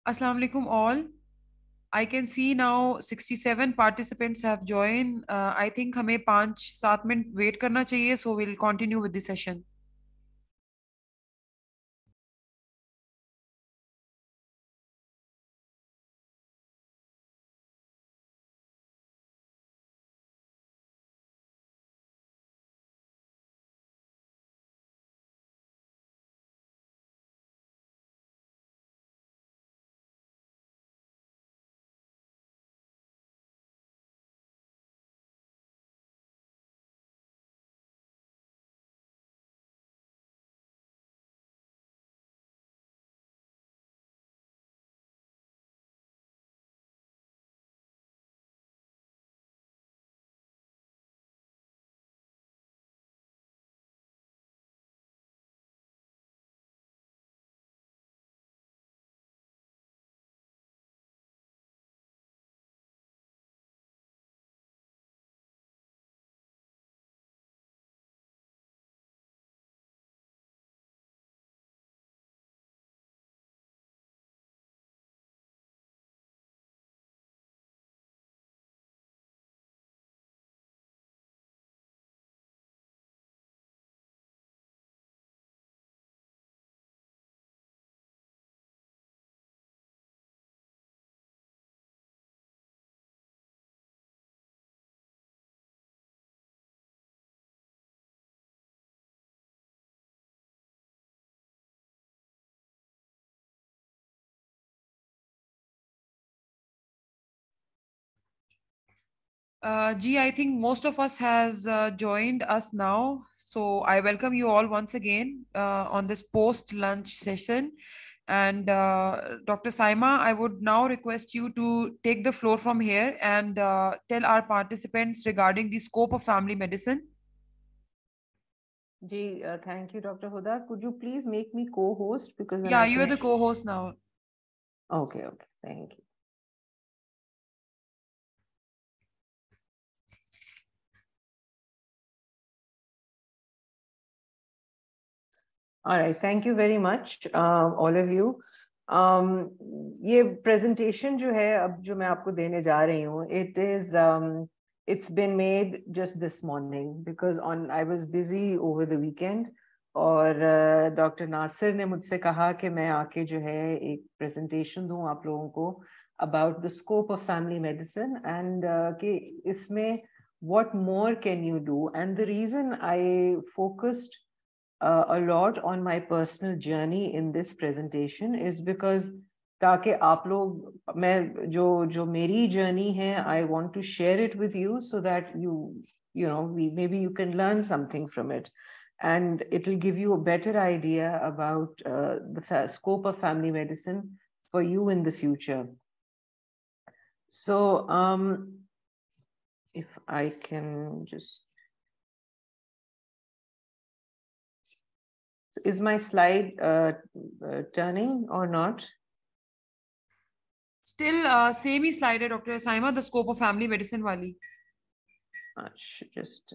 Assalamu alaikum all. I can see now 67 participants have joined. I think हमें 5-7 minute wait करना चाहिए, so we'll continue with the session. Ji, I think most of us has joined us now. So I welcome you all once again on this post-lunch session. And Dr. Saima, I would now request you to take the floor from here and tell our participants regarding the scope of family medicine. Ji, thank you, Dr. Huda. Could you please make me co-host because then Yeah, I you are can... the co-host now. Okay, thank you. All right, thank you very much, all of you. ये presentation जो है अब जो मैं आपको देने जा रही हूँ, it's been made just this morning because I was busy over the weekend और डॉक्टर नासिर ने मुझसे कहा कि मैं आके जो है एक presentation दूँ आप लोगों को about the scope of family medicine and कि इसमें what more can you do, and the reason I focused a lot on my personal journey in this presentation is because ताकि आप लोग मैं जो मेरी journey है, I want to share it with you so that you know maybe you can learn something from it and it will give you a better idea about the scope of family medicine for you in the future. So if I can just... Is my slide turning or not? Still same he slide है, Dr. Saima, the scope of family medicine वाली. Just...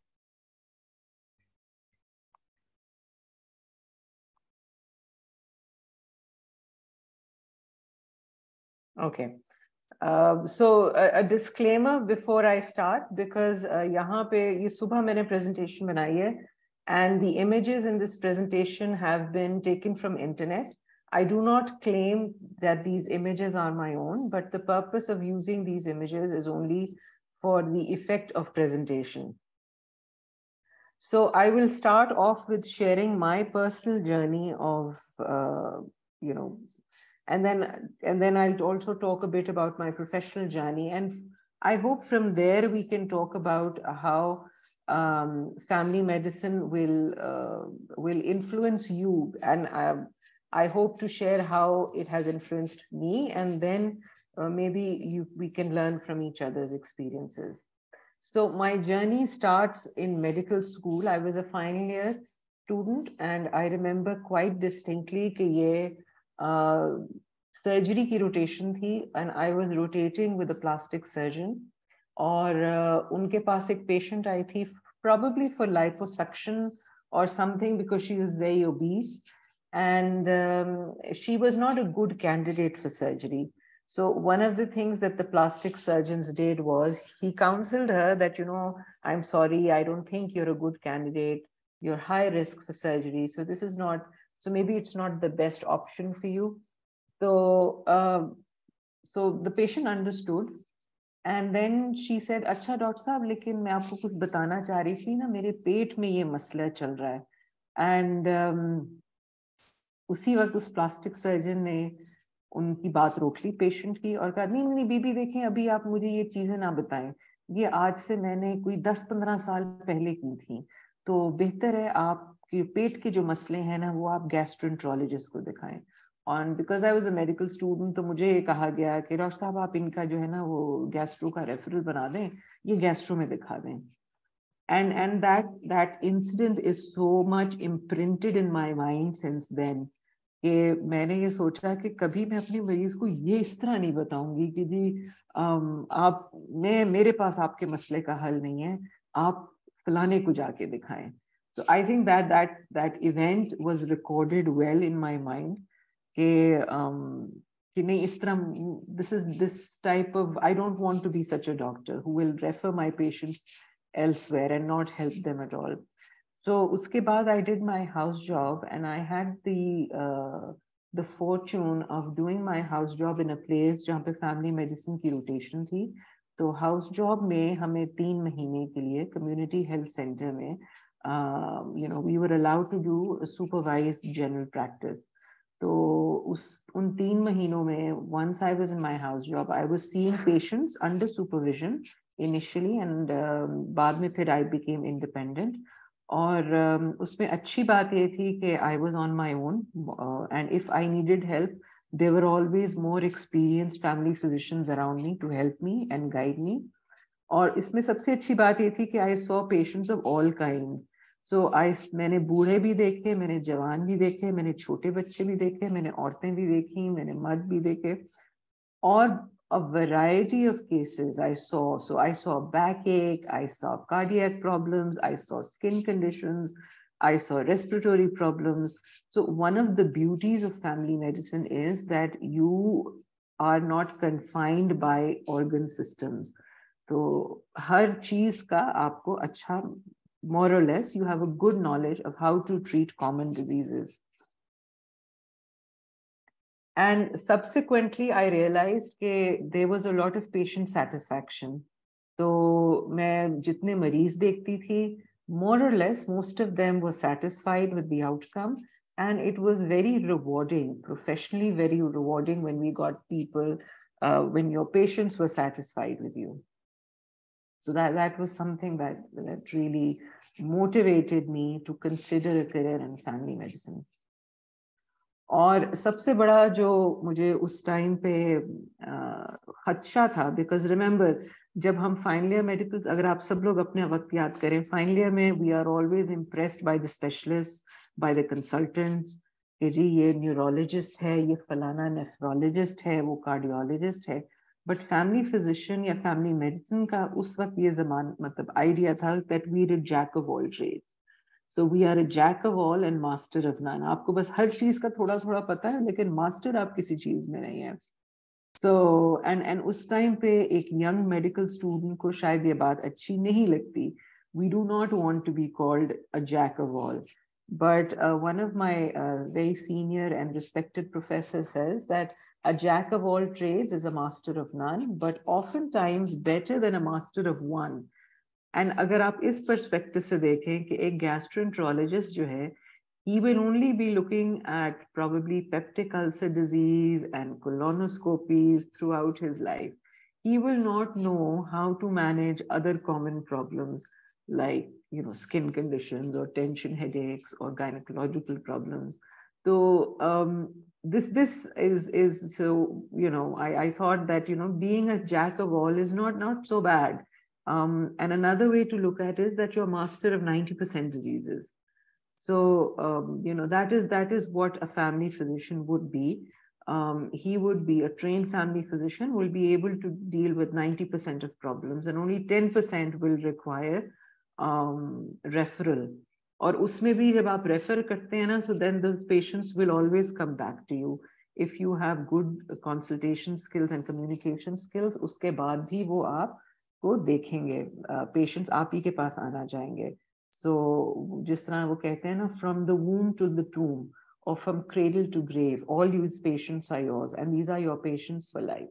Okay. So a disclaimer before I start, because यहाँ पे ये सुबह मैंने presentation बनाई है and the images in this presentation have been taken from internet. I do not claim that these images are my own, but the purpose of using these images is only for the effect of presentation. So I will start off with sharing my personal journey of, you know, and then I'll also talk a bit about my professional journey. And I hope from there we can talk about how family medicine will influence you. And I hope to share how it has influenced me. And then maybe we can learn from each other's experiences. So my journey starts in medical school. I was a final year student and I remember quite distinctly कि ये surgery की rotation थी and I was rotating with a plastic surgeon और उनके पास एक patient आई थी probably for liposuction or something because she was very obese and she was not a good candidate for surgery. So one of the things that the plastic surgeons did was he counseled her that, you know, I'm sorry, I don't think you're a good candidate. You're high risk for surgery. So this is not, so maybe it's not the best option for you. So the patient understood. And then she said, अच्छा doctor साहब, लेकिन मैं आपको कुछ बताना चाह रही थी ना, मेरे पेट में ये मसला चल रहा है. And उसी वक्त उस प्लास्टिक सर्जन ने उनकी बात रोक ली पेशेंट की और कहा, नहीं नहीं बीबी, देखें, अभी आप मुझे ये चीजें ना बताएं, ये आज से मैंने कोई 10-15 साल पहले की थी, तो बेहतर है आपके पेट के जो मसले हैं ना, वो आप गैस्ट्रोएंट्रोलॉजिस्ट को दिखाएं. और because I was a medical student, तो मुझे कहा गया कि डॉक्टर साहब, आप इनका जो है ना वो गैस्ट्रो का रेफरल बना दें, ये गैस्ट्रो में दिखा दें. And that incident is so much imprinted in my mind since then, कि मैंने ये सोचा कि कभी मैं अपने मरीज को ये इस तरह नहीं बताऊंगी कि जी आप, मेरे पास आपके मसले का हल नहीं है, आप फलाने को जाके दिखाएं. So I think that event was recorded well in my mind, कि नहीं इस तरह, this type of, I don't want to be such a doctor who will refer my patients elsewhere and not help them at all. So uske baad I did my house job, and I had the fortune of doing my house job in a place jahan pe family medicine ki rotation thi. तो house job में हमें 3 महीने के लिए community health center में we were allowed to do a supervised general practice. तो उन 3 महीनों में, once I was in my house job, I was seeing patients under supervision initially, and बाद में फिर I became independent. और उसमें अच्छी बात ये थी कि I was on my own, and if I needed help, there were always more experienced family physicians around me to help me and guide me. और इसमें सबसे अच्छी बात ये थी कि I saw patients of all kinds. So मैंने बूढ़े भी देखे, मैंने जवान भी देखे, मैंने छोटे बच्चे भी देखे, मैंने औरतें भी देखी, मैंने मर्द भी देखे, और a variety of cases I saw. So I saw backache, I saw cardiac problems, I saw skin conditions, I saw respiratory problems. So one of the beauties of family medicine is that you are not confined by organ systems. So हर चीज का आपको अच्छा, more or less, you have a good knowledge of how to treat common diseases. And subsequently, I realized that there was a lot of patient satisfaction. So मैं जितने मरीज देखती थी, more or less, most of them were satisfied with the outcome. And it was very rewarding, professionally very rewarding, when we got people, when your patients were satisfied with you. So that was something that really motivated me to consider a career in family medicine. और सबसे बड़ा जो मुझे उस time पे खदशा था, because remember, जब हम फाइनल ईयर मेडिकल, अगर आप सब लोग अपने वक्त याद करें, फाइनल ईयर में we are always impressed by the specialist, by the consultants, कि जी ये न्यूरोलॉजिस्ट है, ये फलाना नेफ्रोलॉजिस्ट है, वो कार्डियोलॉजिस्ट है. बट फैमिली फिजिशियन या फैमिली मेडिसिन का उस वक्त ये जमान मतलब आइडिया था that we are jack of all trades. So we are a jack of all and master of none. आपको बस हर चीज का थोड़ा थोड़ा पता है, लेकिन मास्टर आप किसी चीज में नहीं है. So and उस टाइम पे एक young medical student को शायद ये बात अच्छी नहीं लगती. We do not want to be called a jack of all. But one of my very senior and respected professors says that a jack of all trades is a master of none, but oftentimes better than a master of one. And अगर आप इस perspective से देखें कि एक gastroenterologist जो है, he will only be looking at probably peptic ulcer disease and colonoscopies throughout his life. He will not know how to manage other common problems like, skin conditions or tension headaches or gynecological problems. So this is so, I thought that, being a jack of all is not so bad. And another way to look at it is that you're master of 90% diseases. So, that is what a family physician would be. He would be a trained family physician, will be able to deal with 90% of problems, and only 10% will require referral. और उसमें भी जब आप refer करते हैं ना, so then those patients will always come back to you if you have good consultation skills and communication skills. उसके बाद भी वो आपको देखेंगे, patients आप ही के पास आना चाहेंगे. So जिस तरह वो कहते हैं ना, from the womb to the tomb, or from cradle to grave, all these patients are yours, and these are your patients for life.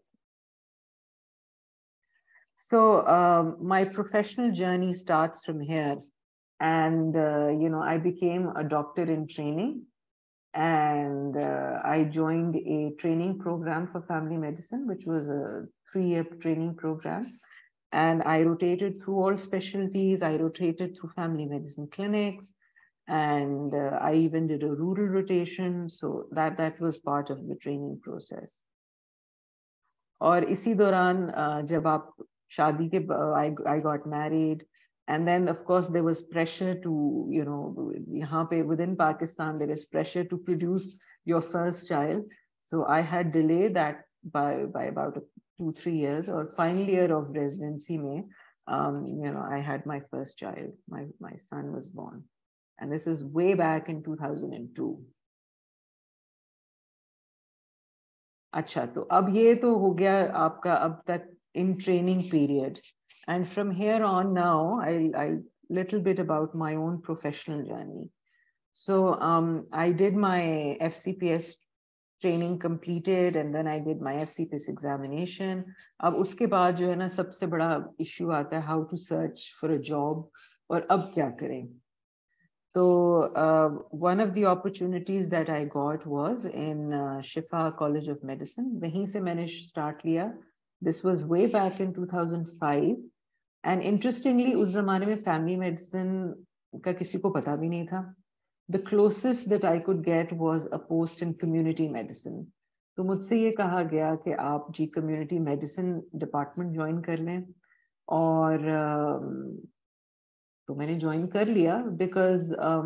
So my professional journey starts from here, and I became a doctor in training, and I joined a training program for family medicine, which was a 3-year training program. And I rotated through all specialties. I rotated through family medicine clinics, and I even did a rural rotation. So that was part of the training process. और इसी दौरान जब आप शादी के I got married, and then of course there was pressure to, यहाँ पे within Pakistan there is pressure to produce your first child. So I had delayed that by about 2-3 years, or final year of residency में, I had my first child. My son was born, and this is way back in 2002. अच्छा, तो अब ये तो हो गया आपका अब तक in training period, and from here on now I little bit about my own professional journey. So I did my FCPS training completed, and then I did my FCPS examination. अब उसके बाद जो है ना, सबसे बड़ा issue आता है how to search for a job, और अब क्या करें. So one of the opportunities that I got was in Shifa College of Medicine. वहीं से मैंने start लिया. This was way back in 2005. And interestingly, उस ज़माने में family medicine का किसी को पता भी नहीं था. The closest that I could get was a post in community medicine. तो मुझसे ये कहा गया कि आप जी community medicine department join कर लें, और तो मैंने join कर लिया, because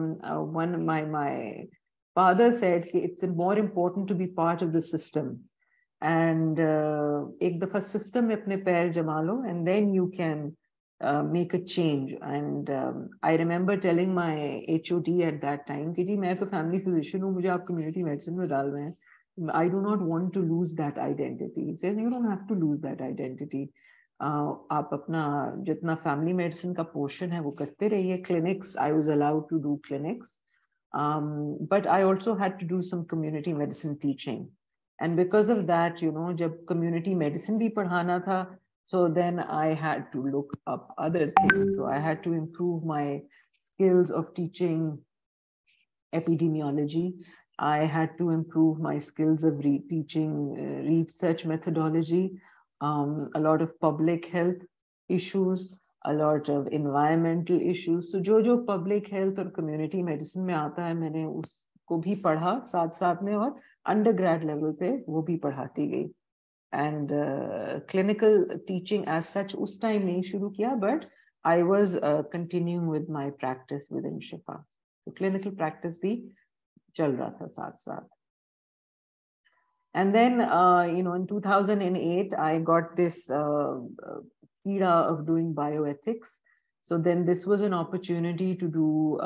my father said कि it's more important to be part of the system, and एक दफा system में अपने पैर जमा लो, and then you can make a change. And I remember telling my HOD at that time कि जी मैं तो family physician हूँ, मुझे आप community medicine में डाल रहे हैं. I do not want to lose that identity. He said, you don't have to lose that identity. आप अपना जितना family medicine का portion है वो करते रहिए. Clinics, I was allowed to do clinics, but I also had to do some community medicine teaching. And because of that, जब community medicine भी पढ़ाना था, so then I had to look up other things. So I had to improve my skills of teaching epidemiology. I had to improve my skills of teaching research methodology, a lot of public health issues, a lot of environmental issues. So जो public health और community medicine में आता है, मैंने उसको भी पढ़ा साथ में, और undergrad level पे वो भी पढ़ाती गई. And clinical teaching as such उस time नहीं शुरू किया, but I was continuing with my practice within Shifa. So clinical practice भी चल रहा था साथ. And then, in 2008, I got this era of doing bioethics. So then this was an opportunity to do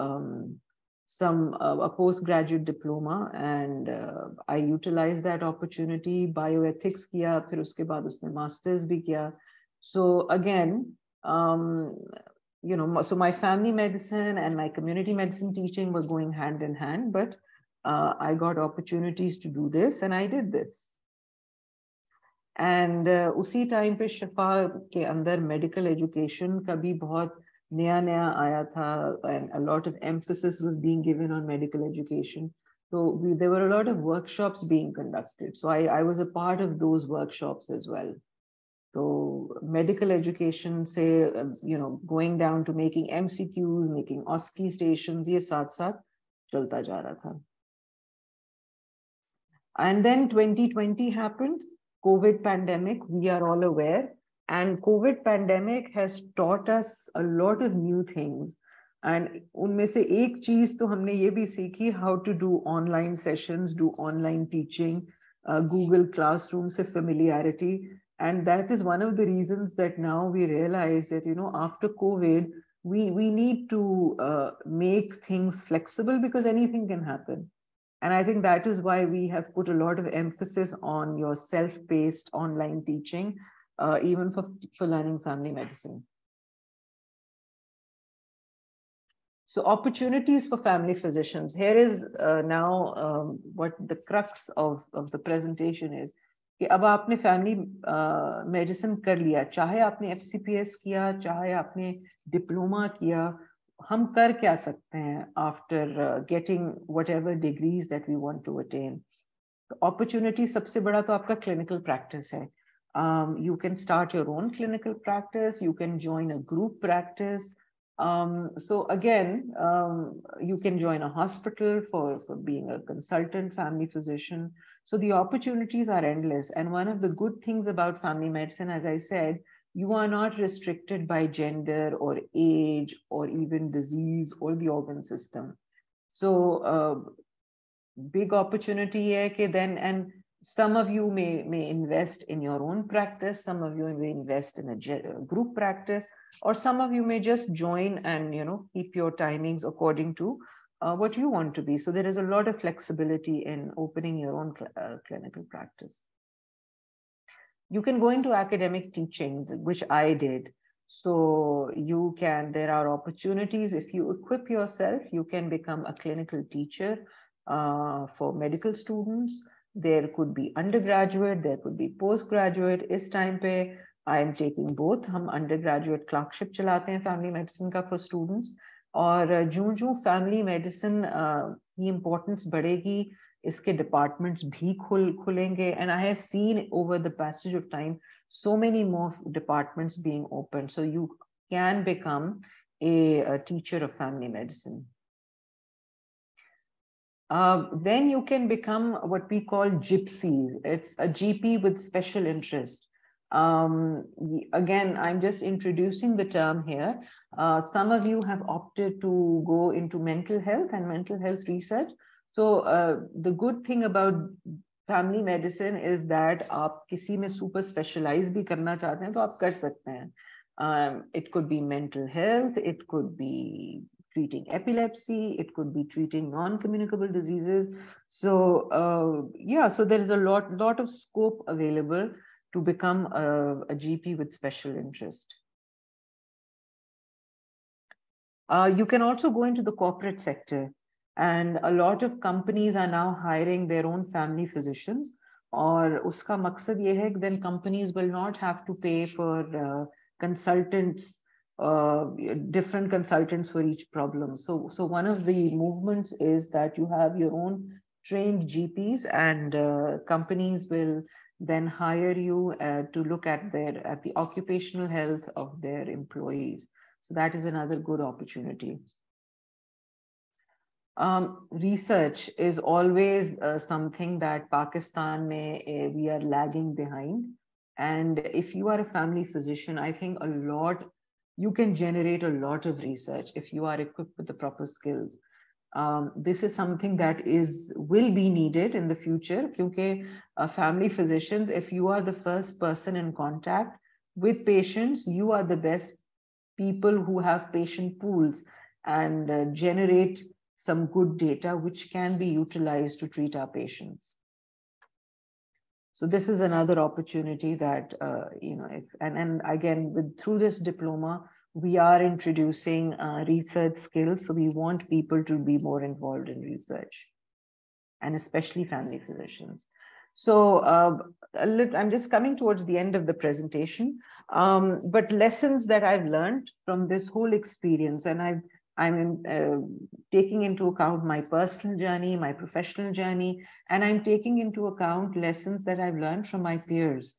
a postgraduate diploma, and I utilized that opportunity. Bioethics किया, फिर उसके बाद उसमें masters भी किया. So again, so my family medicine and my community medicine teaching were going hand in hand, but I got opportunities to do this, and I did this. And उसी time पे शिफा के अंदर medical education का भी बहुत नया आया था, and a lot of emphasis was being given on medical education. So there were a lot of workshops being conducted. So I was a part of those workshops as well. So medical education, say, going down to making MCQs, making OSCE stations, ये साथ चलता जा रहा था. And then 2020 happened, COVID pandemic, we are all aware. And COVID pandemic has taught us a lot of new things. And उनमें से एक चीज तो हमने ये भी सीखी, how to do online sessions, do online teaching, Google Classroom से familiarity. And that is one of the reasons that now we realize that, after COVID, we need to make things flexible because anything can happen. And I think that is why we have put a lot of emphasis on your self-paced online teaching, even for learning family medicine. So opportunities for family physicians. Here is now what the crux of the presentation is. कि अब आपने family medicine कर लिया, चाहे आपने FCPS किया, चाहे आपने डिप्लोमा किया, हम कर क्या सकते हैं after getting whatever degrees that we want to attain. Opportunity सबसे बड़ा तो आपका क्लिनिकल प्रैक्टिस है. You can start your own clinical practice, you can join a group practice. So again, you can join a hospital for being a consultant family physician. So the opportunities are endless. And one of the good things about family medicine, as I said, you are not restricted by gender or age or even disease or the organ system. So big opportunity hai ke then, and some of you may invest in your own practice, some of you may invest in a group practice, or some of you may just join and keep your timings according to what you want to be. So there is a lot of flexibility in opening your own clinical practice. You can go into academic teaching, which I did. So there are opportunities. If you equip yourself, you can become a clinical teacher for medical students. There could be undergraduate, there could be postgraduate. Is time pe I am taking both. Hum undergraduate clerkship chalate hain family medicine ka for students. और जो family medicine की importance बढ़ेगी, इसके departments भी खुलेंगे. And I have seen over the passage of time so many more departments being opened. So you can become a teacher of family medicine. Then you can become what we call gypsy. It's a GP with special interest. Again, I'm just introducing the term here. Some of you have opted to go into mental health and mental health research. So the good thing about family medicine is that आप किसी में super specialize भी करना चाहते हैं तो आप कर सकते हैं. It could be mental health, it could be treating epilepsy, it could be treating non-communicable diseases. So yeah, so there is a lot of scope available to become a GP with special interest. You can also go into the corporate sector, and a lot of companies are now hiring their own family physicians. और उसका मकसद ये है कि then companies will not have to pay for consultants, different consultants for each problem. So one of the movements is that you have your own trained GPs, and companies will then hire you to look at the occupational health of their employees. So that is another good opportunity. Research is always something that Pakistan we are lagging behind. And if you are a family physician, I think you can generate a lot of research if you are equipped with the proper skills. This is something that will be needed in the future, because family physicians, if you are the first person in contact with patients, you are the best people who have patient pools and generate some good data which can be utilized to treat our patients. So this is another opportunity that, and again, through this diploma, we are introducing research skills. So we want people to be more involved in research, and especially family physicians. So I'm just coming towards the end of the presentation, but lessons that I've learned from this whole experience, and I'm taking into account my personal journey, my professional journey, and I'm taking into account lessons that I've learned from my peers.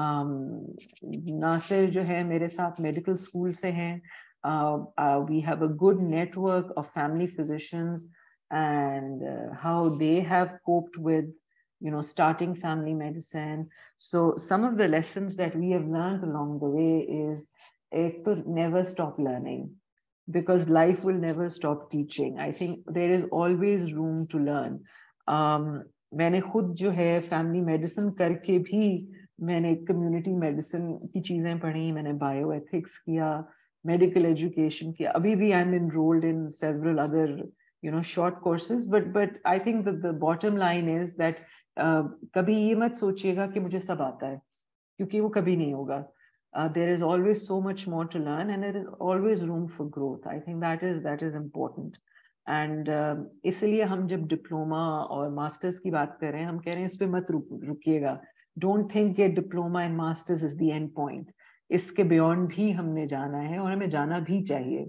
Nasir jo hai mere saath medical school se hain. We have a good network of family physicians, and how they have coped with starting family medicine. So some of the lessons that we have learned along the way is to never stop learning, because life will never stop teaching. I think there is always room to learn. मैंने खुद जो है family medicine करके भी मैंने community medicine की चीजें पढ़ी, मैंने bioethics किया, medical education ki abhi bhi I'm enrolled in several other short courses, but I think that the bottom line is that kabhi ye mat sochiyega ki mujhe sab aata hai, kyunki wo kabhi nahi hoga. There is always so much more to learn, and there is always room for growth. I think that is important. And इसलिए हम जब diploma और masters की बात कर रहे हैं, हम कह रहे हैं इस पे मत रुकिएगा. Don't think that diploma and masters is the end point. इसके beyond भी हमने जाना है और हमें जाना भी चाहिए.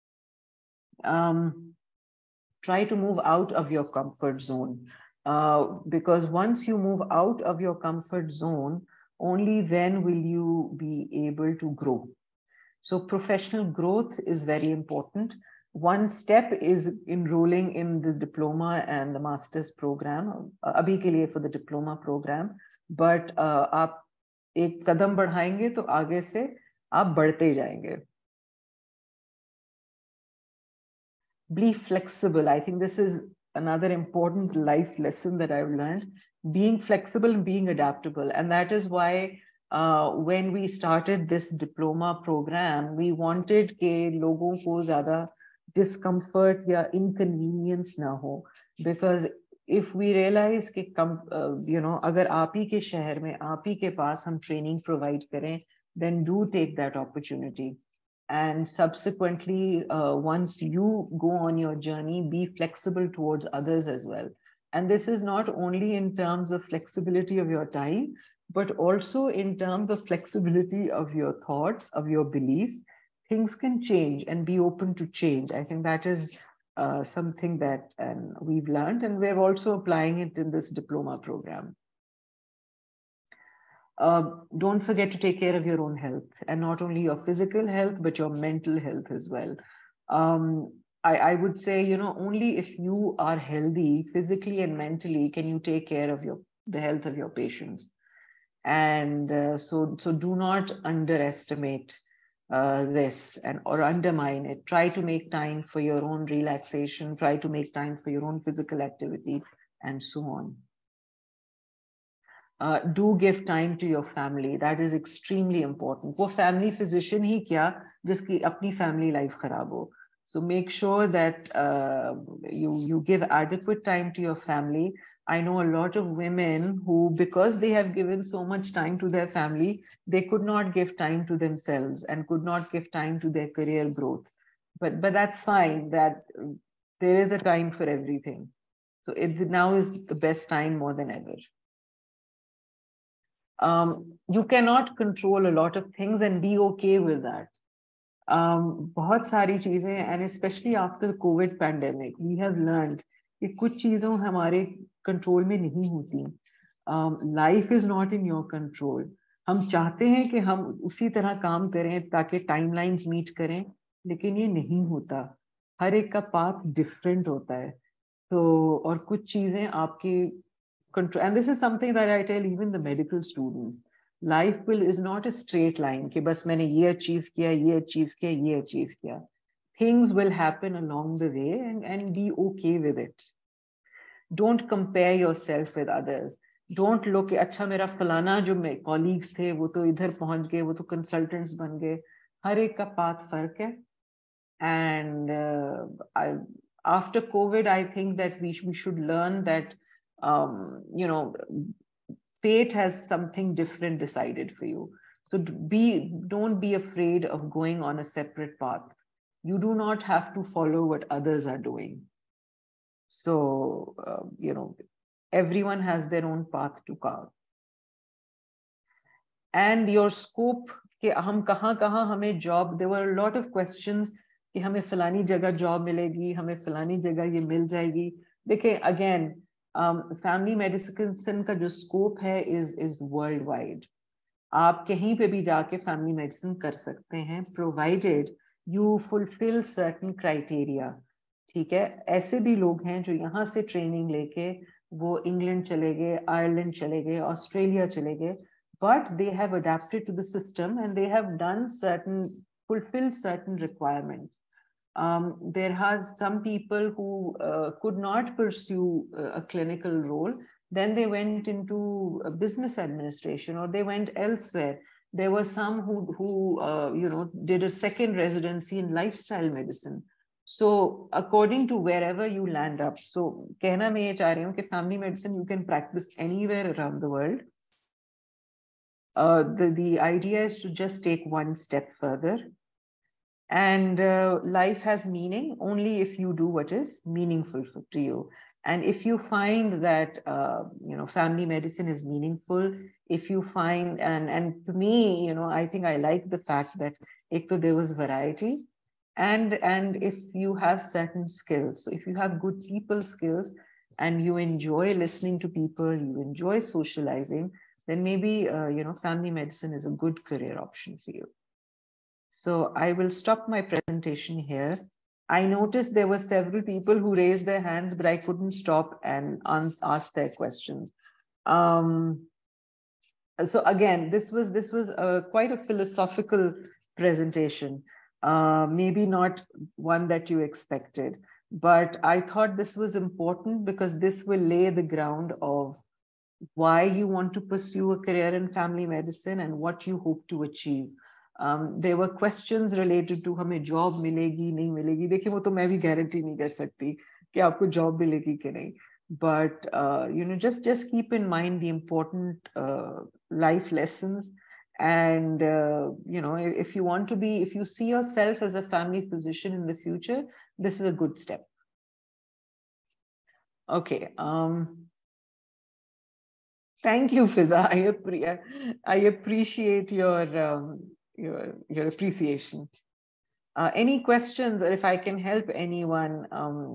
Try to move out of your comfort zone, because once you move out of your comfort zone, only then will you be able to grow. So professional growth is very important. One step is enrolling in the diploma and the master's program, abhi ke liye for the diploma program, but aap ek kadam बढ़ाएंगे तो आगे से आप बढ़ते जाएंगे. Be flexible. I think this is another important life lesson that I've learned, being flexible and being adaptable. And that is why when we started this diploma program, we wanted ke logon ko zyada discomfort ya inconvenience na ho, because if we realize कि अगर आप ही के शहर में आप ही के पास हम training provide करें, then do take that opportunity. And subsequently, once you go on your journey, be flexible towards others as well. And this is not only in terms of flexibility of your time, but also in terms of flexibility of your thoughts, of your beliefs. Things can change, and be open to change. I think that is something that we've learned, and we're also applying it in this diploma program. Don't forget to take care of your own health, and not only your physical health, but your mental health as well. I would say, only if you are healthy physically and mentally can you take care of the health of your patients. And so do not underestimate this or undermine it. Try to make time for your own relaxation, try to make time for your own physical activity, and so on. Do give time to your family. That is extremely important. वो family physician ही क्या जिसकी अपनी family life खराब हो. So make sure that you give adequate time to your family. I know a lot of women who, because they have given so much time to their family, they could not give time to themselves and could not give time to their career growth. But that's fine. That there is a time for everything. So now is the best time more than ever. You cannot control a lot of things and be okay with that. बहुत सारी चीजें, and especially after the COVID pandemic, we have learned कि कुछ चीजों हमारे control में नहीं होती. Life is not in your control. हम चाहते हैं कि हम उसी तरह काम करें ताकि टाइमलाइंस मीट करें, लेकिन ये नहीं होता. हर एक का पाथ डिफरेंट होता है. तो और कुछ चीजें आपकी control, and this is something that I tell even the medical students. Life is not a straight line कि बस मैंने ये achieve किया, ये achieve किया, ये achieve किया. Things will happen along the way, and be okay with it. Don't compare yourself with others. Don't look अच्छा मेरा फलाना जो मेरे colleagues थे वो तो इधर पहुंच गए, वो तो consultants बन गए. हर एक का path फर्क है. And after COVID, I think that we should learn that fate has something different decided for you. So don't be afraid of going on a separate path. You do not have to follow what others are doing. So, everyone has their own path to carve. And your scope, कि हम कहाँ हमें job, there were a lot of questions कि हमें फलानी जगह job मिलेगी, हमें फलानी जगह ये मिल जाएगी. देखिए, again, family medicine का जो scope है is worldwide. आप कहीं पे भी जाके family medicine कर सकते हैं, provided you fulfill certain criteria. ठीक है, ऐसे भी लोग हैं जो यहाँ से training लेके वो इंग्लैंड चले गए, आयरलैंड चले गए, ऑस्ट्रेलिया चले गए, but they have adapted to the system and they have fulfilled certain requirements. There are some people who could not pursue a clinical role. Then they went into business administration or they went elsewhere. There were some who did a second residency in lifestyle medicine. So according to wherever you land up, so कहना मैं ये चाह रही हूँ कि family medicine you can practice anywhere around the world. The idea is to just take one step further. And life has meaning only if you do what is meaningful to you. And if you find that family medicine is meaningful, if you find, and to me, I think I like the fact that there was variety, and if you have certain skills, so if you have good people skills and you enjoy listening to people, you enjoy socializing, then maybe family medicine is a good career option for you. So I will stop my presentation here. I noticed there were several people who raised their hands, but I couldn't stop and ask their questions. So again, this was quite a philosophical presentation. Maybe not one that you expected, but I thought this was important because this will lay the ground of why you want to pursue a career in family medicine and what you hope to achieve. There were questions related to हमें job मिलेगी नहीं मिलेगी. देखिए वो तो मैं भी guarantee नहीं कर सकती कि आपको job मिलेगी कि नहीं. But just keep in mind the important life lessons. And if you see yourself as a family physician in the future, this is a good step. Okay. Thank you, Fiza. I appreciate your appreciation. Any questions, or if I can help anyone?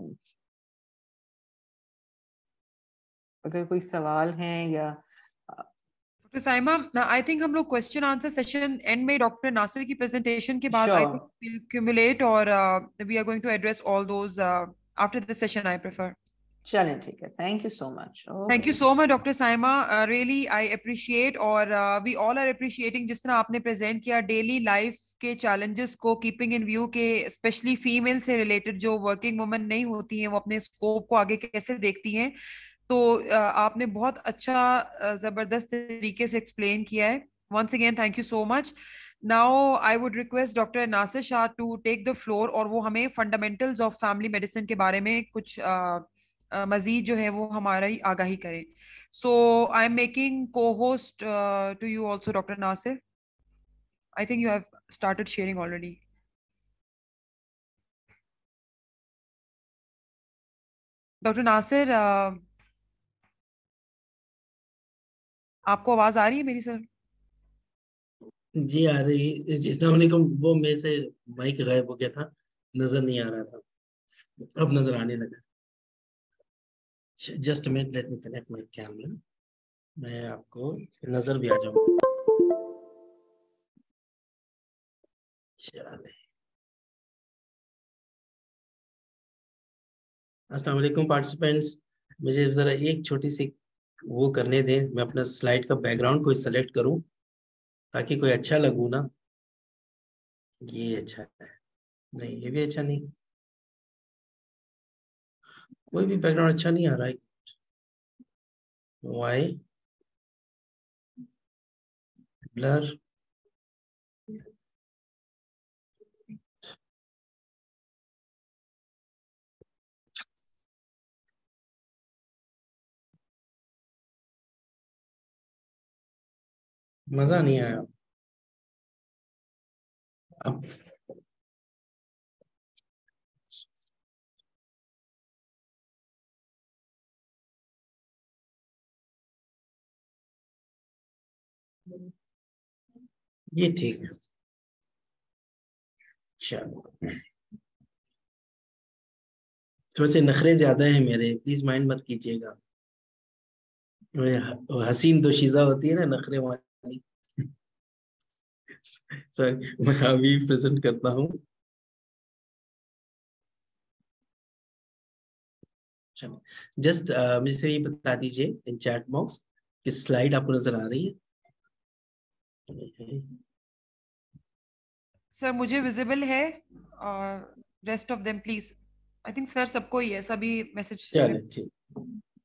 अगर कोई सवाल हैं या Dr. Saima, I think हम लोग question answer session end में Dr. Nasir की presentation के बाद I think we'll accumulate or we are going to address all those after the session, I prefer. चलें ठीक है. Thank you so much. Thank you so much, Dr. Saima. Really, I appreciate और we all are appreciating जिस तरह आपने present किया daily life के challenges को keeping in view के especially female से related जो working women नहीं होती हैं वो अपने scope को आगे कैसे देखती हैं. तो आपने बहुत अच्छा जबरदस्त तरीके से एक्सप्लेन किया है. Once again, thank you so much. Now I would request Dr. Nasir Shah to take the floor और वो हमें fundamentals of family medicine के बारे में कुछ मजीद जो है वो हमारी आगाही करें. So I am making co-host to you also, Dr. Nasir. I think you have started sharing already. Dr. Nasir, आपको आवाज आ रही है मेरी सर? जी आ रही. अस्सलाम वालेकुम. वो मेरे से माइक गायब हो गया था, नजर नहीं आ रहा था, अब नजर आने लगा. Just a minute, let me connect my camera. मैं आपको नजर भी आ जाऊंगा. अस्सलाम वालेकुम पार्टिसिपेंट्स. मुझे जरा एक छोटी सी वो करने दें. मैं अपना स्लाइड का बैकग्राउंड कोई सेलेक्ट करूं ताकि कोई अच्छा लगू ना. ये अच्छा है, नहीं ये भी अच्छा नहीं, कोई भी बैकग्राउंड अच्छा नहीं आ रहा है. Why blur. मजा नहीं आया. अब ये ठीक है. चलो, थोड़े से नखरे ज्यादा हैं मेरे, प्लीज माइंड मत कीजिएगा. हसीन दोशीजा होती है ना नखरे वाली. सर मैं अभी प्रेजेंट करता हूँ. चलो जस्ट मुझे ये बता दीजिए इन चैट बॉक्स कि स्लाइड आपको नजर आ रही है. सर मुझे विजिबल है और rest of them please. I think sir सबको ही है, सभी मैसेज.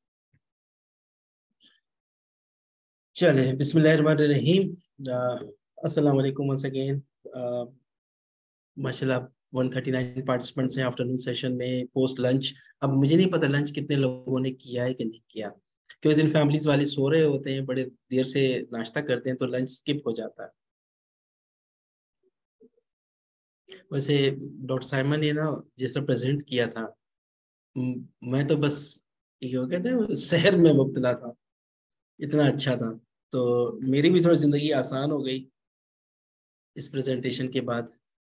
चले बिस्मिल्लाहिर्रहमानिर्रहीम. अस्सलाम वालेकुम once again. माशाल्लाह 139 पार्टिसिपेंट्स हैं आफ्टरनून सेशन में पोस्ट लंच. अब मुझे नहीं पता लंच कितने लोगों ने किया है कि नहीं किया, क्योंकि उस दिन फैमिलीज वाले सो रहे होते हैं, बड़े देर से नाश्ता करते हैं, तो लंच स्किप हो जाता है. वैसे डॉक्टर साइमन ने ना जिस तरह प्रेजेंट किया था, मैं तो बस ये हो कहते हैं शहर में मुब्तला था, इतना अच्छा था. तो मेरी भी थोड़ी जिंदगी आसान हो गई इस प्रेजेंटेशन के बाद.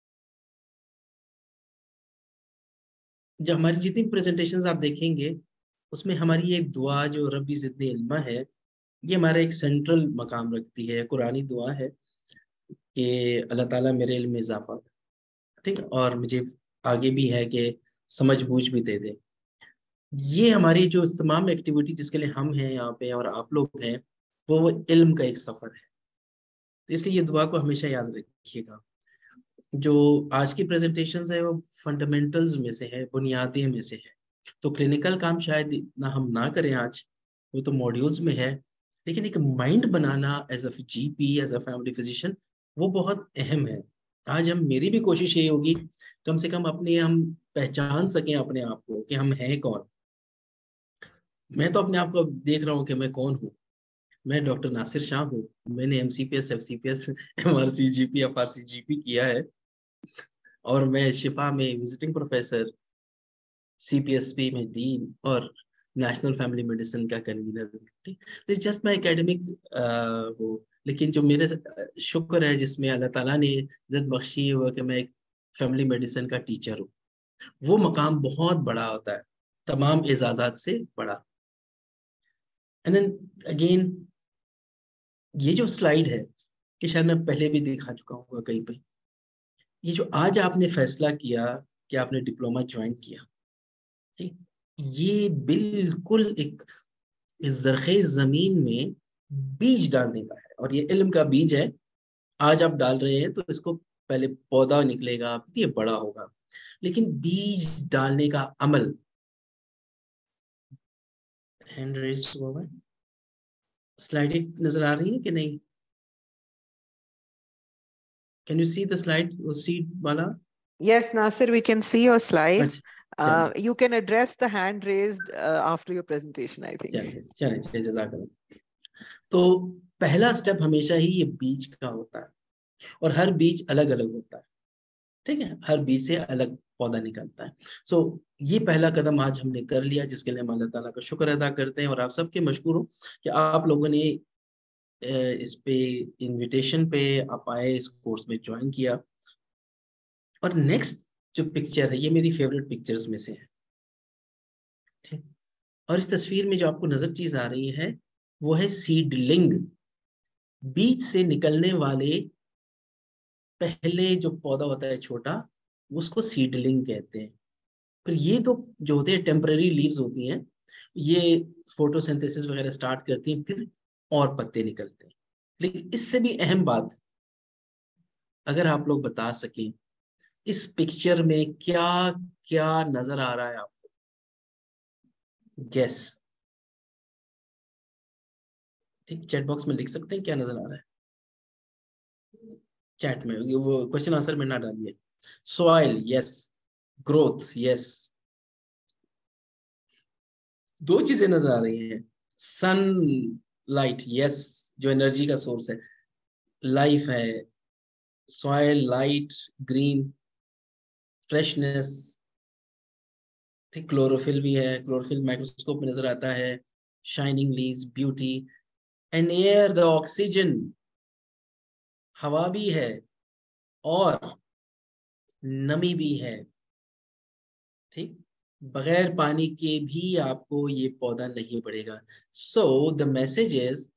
जब हमारी जितनी प्रेजेंटेशंस आप देखेंगे उसमें हमारी ये दुआ जो रब्बी ज़िदनी इल्मा है, ये हमारा एक सेंट्रल मकाम रखती है. कुरानी दुआ है कि अल्लाह ताला मेरे इल्म में इजाफा करे, ठीक है, और मुझे आगे भी है कि समझ बूझ भी दे दे. ये हमारी जो तमाम एक्टिविटी जिसके लिए हम हैं यहाँ पे और आप लोग हैं, वो इल्म का एक सफ़र है. तो इसलिए ये दुआ को हमेशा याद रखिएगा. जो आज की प्रेजेंटेशंस है वो फंडामेंटल्स में से है, बुनियादी में से है. तो क्लिनिकल काम शायद इतना हम ना करें आज, वो तो मॉड्यूल्स में है, लेकिन एक माइंड बनाना as a GP, as a family physician, वो बहुत अहम है. आज हम, मेरी भी कोशिश ये होगी कम से कम अपने हम पहचान सकें अपने आप को कि हम हैं कौन. मैं तो अपने आप को देख रहा हूँ कि मैं कौन हूँ. मैं डॉक्टर नासिर शाह हूँ. मैंने MCPS, FCPS, MRC GP, FRC GP किया है, और मैं शिफा में विजिटिंग प्रोफेसर, सीपीएसपी में डीन और नेशनल फैमिली मेडिसिन का कन्वीनर. ठीक, दिस जस्ट माय एकेडमिक वो. लेकिन जो मेरे शुक्र है जिसमें अल्लाह ताला ने इज्जत बख्शी है, वो कि मैं एक फैमिली मेडिसिन का टीचर हूँ. वो मकाम बहुत बड़ा होता है, तमाम एजाजात से बड़ा. एंड देन अगेन, ये जो स्लाइड है, कि शायद मैं पहले भी दिखा चुका हूँ कहीं पे, ये जो आज आपने फैसला किया कि आपने डिप्लोमा ज्वाइन किया, ठीक, ये बिल्कुल एक इस जरखे जमीन में बीज डालने का है, और ये इल्म का बीज है. आज आप डाल रहे हैं तो इसको पहले पौधा निकलेगा, फिर ये बड़ा होगा, लेकिन बीज डालने का अमल. हैंड रेज हुआ है, स्लाइड नजर आ रही है कि नहीं? Can you see the slide, वो सीड वाला? Yes, Nasir, we can see your slides. अच्छा, चलिए You can address the hand raised after your presentation, I think. चलिए चलिए चलिए, जज़ाकल्लाह. तो पहला स्टेप हमेशा ही ये बीज का होता है, और हर बीज अलग अलग होता है. ठीक है, हर बीज से अलग पौधा निकलता है. सो ये पहला कदम आज हमने कर लिया, जिसके लिए हम अल्लाह ताला का शुक्र अदा करते हैं, और आप सबके मशकूर हूँ कि आप लोगों ने इस पे इनविटेशन पे आप आए, इस कोर्स में ज्वाइन किया. और नेक्स्ट जो पिक्चर है, ये मेरी फेवरेट पिक्चर्स में से है. ठीक, और इस तस्वीर में जो आपको नजर चीज आ रही है, वो है सीडलिंग. बीज से निकलने वाले पहले जो पौधा होता है छोटा, उसको सीडलिंग कहते हैं. फिर ये तो जो होते हैं टेम्पररी लीव्स होती हैं, ये फोटोसिंथेसिस वगैरह स्टार्ट करती हैं, फिर और पत्ते निकलते हैं. लेकिन इससे भी अहम बात, अगर आप लोग बता सकें इस पिक्चर में क्या क्या नजर आ रहा है आपको, गेस. ठीक, चैट बॉक्स में लिख सकते हैं क्या नजर आ रहा है. चैट में वो क्वेश्चन आंसर में ना डालिए. Soil, yes. Growth, yes. दो चीजें नजर आ रही हैं. सन लाइट, यस, जो एनर्जी का सोर्स है. लाइफ है, सॉइल, लाइट, ग्रीन, फ्रेशनेस. ठीक, क्लोरोफिल भी है, क्लोरोफिल माइक्रोस्कोप में नजर आता है. Shining leaves, beauty. And air, the oxygen, हवा भी है, और नमी भी है. ठीक, बगैर पानी के भी आपको ये पौधा नहीं बढ़ेगा. So the message is,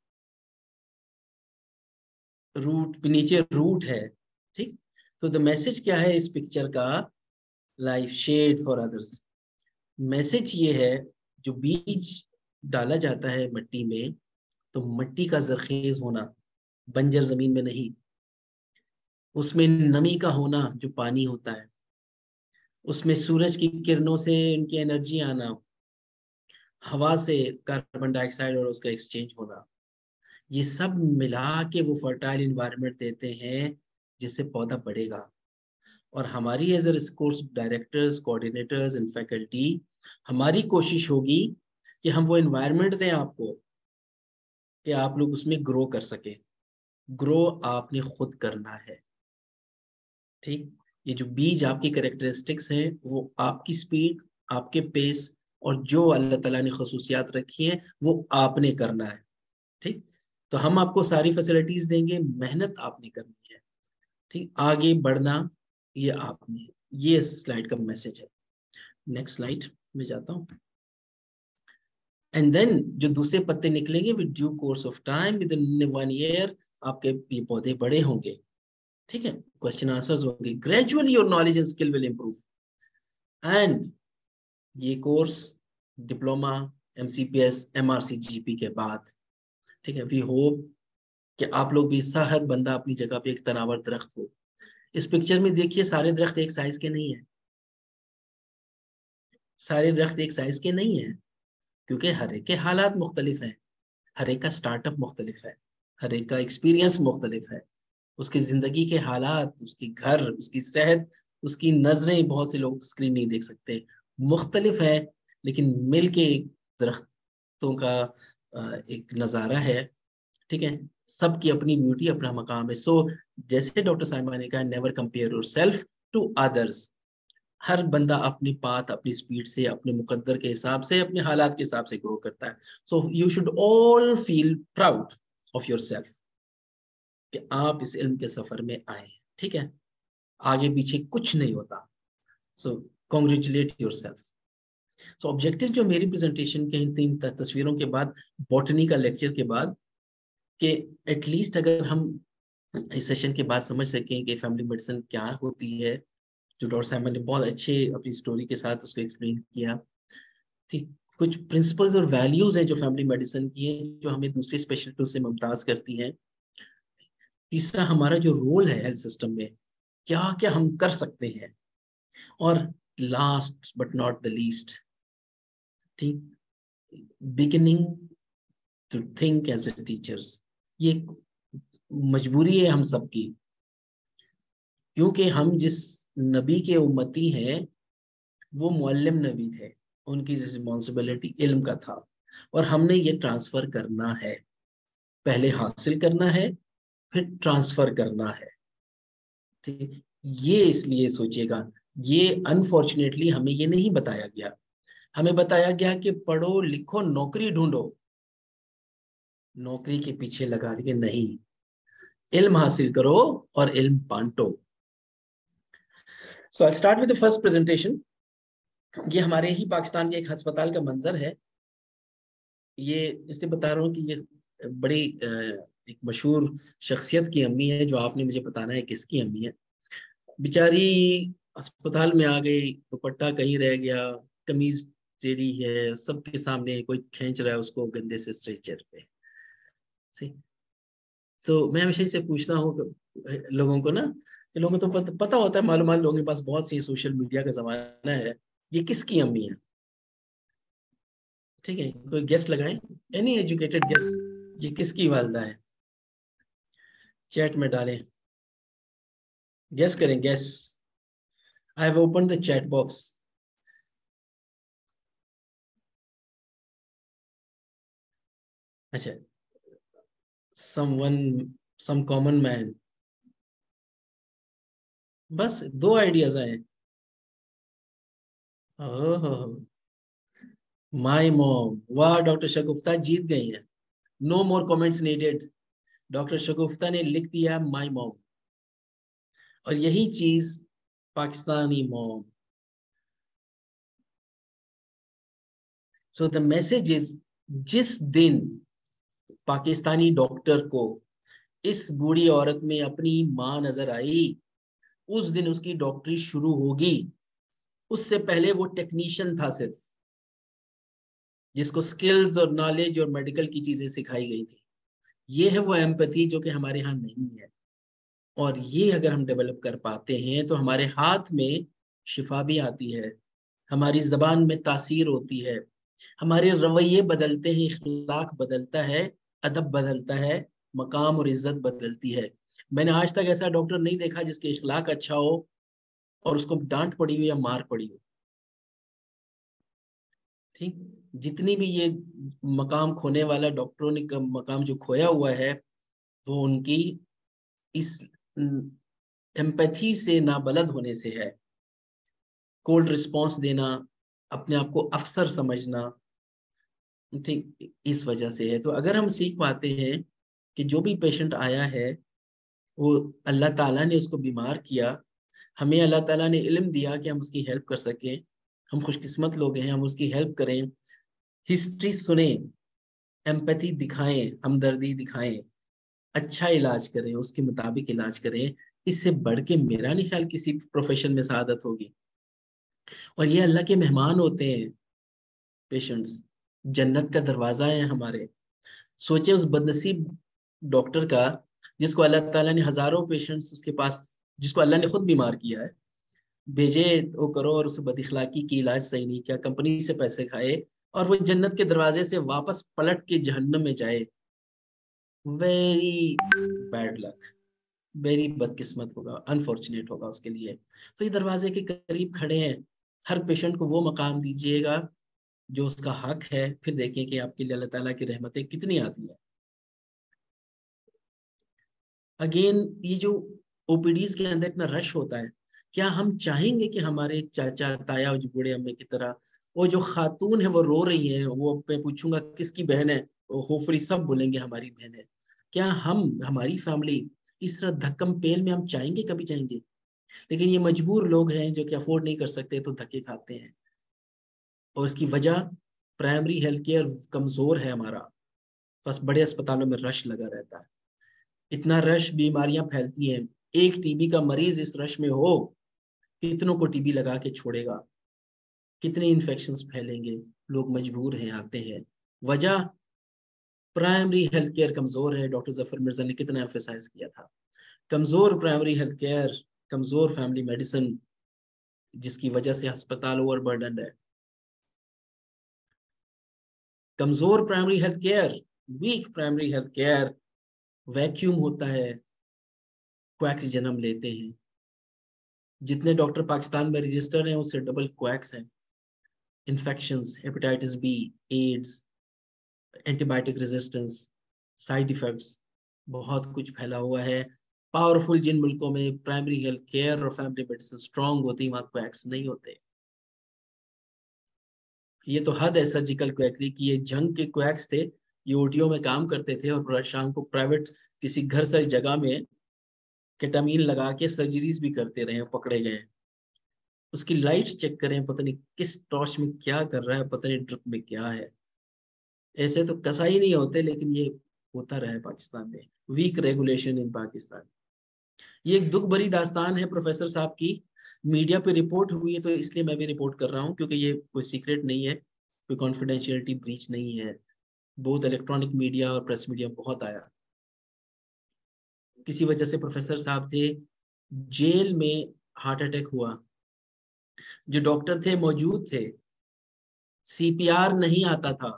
root, नीचे रूट है. ठीक, तो द मैसेज क्या है इस पिक्चर का? Life, shade for others. Message ये है, जो बीज डाला जाता है मिट्टी में, तो मिट्टी का जरखेज होना, बंजर जमीन में नहीं. उसमें नमी का होना, जो पानी होता है. उसमें सूरज की किरणों से उनकी एनर्जी आना. हवा से कार्बन डाइऑक्साइड और उसका एक्सचेंज होना. ये सब मिला के वो फर्टाइल इन्वायरमेंट देते हैं जिससे पौधा बढ़ेगा। और हमारी as a course directors, coordinators and faculty, हमारी कोशिश होगी कि हम वो इन्वायरमेंट दें आपको कि आप लोग उसमें ग्रो कर सकें। ग्रो आपने खुद करना है, ठीक। ये जो बीज आपकी कैरेक्टरिस्टिक्स हैं वो आपकी स्पीड, आपके पेस और जो अल्लाह ताला ने खसूसियात रखी हैं वो आपने करना है, ठीक। तो हम आपको सारी फैसिलिटीज देंगे, मेहनत आपने करनी है, ठीक। आगे बढ़ना ये आपने, ये स्लाइड का मैसेज है। नेक्स्ट स्लाइड में जाता हूँ। एंड देन जो दूसरे पत्ते निकलेंगे with due course of time, within 1 year आपके ये पौधे बड़े होंगे, ठीक है। क्वेश्चन आंसर्स होंगे, gradually your knowledge and skill will improve. And ये कोर्स डिप्लोमा, MCPS, MRCGP के बाद, ठीक है, वी होप कि आप लोग भी हर बंदा अपनी जगह पे एक तनावर दरख्त हो। इस पिक्चर में देखिए सारे दरख्त एक साइज के नहीं है, सारे दरख्त एक साइज के नहीं है, क्योंकि हर एक के हालात मुख्तलिफ हैं, हर एक का स्टार्टअप मुख्तलिफ है, हर एक का एक्सपीरियंस मुख्तलिफ है, उसकी जिंदगी के हालात, उसकी घर, उसकी सेहत, उसकी नजरें, बहुत से लोग स्क्रीन नहीं देख सकते, मुख्तलिफ है, लेकिन मिल के एक दरख्तों का एक नज़ारा है, ठीक है। सबकी अपनी ब्यूटी, अपना मकाम है। सो जैसे डॉक्टर साइमा ने कहा, never compare yourself to others. हर बंदा अपनी पाथ, अपनी स्पीड से, अपने मुकद्दर के हिसाब से, अपने हालात के हिसाब से ग्रो करता है। So you should all feel proud of yourself कि आप इस इल्म के सफर में आए हैं, ठीक है। आगे पीछे कुछ नहीं होता। So congratulate yourself. So objective जो मेरी प्रेजेंटेशन के इन 3 तस्वीरों के बाद, बॉटनी का लेक्चर के बाद, कि एटलीस्ट अगर हम इस सेशन के बाद समझ सकें कि फैमिली मेडिसिन क्या होती है, जो डॉक्टर साहब ने बहुत अच्छे अपनी स्टोरी के साथ उसको एक्सप्लेन किया, ठीक। कुछ प्रिंसिपल्स और वैल्यूज हैं जो फैमिली मेडिसिन की हैं, जो हमें दूसरी स्पेशलिटी से मुमताज करती हैं। तीसरा, हमारा जो रोल है हेल्थ सिस्टम में, क्या क्या हम कर सकते हैं। और last but not the least, ठीक, beginning to think as a teachers. ये मजबूरी है हम सबकी, क्योंकि हम जिस नबी के उम्मती हैं वो मुअल्लिम नबी थे, उनकी रिस्पॉन्सिबिलिटी इल्म का था, और हमने ये ट्रांसफर करना है। पहले हासिल करना है, फिर ट्रांसफर करना है, ठीक। ये इसलिए सोचिएगा, ये अनफॉर्चुनेटली हमें ये नहीं बताया गया। हमें बताया गया कि पढ़ो लिखो नौकरी ढूंढो, नौकरी के पीछे लगा दिए नहीं, इल्म हासिल करो और इल्म बांटो। So I start with the first presentation. ये हमारे ही पाकिस्तान के एक अस्पताल का मंजर है। ये इसलिए बता रहा हूँ कि ये बड़ी एक मशहूर शख्सियत की अम्मी है, जो आपने मुझे बताना है किसकी अम्मी है। बेचारी अस्पताल में आ गई, दुपट्टा कहीं रह गया, कमीज टेढ़ी है, सबके सामने कोई खींच रहा है उसको गंदे से स्ट्रेचर पे। तो मैं हमेशा से पूछता हूँ लोगों को ना, कि लोगों को तो पता होता है, मालूमात लोगों के पास बहुत सी, सोशल मीडिया का जमाना है, ये किसकी अम्मी है, ठीक है। कोई गेस लगाएं, एनी एजुकेटेड गेस, ये किसकी वालदा है, चैट में डालें, गेस करें, guess. I have open the chat box. अच्छा, some common man। बस 2 आइडियाज आए। Oh, my mom. वाह, डॉक्टर शगुफ्ता जीत गई है। No more comments needed, doctor Shagufta ने लिख दिया माय मॉम, और यही चीज Pakistani mom. So the message is, जिस दिन पाकिस्तानी डॉक्टर को इस बूढ़ी औरत में अपनी माँ नजर आई, उस दिन उसकी डॉक्टरी शुरू होगी। उससे पहले वो टेक्नीशियन था सिर्फ, जिसको स्किल्स और नॉलेज और मेडिकल की चीजें सिखाई गई थी। ये है वो एम्पैथी जो कि हमारे यहाँ नहीं है, और ये अगर हम डेवलप कर पाते हैं तो हमारे हाथ में शिफा भी आती है, हमारी जबान में तासीर होती है, हमारे रवैये बदलते हैं, इख्लाक बदलता है, अदब बदलता है, मकाम और इज्जत बदलती है। मैंने आज तक ऐसा डॉक्टर नहीं देखा जिसके इखलाक अच्छा हो और उसको डांट पड़ी हो या मार पड़ी हो। ठीक, जितनी भी ये मकाम खोने वाला डॉक्टरों ने मकाम जो खोया हुआ है, वो उनकी इस एम्पैथी से नाबलद होने से है। कोल्ड रिस्पॉन्स देना, अपने आप को अफसर समझना, ठीक, इस वजह से है। तो अगर हम सीख पाते हैं कि जो भी पेशेंट आया है वो अल्लाह ताला ने उसको बीमार किया, हमें अल्लाह ताला ने इल्म दिया कि हम उसकी हेल्प कर सकें, हम खुशकिस्मत लोग हैं, हम उसकी हेल्प करें, हिस्ट्री सुने, एम्पैथी दिखाएं, हमदर्दी दिखाएं, अच्छा इलाज करें, उसके मुताबिक इलाज करें। इससे बढ़ के मेरा नहीं ख्याल किसी प्रोफेशन में सआदत होगी। और ये अल्लाह के मेहमान होते हैं पेशेंट्स, जन्नत का दरवाजा है हमारे। सोचे उस बदनसीब डॉक्टर का जिसको अल्लाह ताला ने हजारों पेशेंट्स उसके पास, जिसको अल्लाह ने खुद बीमार किया है, भेजे वो करो और उसे बदइखलाकी की, इलाज सही नहीं किया, कंपनी से पैसे खाए, और वो जन्नत के दरवाजे से वापस पलट के जहन्नम में जाए। वेरी बैड लक, वेरी बदकिस्मत होगा, अनफॉर्चुनेट होगा उसके लिए। तो ये दरवाजे के करीब खड़े हैं, हर पेशेंट को वो मकाम दीजिएगा जो उसका हक है, फिर देखिए कि आपके लिए अल्लाह ताला की रहमतें कितनी आती है। अगेन, ये जो ओपीडीज के अंदर इतना रश होता है, क्या हम चाहेंगे कि हमारे चाचा ताया जो बूढ़े अम्मे की तरह, वो जो खातून है वो रो रही है, वो मैं पूछूंगा किसकी बहन है, वो होपफुली सब बोलेंगे हमारी बहन है, क्या हम, हमारी फैमिली इस तरह धक्कम पेल में हम चाहेंगे, कभी चाहेंगे? लेकिन ये मजबूर लोग हैं जो कि अफोर्ड नहीं कर सकते तो धक्के खाते हैं। और इसकी वजह प्राइमरी हेल्थ केयर कमजोर है हमारा, बस बड़े अस्पतालों में रश लगा रहता है, इतना रश, बीमारियां फैलती हैं। एक टीबी का मरीज इस रश में हो, कितनों को टीबी लगा के छोड़ेगा, कितने इन्फेक्शंस फैलेंगे। लोग मजबूर हैं, आते हैं। वजह प्राइमरी हेल्थ केयर कमजोर है। डॉक्टर जफर मिर्जा ने कितना एम्फेसाइज किया था, कमजोर प्राइमरी हेल्थ केयर, कमजोर फैमिली मेडिसिन, जिसकी वजह से अस्पताल ओवरबर्डन है। कमजोर primary health care, weak primary health care, vacuum होता है, क्वैक्स जन्म लेते हैं। जितने डॉक्टर पाकिस्तान में रजिस्टर हैं उससे डबल क्वैक्स हैं। Infections, hepatitis B, AIDS, antibiotic resistance, side effects, बहुत कुछ फैला हुआ है। पावरफुल जिन मुल्कों में प्राइमरी हेल्थ केयर और फैमिली मेडिसिन स्ट्रांग होती है, वहां क्वैक्स नहीं होते। ये तो हद है सर्जिकल क्वैकरी की, ये जंग के क्वैक्स थे, ये ओटीओ में काम करते थे और शाम को प्राइवेट किसी घर सारी जगह में केटामीन लगा के सर्जरीज भी करते रहे, पकड़े गए। उसकी लाइट्स चेक करें, पता नहीं किस टॉर्च में क्या कर रहा है, पता नहीं ड्रिप में क्या है। ऐसे तो कसाई नहीं होते, लेकिन ये होता रहा है पाकिस्तान में। वीक रेगुलेशन इन पाकिस्तान, ये एक दुख भरी दास्तान है प्रोफेसर साहब की। मीडिया पे रिपोर्ट हुई है तो इसलिए मैं भी रिपोर्ट कर रहा हूँ, क्योंकि ये कोई सीक्रेट नहीं है, कोई कॉन्फिडेंशियलिटी ब्रीच नहीं है। बहुत इलेक्ट्रॉनिक मीडिया और प्रेस मीडिया बहुत आया। किसी वजह से प्रोफेसर साहब थे, जेल में हार्ट अटैक हुआ, जो डॉक्टर थे मौजूद थे, सीपीआर नहीं आता था।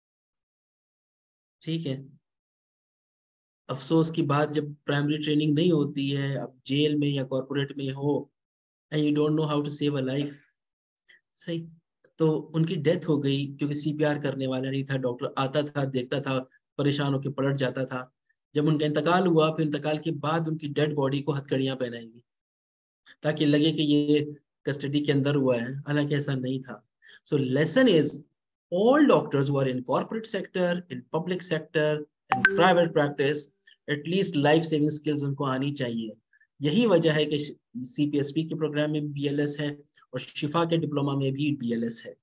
ठीक है, अफसोस की बात, जब प्राइमरी ट्रेनिंग नहीं होती है, अब जेल में या कॉर्पोरेट में हो and you don't know how to save a life, सही, तो उनकी डेथ हो गई क्योंकि सीपीआर करने वाला नहीं था। डॉक्टर आता था, देखता था, परेशान होकर पलट जाता था। जब उनका इंतकाल हुआ, फिर इंतकाल के बाद उनकी डेड बॉडी को हथकड़ियां पहनाई ताकि लगे कि ये कस्टडी के अंदर हुआ है, हालांकि ऐसा नहीं था। So lesson is, all doctors who are in corporate sector, in public sector, in private practice, at least life saving skills उनको आनी चाहिए। यही वजह है कि सीपीएसपी के प्रोग्राम में बीएलएस है और शिफा के डिप्लोमा में भी बीएलएस है।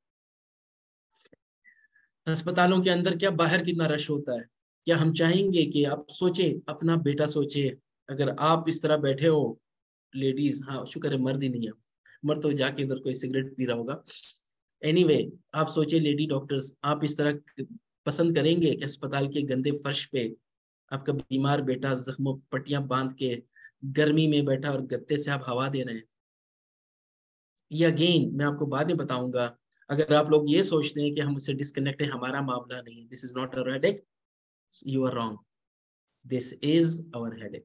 अस्पतालों के अंदर क्या बाहर कितना रश होता है, क्या हम चाहेंगे कि आप सोचे, अपना बेटा सोचे, अगर आप इस तरह बैठे हो, लेडीज, हाँ शुक्र है मर्द ही नहीं है, मर्द तो जाके इधर कोई सिगरेट पी रहा होगा। एनीवे, आप सोचे लेडी डॉक्टर्स, आप इस तरह पसंद करेंगे कि अस्पताल के गंदे फर्श पे आपका बीमार बेटा जख्मों पट्टियां बांध के गर्मी में बैठा और गत्ते से आप हवा दे रहे हैं? ये अगेन मैं आपको बाद में बताऊंगा। अगर आप लोग ये सोचते हैं कि हम उससे डिस्कनेक्ट है, हमारा मामला नहीं है, this is not a headache, You are wrong. This is our headache.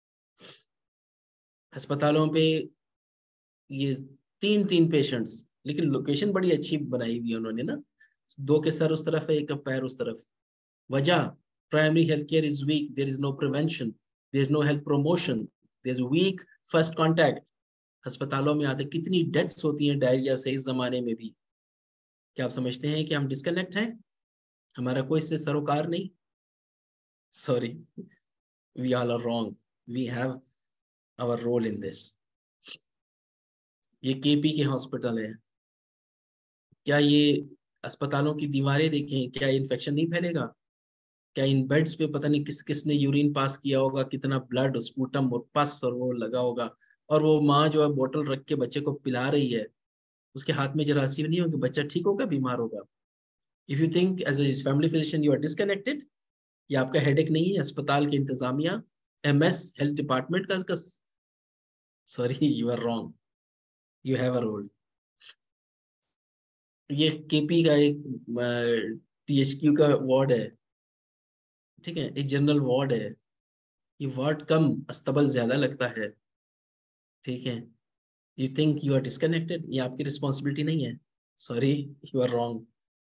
अस्पतालों पे ये 3 पेशेंट्स, लेकिन लोकेशन बड़ी अच्छी बनाई हुई है उन्होंने ना, 2 के सर उस तरफ है, 1 का पैर उस तरफ। वजह, primary health care is weak, there is no prevention, there is no health promotion, there is weak first contact. अस्पतालों में आते कितनी डेथ्स होती हैं डायरिया से इस जमाने में भी। क्या आप समझते हैं कि हम डिस्कनेक्ट हैं, हमारा कोई इससे सरोकार नहीं? Sorry, we all are wrong, we have our role in this. ये केपी के हॉस्पिटल है, क्या ये अस्पतालों की दीवारें देखें, क्या इन्फेक्शन नहीं फैलेगा? क्या इन बेड्स पे पता नहीं किस किसने यूरिन पास किया होगा, कितना ब्लड स्पूटम और पस और वो लगा होगा, और वो माँ जो है बोतल रख के बच्चे को पिला रही है, उसके हाथ में जरासीम नहीं होगी, बच्चा ठीक होगा, बीमार होगा। If you think as a family physician you are disconnected, ये आपका हेडेक नहीं है अस्पताल के इंतजामिया, एमएस हेल्थ डिपार्टमेंट का sorry, you are wrong, you have a role. ये केपी का एक टीएचक्यू का वार्ड है, ठीक है, एक जनरल वार्ड है, ये वार्ड कम अस्तबल ज्यादा लगता है, ठीक है। You think you are disconnected, ये आपकी रिस्पॉन्सिबिलिटी नहीं है, सॉरी, यू आर रॉन्ग।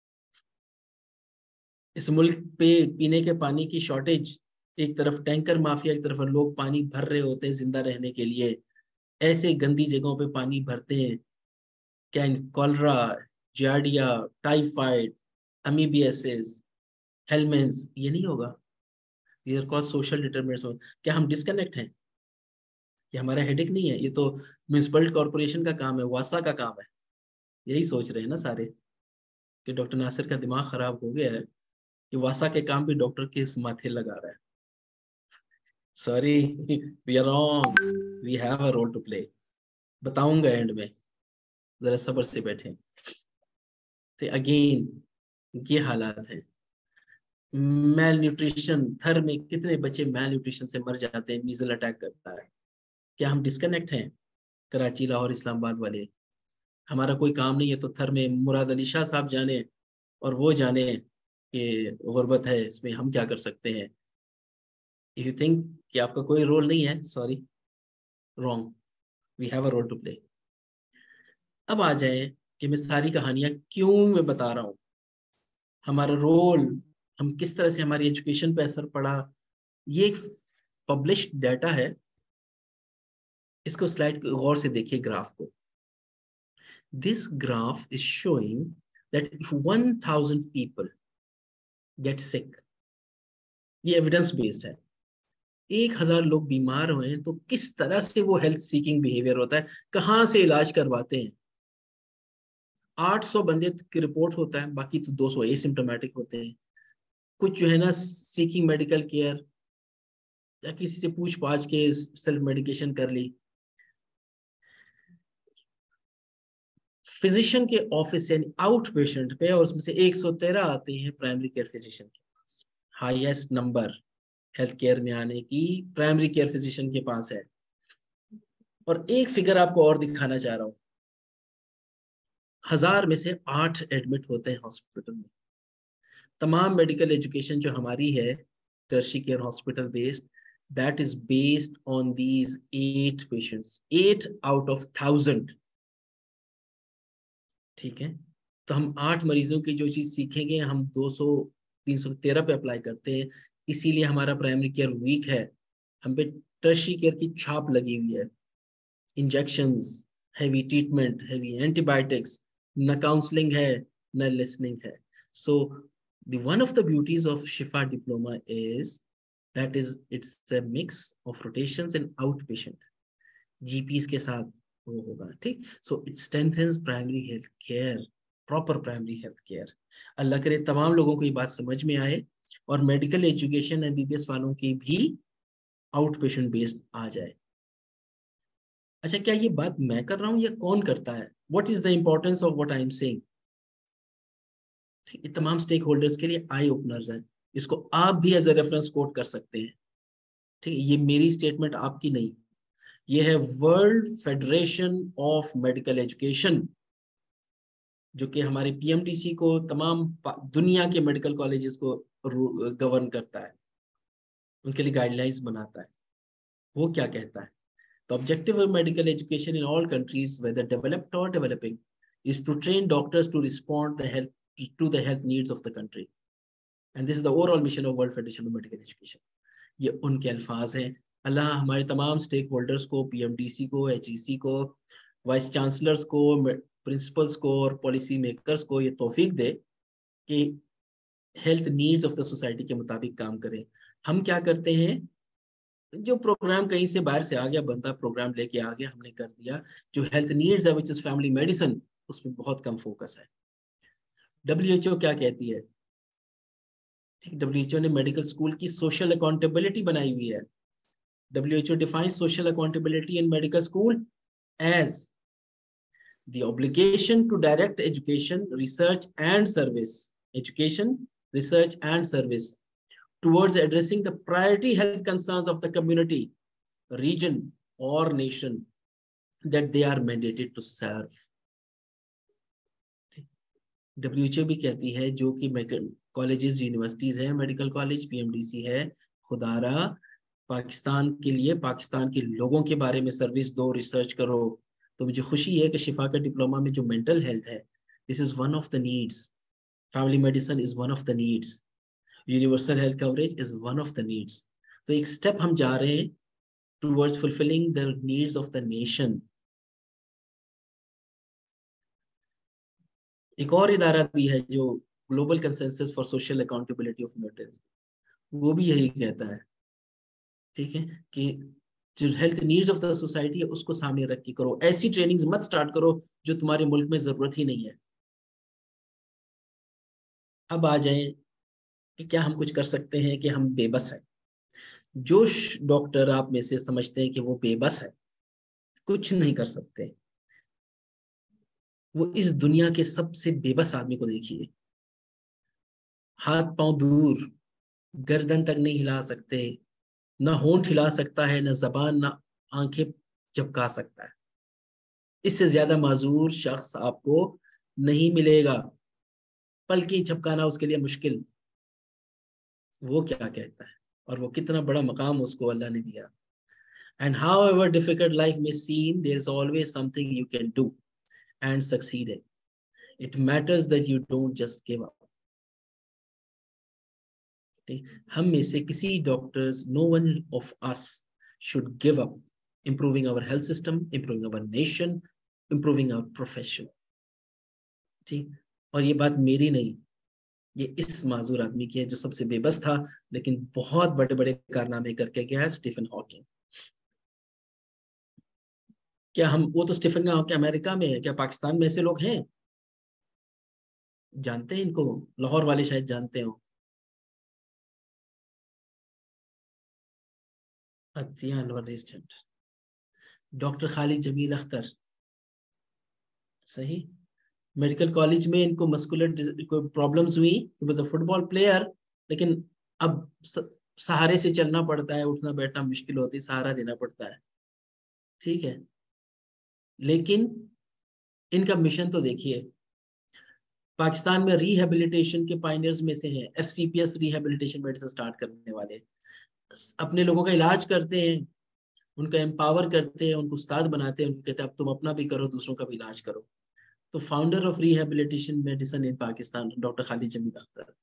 इस मुल्क पे पीने के पानी की शॉर्टेज, एक तरफ टैंकर माफिया, एक तरफ लोग पानी भर रहे होते हैं जिंदा रहने के लिए, ऐसे गंदी जगहों पे पानी भरते हैं, क्या cholera, giardia, typhoid, amoebiasis, helminths, ये नहीं होगा? These are called social determinants। क्या हम डिस्कनेक्ट हैं? ये हमारा हेडेक नहीं है, ये तो म्यूनिसिपल कॉर्पोरेशन का काम है, वासा का काम है। यही सोच रहे हैं ना सारे कि डॉक्टर नासिर का दिमाग खराब हो गया है कि वासा के काम भी डॉक्टर के माथे लगा रहा है। Sorry, we are wrong, we have a role to play. बताऊंगा एंड में, जरा सब्र से बैठे। तो अगेन ये हालात है। मेल न्यूट्रिशन, थर में कितने बच्चे मेल न्यूट्रिशन से मर जाते हैं, मीजल अटैक करता है। क्या हम डिस्कनेक्ट हैं? कराची, लाहौर, इस्लामाबाद वाले, हमारा कोई काम नहीं है तो थर में मुराद अली शाह साहब जाने और वो जाने कि गुर्बत है, इसमें हम क्या कर सकते हैं। इफ यू थिंक कि आपका कोई रोल नहीं है, sorry, wrong, we have a role to play. अब आ जाए कि मैं सारी कहानियां क्यों मैं बता रहा हूँ, हमारा रोल, हम किस तरह से हमारी एजुकेशन पे असर पड़ा। ये एक पब्लिश्ड डाटा है, इसको स्लाइड गौर से देखिए, ग्राफ को। This graph is showing that if 1000 people get sick, ये एविडेंस बेस्ड है, 1000 लोग बीमार हुए तो किस तरह से वो हेल्थ सीकिंग बिहेवियर होता है, कहाँ से इलाज करवाते हैं। 800 बंदे की रिपोर्ट होता है, बाकी तो 200 एसिम्टोमेटिक होते हैं। कुछ जो है ना सीकिंग मेडिकल केयर, या किसी से पूछ पाछ के सेल्फ मेडिकेशन कर ली। फिजिशियन के ऑफिस यानी आउट पेशेंट पे, और उसमें से 113 आते हैं प्राइमरी केयर फिजिशियन के पास। हाईएस्ट नंबर हेल्थ केयर में आने की प्राइमरी केयर फिजिशियन के पास है। और एक फिगर आपको और दिखाना चाह रहा हूं, 1000 में से 8 एडमिट होते हैं हॉस्पिटल में। तमाम मेडिकल एजुकेशन जो हमारी है tertiary care hospital based, that is based on these 8 patients, 8 out of 1000। ठीक है, तो हम 8 मरीजों की जो चीज सीखेंगे हम 200 313 पे अप्लाई करते हैं, इसीलिए हमारा प्राइमरी केयर वीक है। हम पे टर्शी केयर की छाप लगी हुई है, injections, heavy treatment, heavy antibiotics, न काउंसलिंग है न लिसनिंग है। सो one of the beauties of Shifa diploma is that is it's a mix of rotations and outpatient GPs के साथ वो होगा, ठीक। So it strengthens primary health care, proper primary health care. Allah करे तमाम लोगों को ये बात समझ में आए और मेडिकल एजुकेशन एमबीबीएस वालों की भी आउट पेशेंट बेस्ड आ जाए। अच्छा, क्या ये बात मैं कर रहा हूँ या कौन करता है? What is the importance of what I am saying? ठीक, ये तमाम स्टेक होल्डर्स के लिए आई ओपनर्स हैं, इसको आप भी एज ए रेफरेंस कोट कर सकते हैं। ठीक है, ये मेरी स्टेटमेंट आपकी नहीं, ये है world federation of medical education, जो कि हमारे पीएमटीसी को, तमाम दुनिया के मेडिकल कॉलेजेस को गवर्न करता है, उनके लिए गाइडलाइंस बनाता है। वो क्या कहता है? The objective of medical education in all countries, whether developed or developing, is to train doctors to respond to the health needs of the country. And this is the overall mission of World Federation of Medical Education. ये उनके अल्फाज हैं। अल्लाह हमारे तमाम stakeholders को, PMDC को, HEC को, vice chancellors को, प्रिंसिपल्स को और पॉलिसी मेकर्स को ये तौफीक दे कि health needs of the society के मुताबिक काम करें। हम क्या करते हैं, जो प्रोग्राम कहीं से बाहर से आ गया, बंदा प्रोग्राम लेके आ गया, हमने कर दिया। जो हेल्थ नीड्स है, विच इज फैमिली मेडिसिन, उसमें बहुत कम फोकस है। WHO क्या कहती है? ठीक, WHO ने मेडिकल स्कूल की सोशल अकाउंटेबिलिटी बनाई हुई है। WHO defines social accountability in medical school as the obligation to direct education, research and service towards addressing the priority health concerns of the community, region or nation that they are mandated to serve. WHO भी कहती है जो कि colleges, universities हैं, medical college, PMDC है, खुदारा पाकिस्तान के लिए, पाकिस्तान के लोगों के बारे में सर्विस दो, रिसर्च करो। तो मुझे खुशी है कि शिफा का डिप्लोमा में जो मेंटल हेल्थ है, this is one of the needs, family medicine is one of the needs, universal health coverage is one of the needs. तो एक स्टेप हम जा रहे हैं towards fulfilling the needs of the nation. एक और इदारा भी है जो global consensus for social accountability of medicine, वो भी यही कहता है, ठीक है, कि जो health needs of the society है उसको सामने रख के करो। ऐसी ट्रेनिंग्स मत स्टार्ट करो जो तुम्हारे मुल्क में जरूरत ही नहीं है। अब आ जाए कि क्या हम कुछ कर सकते हैं कि हम बेबस हैं। जो डॉक्टर आप में से समझते हैं कि वो बेबस है, कुछ नहीं कर सकते, वो इस दुनिया के सबसे बेबस आदमी को देखिए। हाथ पांव दूर, गर्दन तक नहीं हिला सकते, ना होंठ हिला सकता है, ना जबान, ना आंखें झपका सकता है। इससे ज्यादा माजूर शख्स आपको नहीं मिलेगा। पलकें झपकाना उसके लिए मुश्किल। वो क्या कहता है और वो कितना बड़ा मकाम उसको अल्लाह ने दिया। And however difficult life may seem, there is always something you can do and succeed in. It matters that you don't just give up. हम में से किसी doctors, no one of us should give up improving our health system, improving our nation, improving our profession. ठीक, और ये बात मेरी नहीं, ये इस माजूर आदमी की है जो सबसे बेबस था लेकिन बहुत बड़े बड़े कारनामे करके गया है, स्टीफन हॉकिंग। क्या हम, वो तो स्टीफन हॉकिंग अमेरिका में है, क्या पाकिस्तान में ऐसे लोग हैं? जानते हैं इनको? लाहौर वाले शायद जानते हो। अतिया अनवर रेजिडेंट, डॉक्टर खालिद जमील अख्तर, सही। मेडिकल कॉलेज में इनको मस्कुलर प्रॉब्लम्स हुई, he was a football player, लेकिन अब सहारे से चलना पड़ता है, उठना बैठना मुश्किल होती है, सहारा देना पड़ता है, ठीक है। लेकिन इनका मिशन तो देखिए, पाकिस्तान में रिहेबिलिटेशन के पायनियर्स में से हैं, FCPS रिहेबिलिटेशन मेडिसिन स्टार्ट करने वाले, अपने लोगों का इलाज करते हैं, उनका एम्पावर करते हैं, उनको उस्ताद बनाते हैं, उनको कहते हैं अब तुम अपना भी करो, दूसरों का भी इलाज करो। तो founder of rehabilitation medicine in Pakistan doctor Khalid Jamil Akhtar.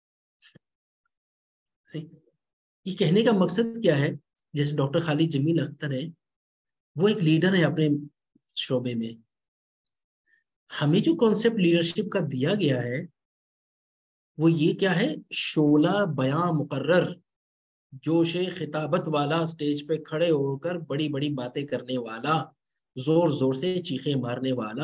ये कहने का मकसद क्या है? जैसे डॉक्टर खालिद जमील अख्तर है, वो एक लीडर है अपने शोबे में। हमें जो कॉन्सेप्ट लीडरशिप का दिया गया है वो ये क्या है? शोला बयां मुकर्रर, जोशे खिताबत वाला, स्टेज पे खड़े होकर बड़ी बड़ी बातें करने वाला, जोर जोर से चीखें मारने वाला,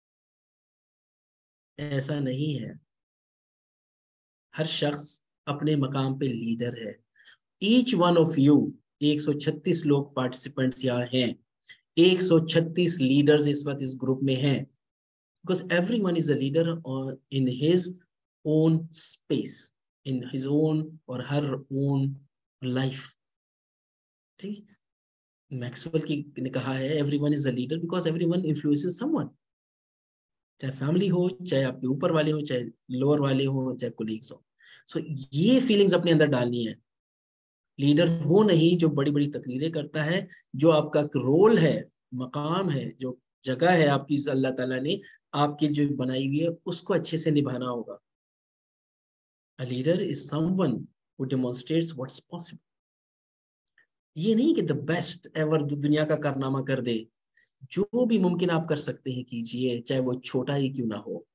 ऐसा नहीं है। हर शख्स अपने मकाम पे लीडर है। ईच वन ऑफ यू, 136 लोग पार्टिसिपेंट्स यहाँ हैं, 136 लीडर्स इस वक्त इस ग्रुप में हैं, because everyone is a leader in his own space, in his own or her own life. ठीक, मैक्सवेल की ने कहा है everyone is a leader because everyone influences someone, चाहे फैमिली हो, चाहे आपके ऊपर वाले हो, चाहे लोअर वाले हो, चाहे कोलीग्स हो। सो ये फीलिंग्स अपने अंदर डालनी है। लीडर वो नहीं जो बड़ी बड़ी तकरीरें करता है, जो आपका रोल है, मकाम है, जो जगह है आपकी अल्लाह ताला ने आपकी जो बनाई हुई है, उसको अच्छे से निभाना होगा। A leader is someone who demonstrates what's possible. ये नहीं कि द बेस्ट एवर दुनिया का कारनामा कर दे, जो भी मुमकिन आप कर सकते हैं कीजिए, चाहे वो छोटा ही क्यों ना हो।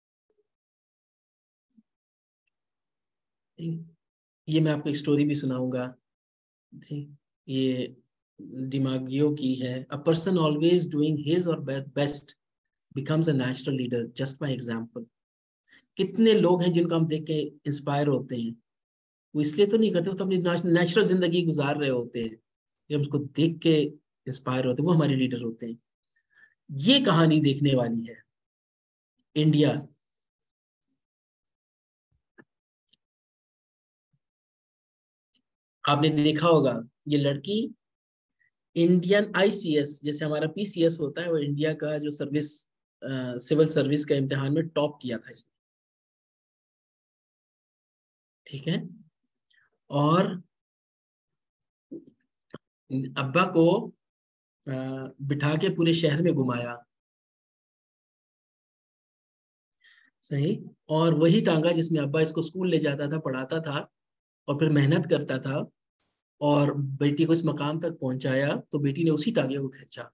ये मैं आपको एक स्टोरी भी सुनाऊंगा। ठीक, ये डिमागियो की है। A person always doing his or best becomes a natural leader just by example. कितने लोग हैं जिनको हम देख के इंस्पायर होते हैं, वो इसलिए तो नहीं करते, वो तो अपनी नेचुरल जिंदगी गुजार रहे होते हैं, ये हमको देख के इंस्पायर होते हैं, वो हमारे लीडर होते हैं। ये कहानी देखने वाली है। इंडिया, आपने देखा होगा, ये लड़की इंडियन आईसीएस, जैसे हमारा पीसीएस होता है, वो इंडिया का जो सर्विस सिविल सर्विस का इम्तिहान में टॉप किया था इसने। ठीक है, और अब्बा को बिठा के पूरे शहर में घुमाया। सही, और वही टांगा जिसमें अब्बा इसको स्कूल ले जाता था, पढ़ाता था और फिर मेहनत करता था और बेटी को इस मकाम तक पहुंचाया, तो बेटी ने उसी टांगे को खींचा।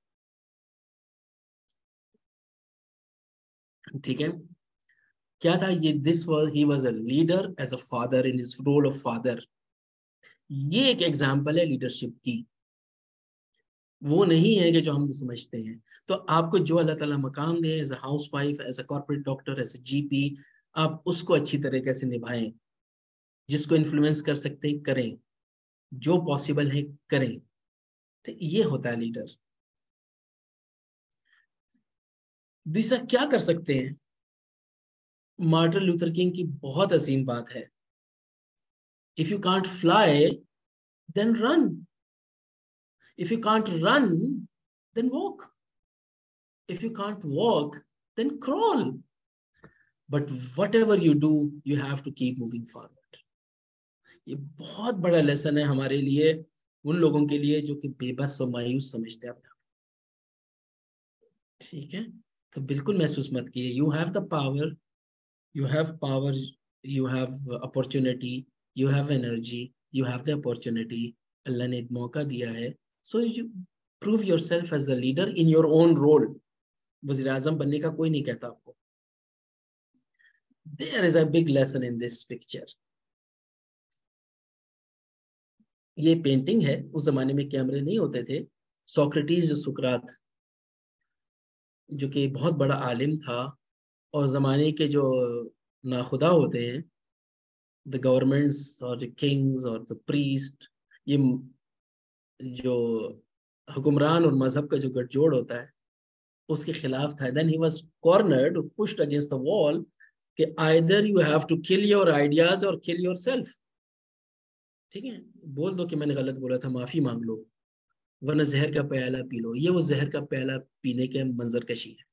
ठीक है, क्या था ये, this was he was a leader as a father in his role of father. ये एक एग्जांपल है लीडरशिप की, वो नहीं है कि जो हम समझते हैं। तो आपको जो अल्लाह ताला मकाम दे, as a housewife, as a corporate doctor, as a GP, आप उसको अच्छी तरीके से निभाएं। जिसको इन्फ्लुएंस कर सकते हैं करें, जो पॉसिबल है करें। तो ये होता है लीडर। दूसरा क्या कर सकते हैं, मार्टिन लूथर किंग की बहुत अजीम बात है, if you can't fly then run, if you can't run then walk, if you can't walk then crawl, but whatever you do you have to keep moving forward. ये बहुत बड़ा lesson है हमारे लिए, उन लोगों के लिए जो कि बेबस और मायूस समझते हैं अपने। ठीक है, तो बिल्कुल महसूस मत कीजिए, you have the power, you have power, you have opportunity, you have energy, you have the opportunity, Allah ने एक मौका दिया है, so you prove yourself as a leader in your own role। वज़ीर आज़म बनने का कोई नहीं कहता आपको। There is a big lesson in this picture। ये पेंटिंग है, उस जमाने में कैमरे नहीं होते थे। सोक्रेटिस, सुकरात, जो कि बहुत बड़ा आलिम था, और जमाने के जो नाखुदा होते हैं, द गवर्नमेंट्स और द किंग्स और द प्रीस्ट, ये जो हुक्मरान और मजहब का जो गठजोड़ होता है, उसके खिलाफ था। Then he was cornered, pushed against the wall, कि either you have to kill your ideas or kill yourself. ठीक है, बोल दो कि मैंने गलत बोला था, माफी मांग लो, वरना जहर का प्याला पी लो। ये वो जहर का प्याला पीने के मंजर कशी है।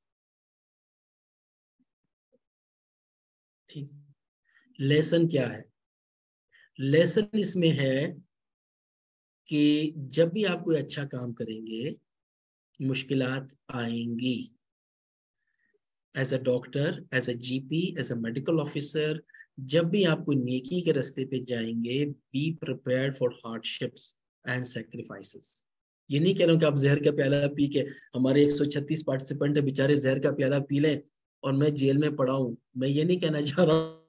ठीक, लेसन क्या है, लेसन इसमें है कि जब भी आप कोई अच्छा काम करेंगे, मुश्किलात आएंगी। As a doctor, as a GP, as a medical officer, जब भी आप कोई नेकी के रास्ते पे जाएंगे, be prepared for hardships and sacrifices. ये नहीं कह रहा हूँ कि आप जहर का प्याला पी के, हमारे 136 पार्टिसिपेंट है बेचारे, जहर का प्याला पी लें और मैं जेल में पड़ा हूँ, मैं ये नहीं कहना चाह रहा हूँ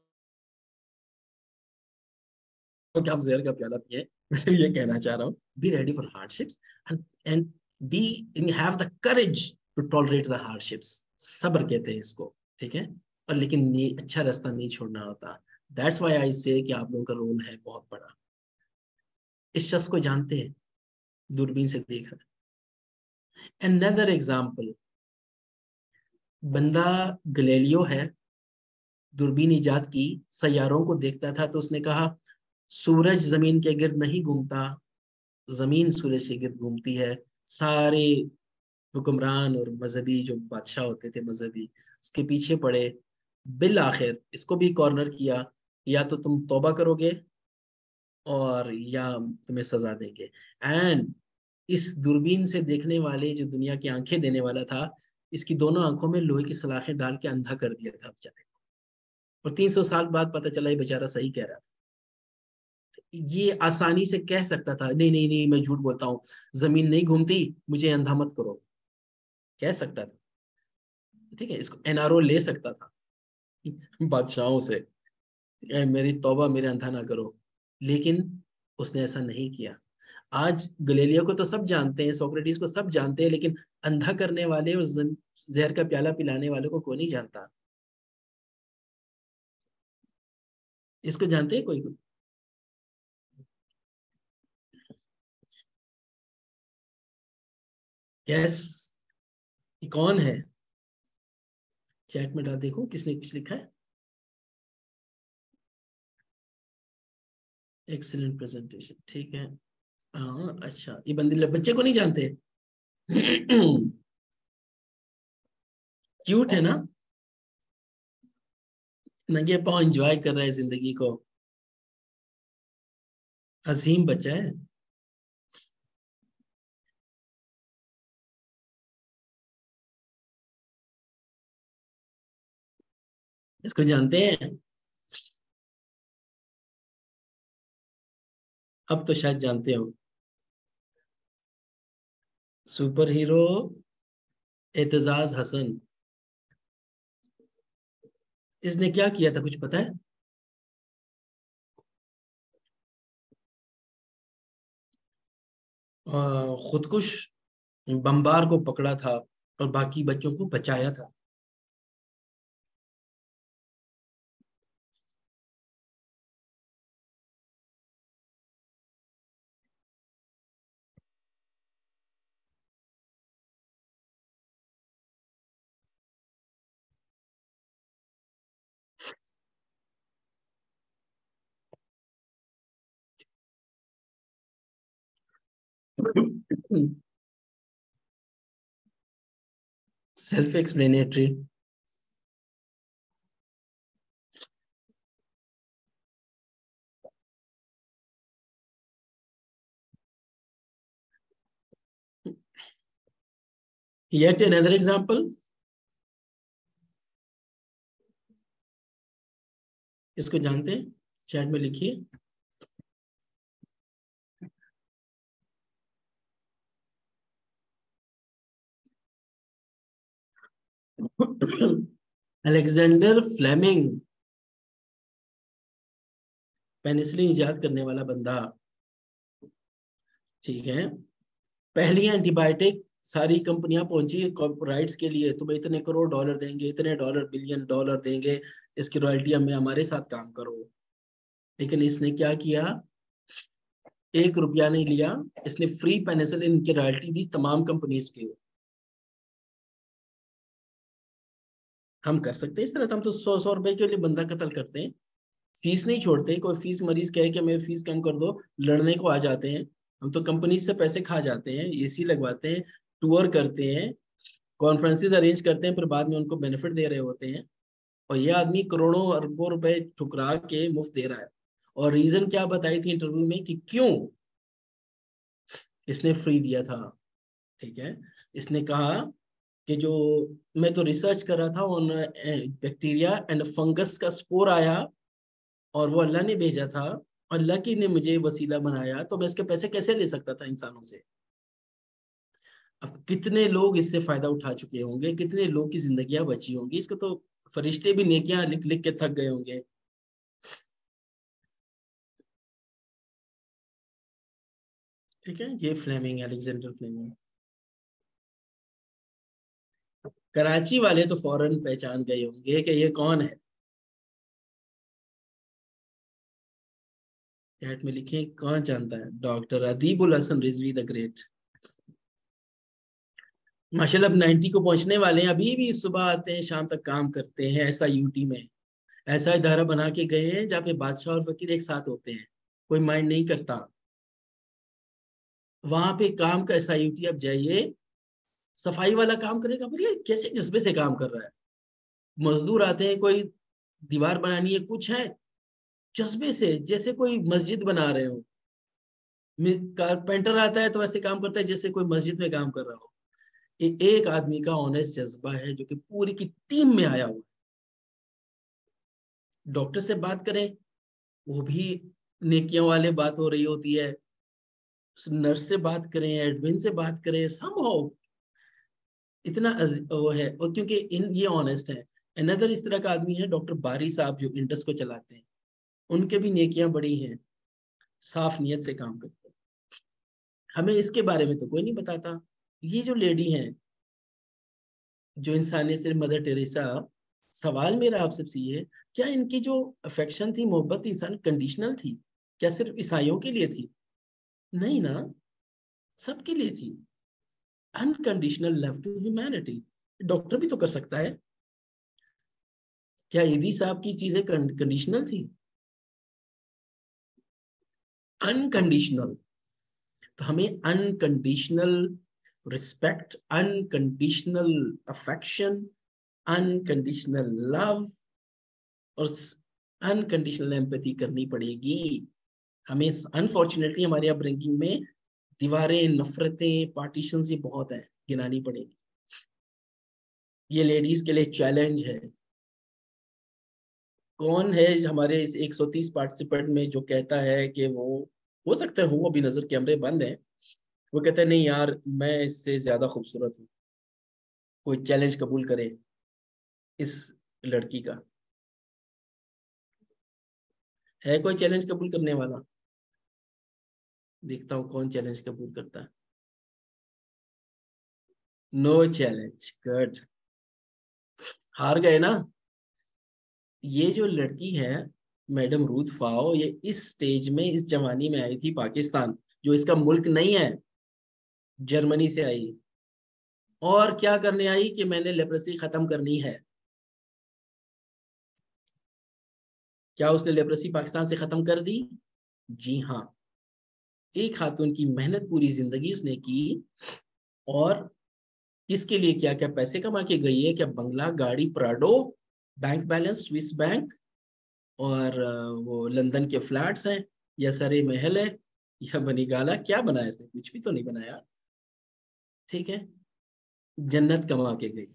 कि आप जहर का प्याला पिए। मैं ये कहना चाह रहा हूँ, be ready for hardships and be have the courage to tolerate the hardships. सब्र कहते हैं इसको। ठीक है, और लेकिन ये अच्छा रास्ता नहीं छोड़ना होता। दैट्स व्हाई आई से कि आप लोगों का रोल है बहुत बड़ा। इस शख्स को जानते हैं, दूरबीन से देख रहे हैं। अनदर एग्जाम्पल, बंदा गैलीलियो है, दूरबीन इजाद की, सैयारों को देखता था, तो उसने कहा सूरज जमीन के गिर्द नहीं घूमता, जमीन सूरज के गिर्द घूमती है। सारे हुक्मरान और मजहबी जो बादशाह होते थे मजहबी, उसके पीछे पड़े। बिल आखिर इसको भी कॉर्नर किया या तो तुम तौबा करोगे और या तुम्हें सजा देंगे। एंड इस दूरबीन से देखने वाले जो दुनिया की आंखें देने वाला था, इसकी दोनों आंखों में लोहे की सलाखें डाल के अंधा कर दिया था बेचारे को। और 300 साल बाद पता चला ये बेचारा सही कह रहा था। ये आसानी से कह सकता था नहीं नहीं नहीं मैं झूठ बोलता हूँ, जमीन नहीं घूमती, मुझे अंधा मत करो, कह सकता था। ठीक है, इसको एनआरओ ले सकता था बादशाहों से, मेरी तौबा, मेरे अंधा ना करो। लेकिन उसने ऐसा नहीं किया। आज गलेलियो को तो सब जानते हैं, सोक्रेटिस को सब जानते हैं, लेकिन अंधा करने वाले और जहर का प्याला पिलाने वाले को कोई नहीं जानता। इसको जानते हैं कोई? यस, ये कौन है? चैट में डाल देखो किसने कुछ लिखा है। एक्सीलेंट प्रेजेंटेशन, ठीक है। हाँ अच्छा, ये बंदी बच्चे को नहीं जानते? क्यूट है ना, नंगे पाँव एंजॉय कर रहा है जिंदगी को, अजीम बच्चा है। इसको जानते हैं? अब तो शायद जानते हो। Superhero Aitzaz Hasan. इसने क्या किया था कुछ पता है? खुदकुश बम्बार को पकड़ा था और बाकी बच्चों को बचाया था। Self explanatory. Yet another example, इसको जानते हैं? चैट में लिखिए। अलेक्जेंडर फ्लेमिंग, पेनिसिलिन इजाद करने वाला बंदा। ठीक है, पहली एंटीबायोटिक, सारी कंपनियां पहुंची राइट्स के लिए, तुम्हें इतने करोड़ डॉलर देंगे, इतने डॉलर बिलियन डॉलर देंगे, इसकी रॉयल्टी हमें, हमारे साथ काम करो। लेकिन इसने क्या किया? 1 रुपया नहीं लिया, इसने फ्री पेनिसिलिन की रॉयल्टी दी तमाम कंपनीज के। हम कर सकते हैं इस तरह? तो हम तो 100-100 रुपए के लिए बंदा कत्ल करते हैं, फीस नहीं छोड़ते। कोई फीस मरीज कहे कि मेरी फीस कम कर दो, लड़ने को आ जाते हैं। हम तो कंपनी से पैसे खा जाते हैं, एसी लगवाते हैं, टूर करते हैं, कॉन्फ्रेंसेस अरेंज करते हैं, फिर बाद में उनको बेनिफिट दे रहे होते हैं। और ये आदमी करोड़ों अरबों रुपए ठुकरा के मुफ्त दे रहा है। और रीजन क्या बताई थी इंटरव्यू में कि क्यों इसने फ्री दिया था? ठीक है, इसने कहा कि जो मैं तो रिसर्च कर रहा था ऑन बैक्टीरिया एंड फंगस का स्पोर आया और वो अल्लाह ने भेजा था, अल्लाह की ने मुझे वसीला बनाया, तो मैं इसके पैसे कैसे ले सकता था इंसानों से? अब कितने लोग इससे फायदा उठा चुके होंगे, कितने लोग की जिंदगियां बची होंगी, इसको तो फरिश्ते भी नेकियां लिख लिख के थक गए होंगे। ठीक है, ये फ्लेमिंग, अलेक्जेंडर फ्लेमिंग। कराची वाले तो फौरन पहचान गए होंगे कि ये कौन है। चैट में लिखिए कौन जानता है? Doctor Adibul Hasan Rizvi the great. माशाल्लाह अब 90 को पहुंचने वाले हैं, अभी भी सुबह आते हैं शाम तक काम करते हैं। ऐसा यूटी में ऐसा इदारा बना के गए हैं जहाँ पे बादशाह और फकीर एक साथ होते हैं, कोई माइंड नहीं करता। वहां पे काम का ऐसा यूटी, अब जाइए, सफाई वाला काम करेगा, बोलिए कैसे जज्बे से काम कर रहा है। मजदूर आते हैं, कोई दीवार बनानी है, कुछ है, जज्बे से, जैसे कोई मस्जिद बना रहे हो। कारपेंटर आता है तो वैसे काम करता है जैसे कोई मस्जिद में काम कर रहा हो। एक आदमी का ऑनेस्ट जज्बा है जो कि पूरी की टीम में आया हुआ है। डॉक्टर से बात करें, वो भी नेकियों वाले बात हो रही होती है। नर्स से बात करें, एडमिन से बात करें, समहाउ इतना वो है। और क्योंकि ये ऑनेस्ट है। अनदर इस तरह का आदमी है डॉक्टर बारी साहब, जो इंडस को चलाते हैं। उनके भी नेकियां बड़ी हैं, साफ नीयत से काम करते हैं। हमें इसके बारे में तो कोई नहीं बताता। ये जो लेडी हैं, जो इंसानियत से मदर टेरेसा, सवाल मेरा आप सबसे ये है, क्या इनकी जो अफेक्शन थी, मोहब्बत थी, इंसान कंडीशनल थी? क्या सिर्फ ईसाइयों के लिए थी? नहीं ना, सबके लिए थी। Unconditional love to humanity. Doctor भी तो कर सकता है। क्या ईदी साहब की चीजें कंडीशनल थी? अनकंडीशनल। तो हमें unconditional respect, unconditional affection, unconditional love और अनकंडीशनल एम्पैथी करनी पड़ेगी। हमें अनफॉर्चुनेटली हमारे अपब्रिंगिंग में दीवारें, नफरतें, पार्टीशन ये बहुत है, गिनानी पड़ेगी। ये लेडीज के लिए चैलेंज है। कौन है हमारे इस 130 पार्टिसिपेंट में जो कहता है कि वो हो सकता है, अभी नजर कैमरे बंद हैं, वो कहता है नहीं यार मैं इससे ज्यादा खूबसूरत हूँ। कोई चैलेंज कबूल करे इस लड़की का? है कोई चैलेंज कबूल करने वाला? देखता हूँ कौन चैलेंज कबूल करता है। No challenge, good. हार गए ना। ये जो लड़की है मैडम रूथ फाओ, ये इस स्टेज में, इस जवानी में आई थी पाकिस्तान, जो इसका मुल्क नहीं है, जर्मनी से आई। और क्या करने आई कि मैंने लेप्रेसी खत्म करनी है। क्या उसने लेप्रेसी पाकिस्तान से खत्म कर दी? जी हाँ। एक खातून की मेहनत पूरी जिंदगी उसने की, और इसके लिए क्या क्या पैसे कमा के गई है। क्या बंगला, गाड़ी, Prado, bank balance, Swiss bank, और वो लंदन के फ्लैट्स हैं, या सरे महल है, या बनीगाला। क्या बनाया इसने? कुछ भी तो नहीं बनाया। ठीक है, जन्नत कमा के गई।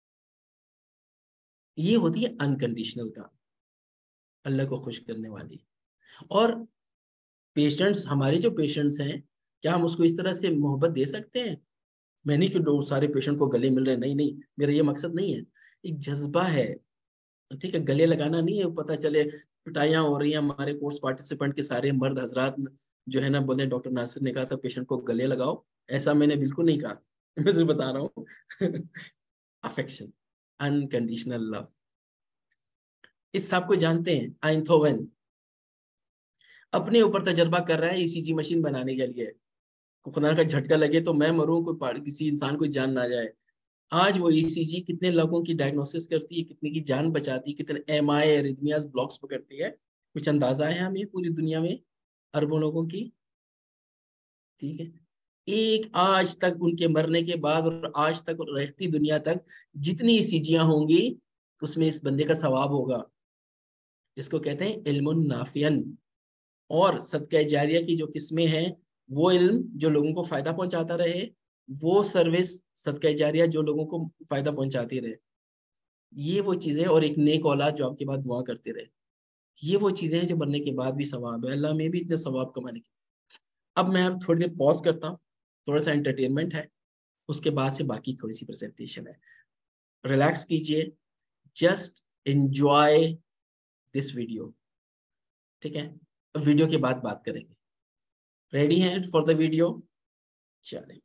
ये होती है अनकंडीशनल का, अल्लाह को खुश करने वाली। और पेशेंट्स, हमारे जो पेशेंट्स हैं, क्या हम उसको इस तरह से मोहब्बत दे सकते हैं? मैं नहीं कि सारे पेशेंट को गले मिल रहे हैं, नहीं नहीं, मेरा ये मकसद नहीं है। एक जज्बा है, ठीक है, गले लगाना नहीं है। पता चले पिटाइयां हो रही हैं, हमारे कोर्स पार्टिसिपेंट के सारे मर्द हजरात जो है ना बोले डॉक्टर नासिर ने कहा था पेशेंट को गले लगाओ। ऐसा मैंने बिल्कुल नहीं कहा। मैं सिर्फ बता रहा हूँ। अफेक्शन, अनकंडीशनल लव, इस सब को जानते हैं। आइंथोवन अपने ऊपर तजर्बा कर रहा है ईसीजी मशीन बनाने के लिए। खुदा का झटका लगे तो मैं मरूं, कोई किसी इंसान को जान ना जाए। आज वो ईसीजी कितने लोगों की डायग्नोसिस करती है, कितने की जान बचाती है, कितने एमआई, एरिथमियाज, ब्लॉक्स पकड़ती है। कुछ अंदाजा है हमें पूरी दुनिया में अरबों लोगों की? ठीक है, एक आज तक उनके मरने के बाद और आज तक और रहती दुनिया तक जितनी ईसीजियां होंगी उसमें इस बंदे का सवाब होगा। इसको कहते हैं इल्मुन नाफियन। और सदका जारिया की जो किस्में हैं, वो इल्म जो लोगों को फायदा पहुंचाता रहे, वो सर्विस सदका जारिया जो लोगों को फायदा पहुंचाती रहे, ये वो चीजें। और एक नेक औलाद जो आपके बाद दुआ करते रहे, ये वो चीजें हैं जो मरने के बाद भी सवाब है। अल्लाह में भी इतने सवाब कमाने के। अब मैं थोड़ी देर पॉज करता हूँ, थोड़ा सा एंटरटेनमेंट है, उसके बाद से बाकी थोड़ी सी प्रेजेंटेशन है। रिलैक्स कीजिए, जस्ट एंजॉय दिस वीडियो। ठीक है, वीडियो के बाद बात करेंगे। रेडी हैं फॉर द वीडियो? चलिए।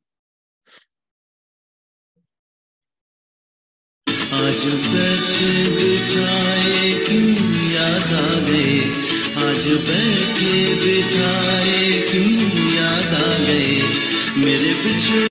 आज बैठे बिठाए क्यों याद आ गए, आज बैठे बिठाए क्यों याद आ गए मेरे पिछड़े।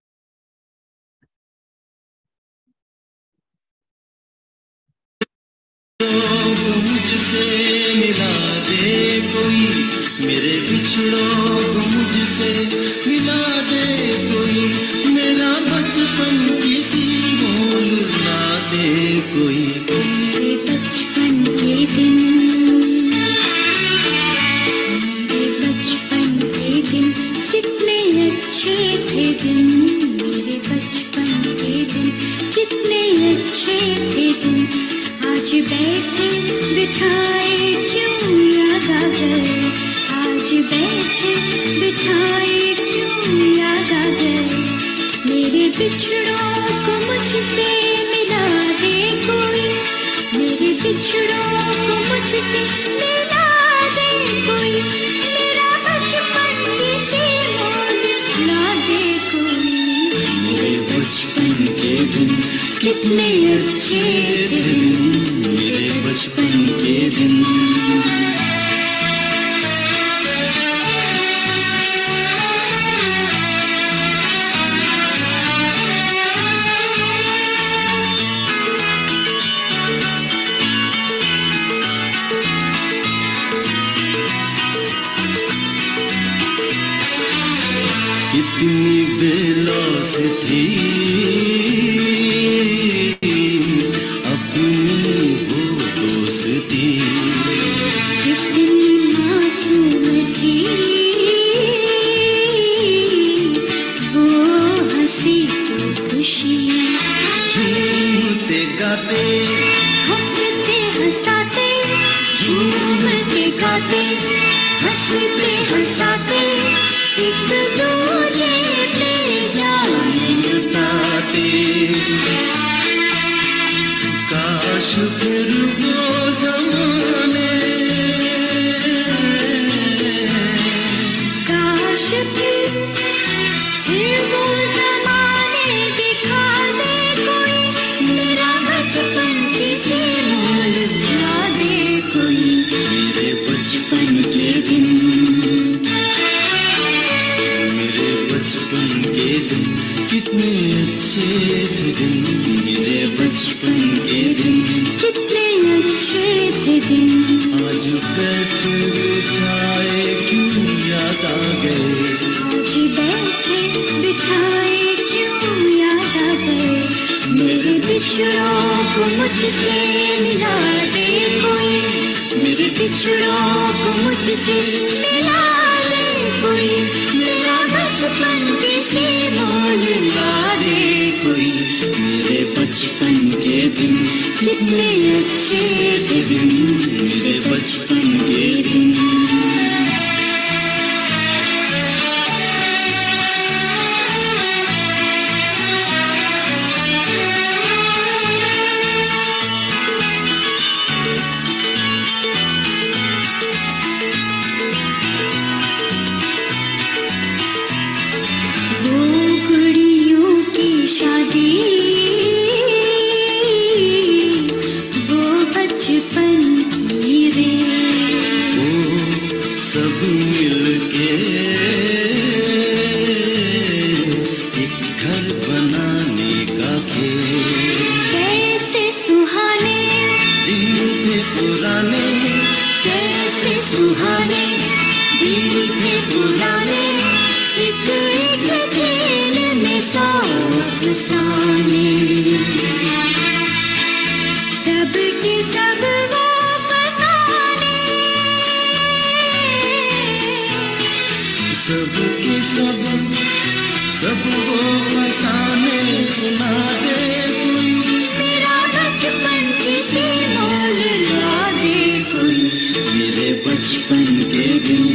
मुझसे मिला दे कोई, मेरे बिछड़ों को मुझसे मिला दे कोई, मेरा बचपन किसी बोल ला दे कोई। मेरे बचपन के दिन बैठे बिठाए क्यों याद आ गए, आज बैठे बिठाए क्यों याद आ गए, मेरे बिछड़ों को मुझसे मिला दे कोई, मेरे बिछड़ों को मुझसे मिला दे कोई, मेरा बचपन किसी मोल ला दे कोई, मेरे बचपन के दिन कितने अच्छे थे दिन, मेरे बचपन के दिन। कितनी बेलौस थी अपनी वो दोस्ती, कितनी मासूम थी वो हंसी तो खुशी, झूमते गाते हंसते हंसाते, झूमते गाते हंसते हंसाते, एक दूजे पे जान लुटाते, काश फिर वो ज़माने, काश फिर वो ज़माने दिखा दे कोई, मेरा बचपन किसी मोल ला दे कोई, मेरे बचपन के दिन, बचपन के दिन कितने अच्छे थे दिन, मेरे बचपन के दिन कितने अच्छे थे दिन, आज बैठे बिठाए क्यों याद आ गए, आज बैठे बिठाए क्यों याद आ गए, मेरे बिछड़ों को मुझसे मिला दे कोई, मेरे बिछड़ों को मुझसे मिला दे कोई, मेरा बचपन किसी मोल ला दे कोई, मेरे बचपन के दिन कितने अच्छे थे दिन, मेरे बचपन के दिन। सब वो फसाने सुना दे कोई, मेरा बचपन किसी मोल ला दे कोई, मेरे बचपन के दिन,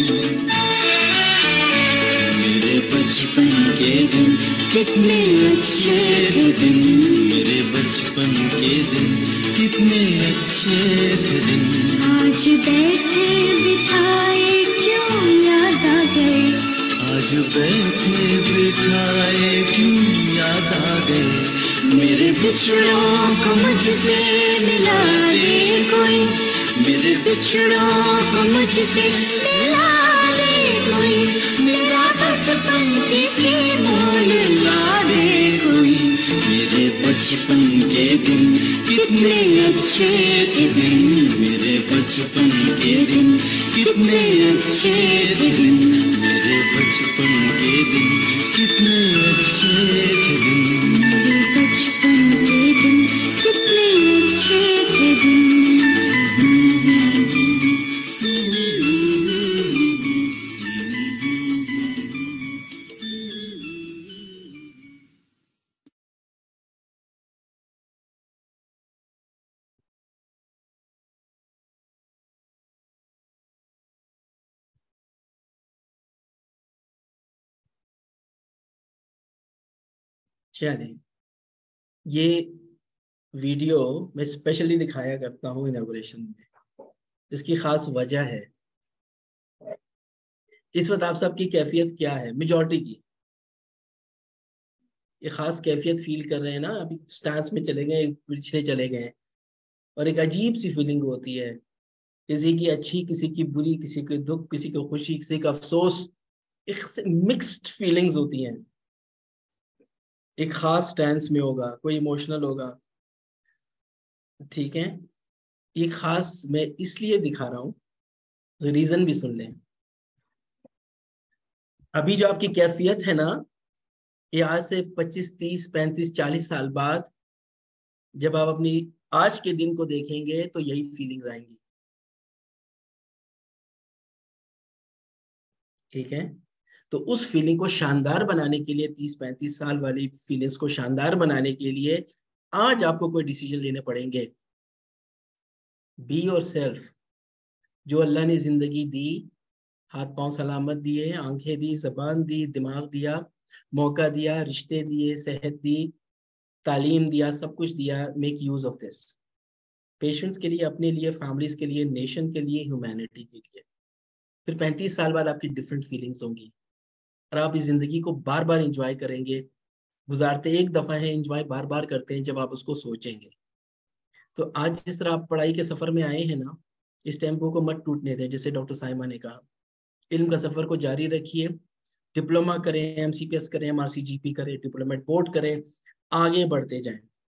मेरे बचपन के दिन कितने अच्छे थे दिन, मेरे बचपन के दिन कितने अच्छे थे दिन, आज बैठे बिठाए क्यों याद आ गए, आज बैठे बिठाए क्यों याद आ गए, मेरे बिछड़ों को मुझसे मिला दे कोई, मेरे बिछड़ों को मुझसे मिला दे कोई, मेरा बचपन किसी मोल ला दे कोई, मेरे बचपन के दिन कितने अच्छे थे दिन, मेरे बचपन के दिन कितने अच्छे थे दिन, मेरे बचपन के दिन कितने अच्छे थे दिन, मेरे बचपन के दिन कितने अच्छे थे चलिए, ये वीडियो मैं स्पेशली दिखाया करता हूँ इनॉग्रेशन में, इसकी खास वजह है। इस वक्त आप सबकी कैफियत क्या है? मेजॉरिटी की ये खास कैफियत फील कर रहे हैं ना, अभी स्टांस में चले गए, पिछले चले गए, और एक अजीब सी फीलिंग होती है, किसी की अच्छी, किसी की बुरी, किसी के दुख, किसी को खुशी, किसी का अफसोस, एक मिक्स्ड फीलिंग्स होती हैं। एक खास स्टैंस में होगा, कोई इमोशनल होगा, ठीक है। ये खास मैं इसलिए दिखा रहा हूँ, तो रीजन भी सुन लें। अभी जो आपकी कैफियत है ना, ये आज से 25, 30, 35, 40 साल बाद जब आप अपनी आज के दिन को देखेंगे तो यही फीलिंग्स आएंगी, ठीक है। तो उस फीलिंग को शानदार बनाने के लिए, 30-35 साल वाली फीलिंग्स को शानदार बनाने के लिए आज आपको कोई डिसीजन लेने पड़ेंगे। Be yourself. जो अल्लाह ने जिंदगी दी, हाथ पांव सलामत दिए, आंखें दी, जबान दी, दिमाग दिया, मौका दिया, रिश्ते दिए, सेहत दी, तालीम दिया, सब कुछ दिया, make use of this. Patients के लिए, अपने लिए, फैमिलीज के लिए, नेशन के लिए, ह्यूमैनिटी के लिए। फिर 35 साल बाद आपकी डिफरेंट फीलिंग्स होंगी और आप इस जिंदगी को बार बार इंजॉय करेंगे। गुजारते एक दफा है, इंजॉय बार बार करते हैं जब आप उसको सोचेंगे। तो आज जिस तरह आप पढ़ाई के सफर में आए हैं ना, इस टेम्पो को मत टूटने दें। जैसे डॉक्टर साइमा ने कहा, इल्म का सफर को जारी रखिए, डिप्लोमा करें, एमसीपीएस करें, एमआरसीजीपी करें, डिप्लोमेट बोर्ड करें, आगे बढ़ते जाएं।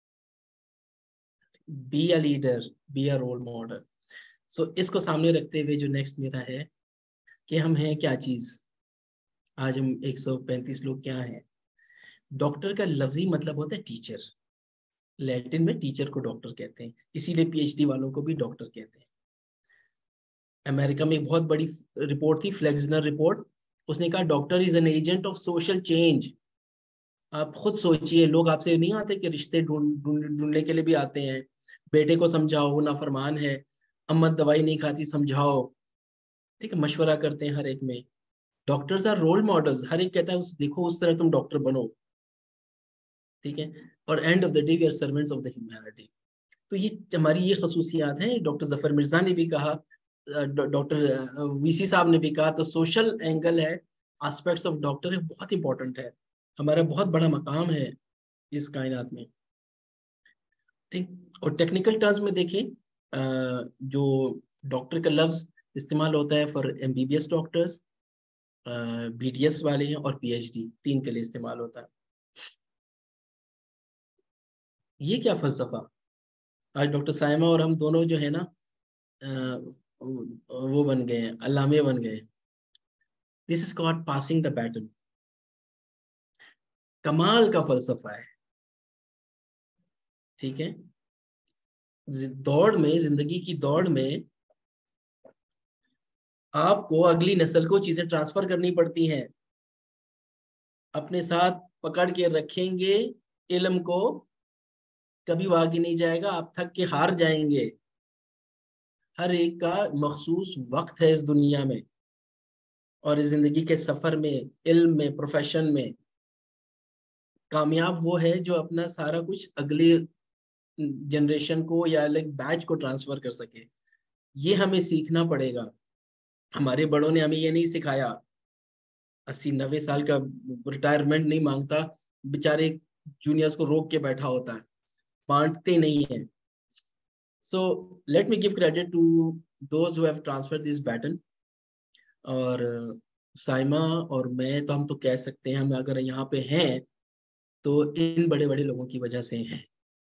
Be a leader, be a role model. So इसको सामने रखते हुए जो नेक्स्ट मेरा है कि हम हैं क्या चीज। आज हम 135 लोग क्या हैं। डॉक्टर का लफ्जी मतलब होता है टीचर। लैटिन में टीचर को डॉक्टर कहते हैं, इसीलिए पीएचडी वालों को भी डॉक्टर कहते हैं। अमेरिका में एक बहुत बड़ी रिपोर्ट थी, फ्लेक्सनर रिपोर्ट। उसने कहा doctor is an agent of social change. आप खुद सोचिए, लोग आपसे नहीं आते कि रिश्ते ढूंढने के लिए भी आते हैं। बेटे को समझाओ, वो नाफरमान है, अम्मा दवाई नहीं खाती, समझाओ, ठीक है, मशवरा करते हैं हर एक में। Doctors are role models. हर एक कहता है देखो उस तरह तुम डॉक्टर बनो, ठीक है। और end of the day we are servants of the humanity. तो ये हमारी ये खसूसियात हैं। डॉक्टर जफर मिर्जा ने भी कहा, डॉक्टर वीसी साहब ने भी कहा। तो सोशल एंगल है, एस्पेक्ट्स ऑफ डॉक्टर है, बहुत इंपॉर्टेंट है। हमारा बहुत बड़ा मकाम है इस कायनात में, ठीक। और टेक्निकल टर्म्स में देखें, जो डॉक्टर का लफ्ज इस्तेमाल होता है फॉर एमबीबीएस डॉक्टर्स, बीडीएस वाले हैं, और पीएचडी, 3 के लिए इस्तेमाल होता है। ये क्या फलसफा। आज डॉक्टर साइमा और हम दोनों जो है ना, वो बन गए हैं, अल्लामे बन गए। This is called passing the baton. कमाल का फलसफा है, ठीक है। दौड़ में, जिंदगी की दौड़ में आपको अगली नस्ल को चीजें ट्रांसफर करनी पड़ती हैं। अपने साथ पकड़ के रखेंगे इल्म को, कभी वो आगे नहीं जाएगा, आप थक के हार जाएंगे। हर एक का मखसूस वक्त है इस दुनिया में, और इस जिंदगी के सफर में, इल्म में, प्रोफेशन में कामयाब वो है जो अपना सारा कुछ अगले जनरेशन को या अलग बैच को ट्रांसफर कर सके। ये हमें सीखना पड़ेगा। हमारे बड़ों ने हमें ये नहीं सिखाया। 80-90 साल का रिटायरमेंट नहीं मांगता, बेचारे जूनियर्स को रोक के बैठा होता है, बांटते नहीं है। So let me give credit to those who have transferred this baton. और साइमा और मैं, तो हम तो कह सकते हैं, हम अगर यहाँ पे हैं तो इन बड़े बड़े लोगों की वजह से हैं।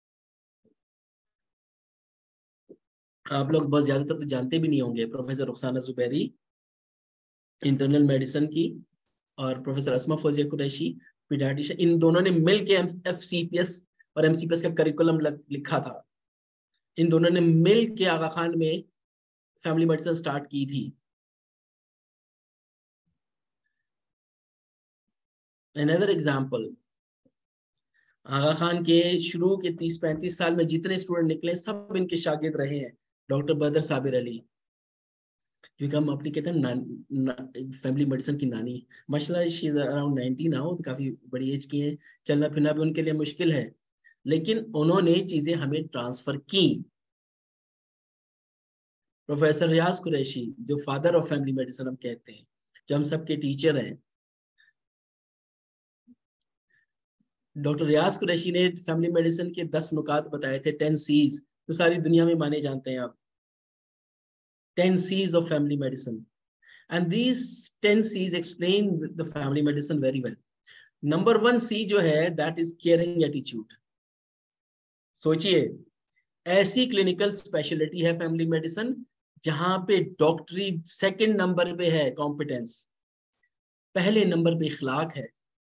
आप लोग बस ज्यादातर तो जानते भी नहीं होंगे, professor Rukhsana Zubairi internal medicine की, और प्रोफेसर असमा फौजिया कुरैशी पीडियाट्रिशियन, इन दोनों ने मिलके एफसीपीएस और एमसीपीएस का करिकुलम लिखा था। इन दोनों ने मिल के आगा खान में फैमिली मेडिसिन स्टार्ट की थी। अनदर एग्जाम्पल, आगा खान के शुरू के 30-35 साल में जितने स्टूडेंट निकले, सब इनके शागिर्द रहे हैं। डॉक्टर बदर साबिर अली, क्योंकि हम अपनी कहते हैं फैमिली मेडिसिन की नानी। माशाल्लाह शी इज अराउंड 90 नाउ, तो काफी बड़ी एज की है, चलना फिरना भी उनके लिए मुश्किल है, लेकिन उन्होंने चीजें हमें ट्रांसफर की। प्रोफेसर रियाज कुरैशी, जो फादर ऑफ फैमिली मेडिसिन हम कहते हैं, जो हम सबके टीचर हैं, डॉक्टर रियाज कुरैशी ने फैमिली मेडिसिन के 10 नुकात बताए थे, 10 सीज, तो सारी दुनिया में माने जाते हैं आप, 10 C's of family medicine. And these 10 C's explain the family medicine very well. Number 1 C जो है, that is caring attitude. सोचिए, ऐसी क्लिनिकल स्पेशलिटी है फैमिली मेडिसिन जहां पे डॉक्टरी सेकंड नंबर पे है कॉम्पिटेंस, पहले नंबर पे इखलाक है।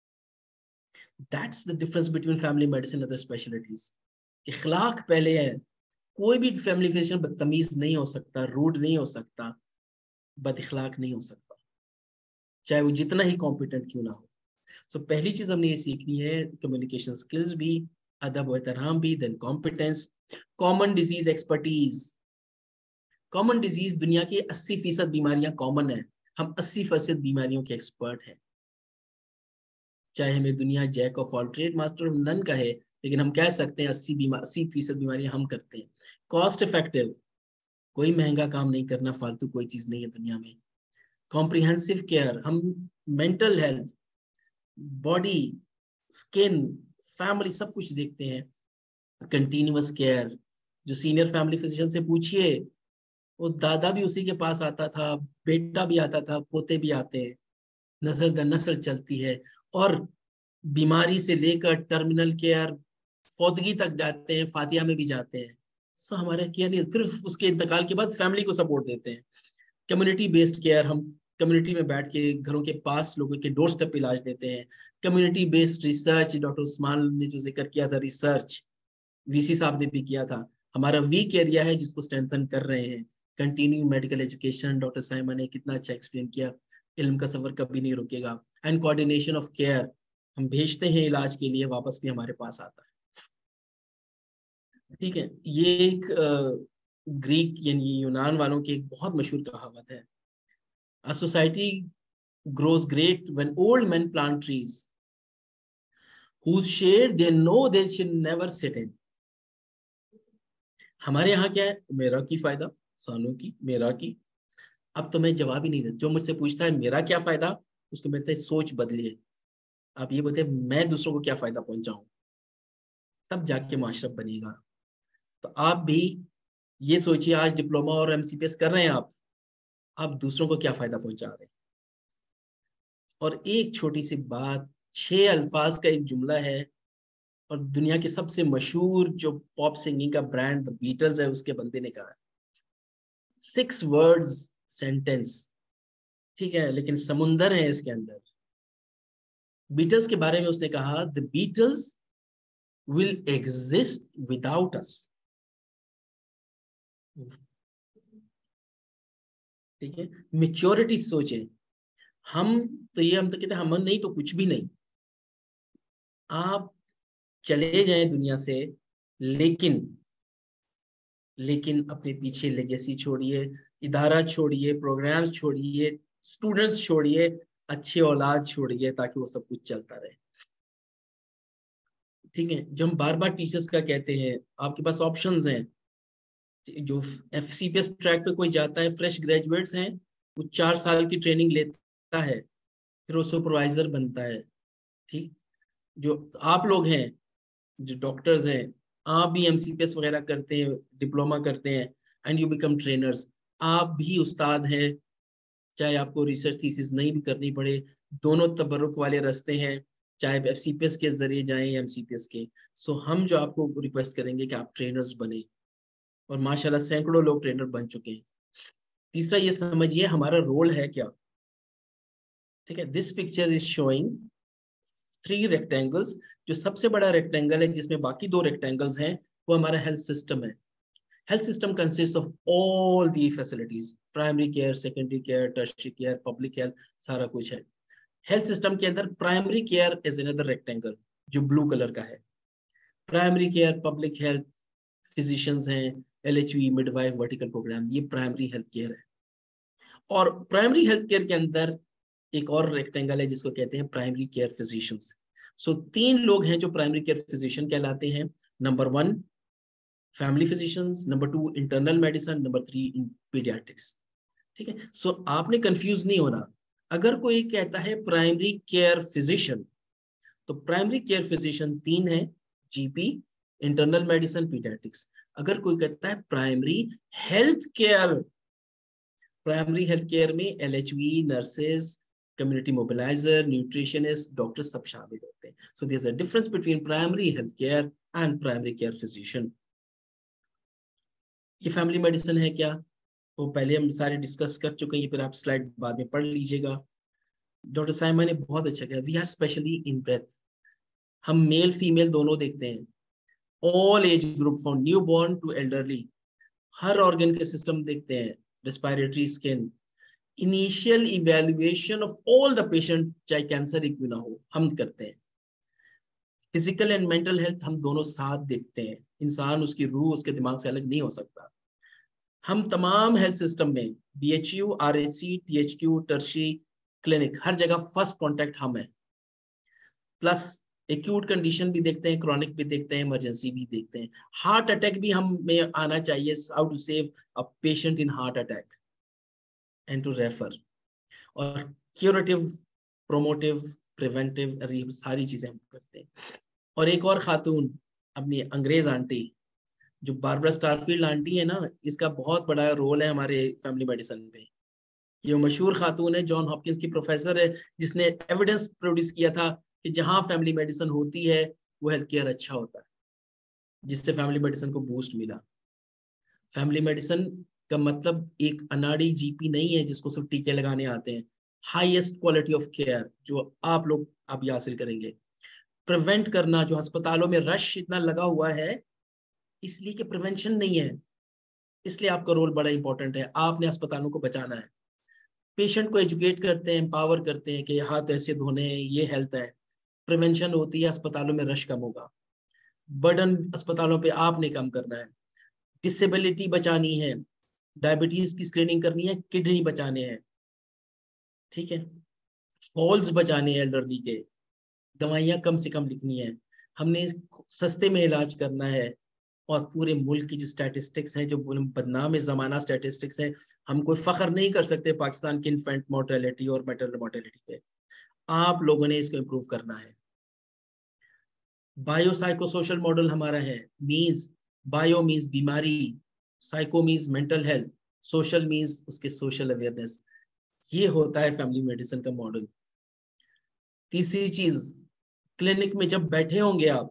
That's the difference between family medicine and other specialties. इखलाक पहले है। कोई भी फैमिली फिजिशियन बदतमीज नहीं हो सकता, रूड नहीं हो सकता, बद इखलाक नहीं हो सकता, चाहे वो जितना ही कॉम्पिटेंट क्यों ना हो। सो पहली चीज हमने ये सीखनी है, कम्युनिकेशन स्किल्स भी, अदब व एहतराम भी, then competence. Common disease expertise. Common disease, दुनिया की 80% बीमारियां कॉमन है, हम 80% बीमारियों के एक्सपर्ट हैं। चाहे हमें दुनिया jack of all trade master of none का है, लेकिन हम कह सकते हैं 80% बीमारियां हम करते हैं। कॉस्ट इफेक्टिव, कोई महंगा काम नहीं करना, फालतू कोई चीज नहीं है दुनिया में। कॉम्प्रिहेंसिव केयर, हम mental health, body, skin, family सब कुछ देखते हैं। कंटिन्यूअस केयर, जो सीनियर फैमिली फिजिशियन से पूछिए, वो दादा भी उसी के पास आता था, बेटा भी आता था, पोते भी आते हैं, नस्ल दर नस्ल चलती है। और बीमारी से लेकर टर्मिनल केयर, फौतगी तक जाते हैं, फातिया में भी जाते हैं। सो हमारा केयर नहीं, फिर उसके इंतकाल के बाद फैमिली को सपोर्ट देते हैं। कम्युनिटी बेस्ड केयर, हम कम्युनिटी में बैठ के घरों के पास लोगों के डोर स्टेप इलाज देते हैं। Community based research, doctor Usman ने जो जिक्र किया था, रिसर्च वीसी साहब ने भी किया था, हमारा वीक एरिया है जिसको स्ट्रेंथन कर रहे हैं। Continue medical education, doctor Saima ने कितना अच्छा एक्सप्लेन किया, इल्म का सफर कभी नहीं रुकेगा। एंड कोऑर्डिनेशन ऑफ केयर, हम भेजते हैं इलाज के लिए, वापस भी हमारे पास आता है। ठीक है, ये एक ग्रीक यानी यूनान वालों की एक बहुत मशहूर कहावत है, A society grows great when old men plant trees whose shade they know they should never sit in. हमारे यहाँ क्या है, मेरा की फायदा, सानू की, मेरा की। अब तो मैं जवाब ही नहीं देता, जो मुझसे पूछता है मेरा क्या फायदा, उसको मिलता है सोच बदलिए। आप ये बताइए मैं दूसरों को क्या फायदा पहुंचाऊं, तब जाके माशरफ बनेगा। तो आप भी ये सोचिए, आज डिप्लोमा और एमसीपीएस कर रहे हैं आप दूसरों को क्या फायदा पहुंचा रहे हैं। और एक छोटी सी बात, 6 अल्फाज का एक जुमला है, और दुनिया के सबसे मशहूर जो पॉप सिंगिंग का ब्रांड द बीटल्स है, उसके बंदे ने कहा 6 वर्ड्स सेंटेंस, ठीक है, लेकिन समुंदर है इसके अंदर। बीटल्स के बारे में उसने कहा, the Beatles will exist without us. ठीक है, मेच्योरिटी सोचे, हम तो कहते हैं हम नहीं तो कुछ भी नहीं। आप चले जाएं दुनिया से, लेकिन अपने पीछे लेगेसी छोड़िए, इदारा छोड़िए, प्रोग्राम्स छोड़िए, स्टूडेंट्स छोड़िए, अच्छे औलाद छोड़िए, ताकि वो सब कुछ चलता रहे। ठीक है, जो हम बार बार टीचर्स का कहते हैं, आपके पास ऑप्शंस हैं। जो एफसीपीएस ट्रैक पे कोई जाता है, फ्रेश ग्रेजुएट्स हैं, वो 4 साल की ट्रेनिंग लेता है, फिर वो सुपरवाइजर बनता है। ठीक, जो आप लोग हैं, जो डॉक्टर्स हैं, आप भी एमसीपीएस वगैरह करते हैं, डिप्लोमा करते हैं, एंड यू बिकम ट्रेनर्स। आप भी उस्ताद हैं, चाहे आपको रिसर्च थीसिस नहीं भी करनी पड़े, दोनों तबरुक वाले रास्ते हैं, चाहे एफसीपीएस के जरिए जाएं या एमसीपीएस के। सो हम जो आपको रिक्वेस्ट करेंगे कि आप ट्रेनर्स बने, और माशाल्लाह सैकड़ों लोग ट्रेनर बन चुके हैं। तीसरा ये समझिए हमारा रोल है क्या। ठीक है, this picture is showing 3 rectangles. जो सबसे बड़ा रेक्टेंगल है जिसमें बाकी 2 रेक्टेंगल्स हैं, वो हमारा हेल्थ सिस्टम है। Health system consist of all the facilities, primary care, secondary care, tertiary care, public health, सारा कुछ है। हेल्थ सिस्टम के अंदर primary care is another rectangle जो ब्लू कलर का है। Primary care, public health, physicians हैं, एलएचवी, मिडवाइफ, वर्टिकल प्रोग्राम, ये प्राइमरी हेल्थ केयर है। और प्राइमरी हेल्थ केयर के अंदर एक और रेक्टेंगल है जिसको कहते हैं प्राइमरी केयर फिजिशियंस। सो 3 लोग हैं जो प्राइमरी केयर फिजिशियन कहलाते हैं। Number 1 family physicians, number 2 internal medicine, number 3 in paediatrics. ठीक है, सो आपने कंफ्यूज नहीं होना। अगर कोई कहता है प्राइमरी केयर फिजिशियन, तो प्राइमरी केयर फिजिशियन 3 है, जीपी, इंटरनल मेडिसिन, पीडियाट्रिक्स। अगर कोई कहता है primary health care, primary health care में LHV, nurses, community mobiliser, nutritionist, doctor सब शामिल होते हैं। So there is a difference between primary health care and primary care physician. ये फैमिली मेडिसिन है क्या, वो पहले हम सारे डिस्कस कर चुके हैं, फिर आप स्लाइड बाद में पढ़ लीजिएगा। डॉक्टर साइमा ने बहुत अच्छा कहा, we are specially in breadth. हम मेल फीमेल दोनों देखते हैं, all age group from newborn to elderly, हर ऑर्गन के सिस्टम देखते हैं, respiratory, skin, initial evaluation of all the patient, चाहे कैंसर ही क्यों ना हो, हम करते हैं। फिजिकल एंड मेंटल हेल्थ हम दोनों साथ देखते हैं। इंसान, उसकी रूह उसके दिमाग से अलग नहीं हो सकता। हम तमाम हेल्थ सिस्टम में BHU, RHC, THQ, tertiary, clinic, हर जगह फर्स्ट कांटेक्ट हम है। प्लस एक्यूट कंडीशन भी देखते हैं, क्रॉनिक भी देखते हैं, इमरजेंसी भी देखते हैं। हार्ट अटैक भी हम में आना चाहिए, how to save a patient in heart attack and to refer. और क्यूरेटिव, प्रोमोटिव, प्रिवेंटिव, सारी चीजें हम करते हैं। और एक और खातून, अपनी अंग्रेज आंटी, जो बारबरा स्टारफील्ड आंटी है ना, इसका बहुत बड़ा रोल है हमारे फैमिली मेडिसिन पे। ये मशहूर खातून है, जॉन हॉपकिंस की प्रोफेसर है, जिसने एविडेंस प्रोड्यूस किया था कि जहां फैमिली मेडिसिन होती है वो हेल्थ केयर अच्छा होता है, जिससे फैमिली मेडिसिन को बूस्ट मिला। फैमिली मेडिसिन का मतलब एक अनाड़ी जीपी नहीं है जिसको सिर्फ टीके लगाने आते हैं। हाईएस्ट क्वालिटी ऑफ केयर जो आप लोग आप ये हासिल करेंगे। प्रिवेंट करना, जो अस्पतालों में रश इतना लगा हुआ है इसलिए कि प्रिवेंशन नहीं है, इसलिए आपका रोल बड़ा इंपॉर्टेंट है। आपने अस्पतालों को बचाना है। पेशेंट को एजुकेट करते हैं, एम्पावर करते हैं कि हाथ ऐसे धोने हैं, ये हेल्थ है। प्रिवेंशन होती है, अस्पतालों में रश कम होगा। बर्डन अस्पतालों पे आपने कम करना है। डिसेबिलिटी बचानी है, डायबिटीज की स्क्रीनिंग करनी है, किडनी बचाने हैं, ठीक है, फॉल्स बचाने हैं, एल्डरली के, दवाइयां कम से कम लिखनी है, हमने सस्ते में इलाज करना है। और पूरे मुल्क की जो स्टैटिस्टिक्स हैं, जो बदनाम जमाना स्टैटिस्टिक्स हैं, हम कोई फख्र नहीं कर सकते पाकिस्तान की इन्फेंट मोर्टेलिटी और मैटरनल मोर्टेलिटी पे। आप लोगों ने इसको इम्प्रूव करना है। बायो साइको सोशल मॉडल हमारा है। मीन्स बायो मीन्स बीमारी, psycho means mental health, social means उसके सोशल अवेयरनेस। ये होता है फैमिली मेडिसिन का मॉडल। तीसरी चीज, क्लिनिक में जब बैठे होंगे आप,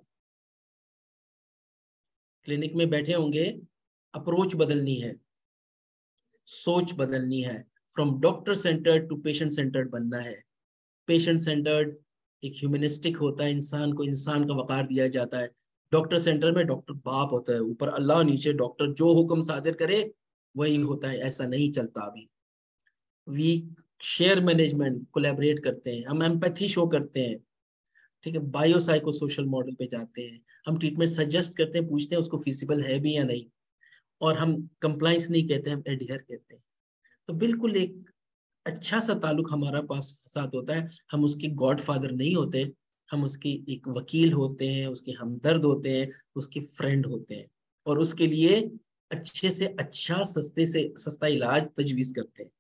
क्लिनिक में बैठे होंगे, अप्रोच बदलनी है, सोच बदलनी है। From doctor centred to patient centred बनना है। पेशेंट सेंटर्ड एक ह्यूमनिस्टिक होता है, इंसान को इंसान का वकार दिया जाता है। डॉक्टर सेंटर में डॉक्टर बाप होता है, ऊपर अल्लाह, नीचे डॉक्टर, जो हुक्म सादिर करे वही होता है। ऐसा नहीं चलता अभी। वी शेयर मैनेजमेंट, कोलैबोरेट करते हैं, हम एम्पैथी शो करते हैं, ठीक है। बायो साइको सोशल मॉडल पे जाते हैं, हम ट्रीटमेंट सजेस्ट करते हैं, पूछते हैं उसको फिजिबल है भी या नहीं। और हम कंप्लाइंस नहीं कहते, हम एडहियर कहते हैं। तो बिल्कुल एक अच्छा सा ताल्लुक हमारा पास साथ होता है। हम उसके गॉड फादर नहीं होते, हम उसके एक वकील होते हैं, उसके हमदर्द होते हैं, उसके फ्रेंड होते हैं। और उसके लिए अच्छे से अच्छा, सस्ते से सस्ता इलाज तजवीज करते हैं।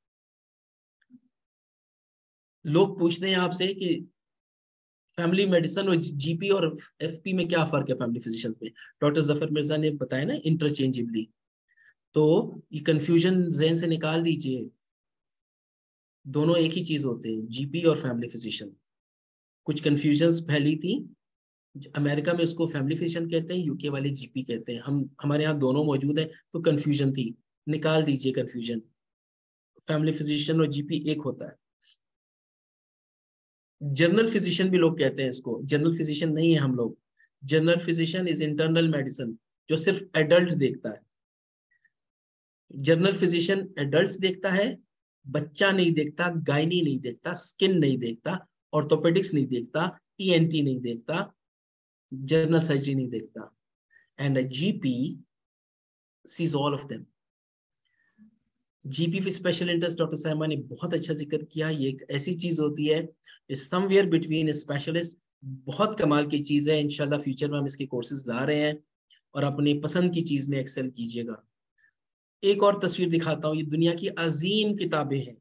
लोग पूछते हैं आपसे कि फैमिली मेडिसिन और जीपी और एफपी में क्या फर्क है फैमिली फिजिशियंस में। डॉक्टर जफर मिर्जा ने बताया ना, इंटरचेंजेबली। तो ये कंफ्यूजन जहन से निकाल दीजिए, दोनों एक ही चीज होते हैं, जीपी और फैमिली फिजिशियन। कुछ कंफ्यूजन्स फैली थी, अमेरिका में उसको फैमिली फिजिशियन कहते हैं, यूके वाले जीपी कहते हैं, हमारे यहाँ दोनों मौजूद है, तो कंफ्यूजन थी, निकाल दीजिए कंफ्यूजन। फैमिली फिजिशियन और जीपी एक होता है। जनरल फिजिशियन भी लोग कहते हैं इसको, जनरल फिजिशियन नहीं है हम लोग। General physician is internal medicine, जो सिर्फ एडल्ट देखता है। जनरल फिजिशियन एडल्ट देखता है, बच्चा नहीं देखता, गायनी नहीं देखता, स्किन नहीं देखता, ऑर्थोपेडिक्स नहीं देखता, ईएनटी नहीं देखता, जनरल सर्जरी नहीं देखता। And a GP sees all of them. GP for special interest doctor Sahima ने बहुत अच्छा जिक्र किया। ये एक ऐसी चीज होती है समवेयर बिटवीन स्पेशलिस्ट, बहुत कमाल की चीज है। इंशाल्लाह फ्यूचर में हम इसके कोर्सेज ला रहे हैं और अपनी पसंद की चीज में एक्सेल कीजिएगा। एक और तस्वीर दिखाता हूँ, ये दुनिया की अजीम किताबें हैं,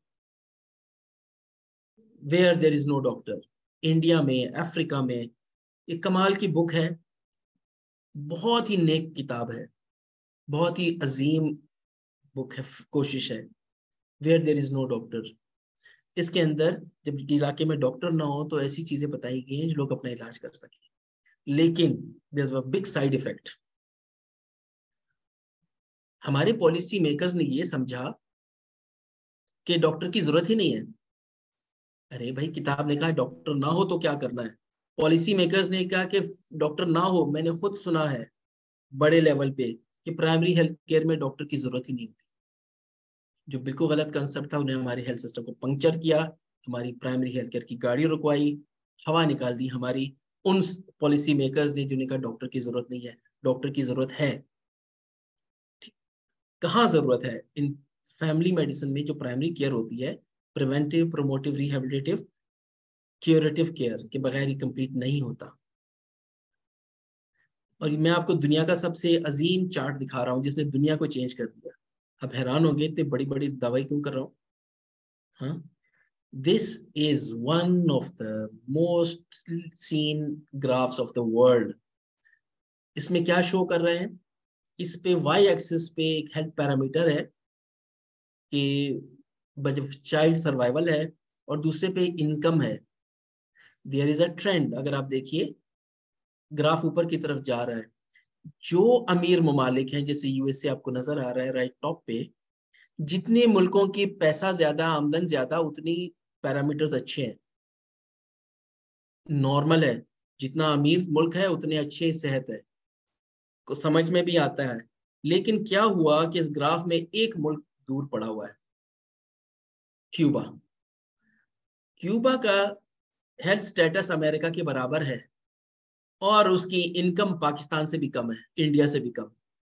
where there is no doctor, India में, अफ्रीका में। एक कमाल की बुक है, बहुत ही नेक किताब है, बहुत ही अजीम बुक है, कोशिश है। Where there is no doctor, इसके अंदर जब इलाके में डॉक्टर ना हो तो ऐसी चीजें बताई गई हैं जो लोग अपना इलाज कर सकें, लेकिन there is a big side effect. हमारे पॉलिसी मेकर्स ने ये समझा कि डॉक्टर की जरूरत ही नहीं है। अरे भाई, किताब ने कहा डॉक्टर ना हो तो क्या करना है। पॉलिसी मेकर्स ने कहा कि डॉक्टर ना हो, मैंने खुद सुना है बड़े लेवल पे कि प्राइमरी हेल्थ केयर में डॉक्टर की जरूरत ही नहीं होती, जो बिल्कुल गलत कंसेप्ट था। उन्हें हमारे हेल्थ सिस्टम को पंक्चर किया, हमारी प्राइमरी हेल्थ केयर की गाड़ी रुकवाई, हवा निकाल दी हमारी उन पॉलिसी मेकर्स ने जिन्हें कहा डॉक्टर की जरूरत नहीं है। डॉक्टर की जरूरत है, कहाँ जरूरत है? इन फैमिली मेडिसिन में जो प्राइमरी केयर होती है, preventive, promotive, rehabilitative, curative care के बगैर ही कंप्लीट नहीं होता। और मैं आपको दुनिया का सबसे अजीम चार्ट दिखा रहा हूँ जिसने दुनिया को चेंज कर दिया। आप हैरान होंगे इतनी बड़ी बड़ी दवाई क्यों कर रहा हूँ। हाँ, this is one of the most seen graphs of the world. इसमें क्या शो कर रहे हैं? इस पे वाई एक्सिस पे एक हेल्थ पैरामीटर है कि चाइल्ड सर्वाइवल है, और दूसरे पे इनकम है। देयर इज अ ट्रेंड, अगर आप देखिए ग्राफ ऊपर की तरफ जा रहा है। जो अमीर ममालिक हैं, जैसे यूएसए आपको नजर आ रहा है राइट टॉप पे, जितने मुल्कों की पैसा ज्यादा, आमदन ज्यादा, उतनी पैरामीटर्स अच्छे हैं, नॉर्मल है। जितना अमीर मुल्क है उतने अच्छे सेहत है, को समझ में भी आता है। लेकिन क्या हुआ कि इस ग्राफ में एक मुल्क दूर पड़ा हुआ है, क्यूबा। क्यूबा का हेल्थ स्टेटस अमेरिका के बराबर है और उसकी इनकम पाकिस्तान से भी कम है, इंडिया से भी कम।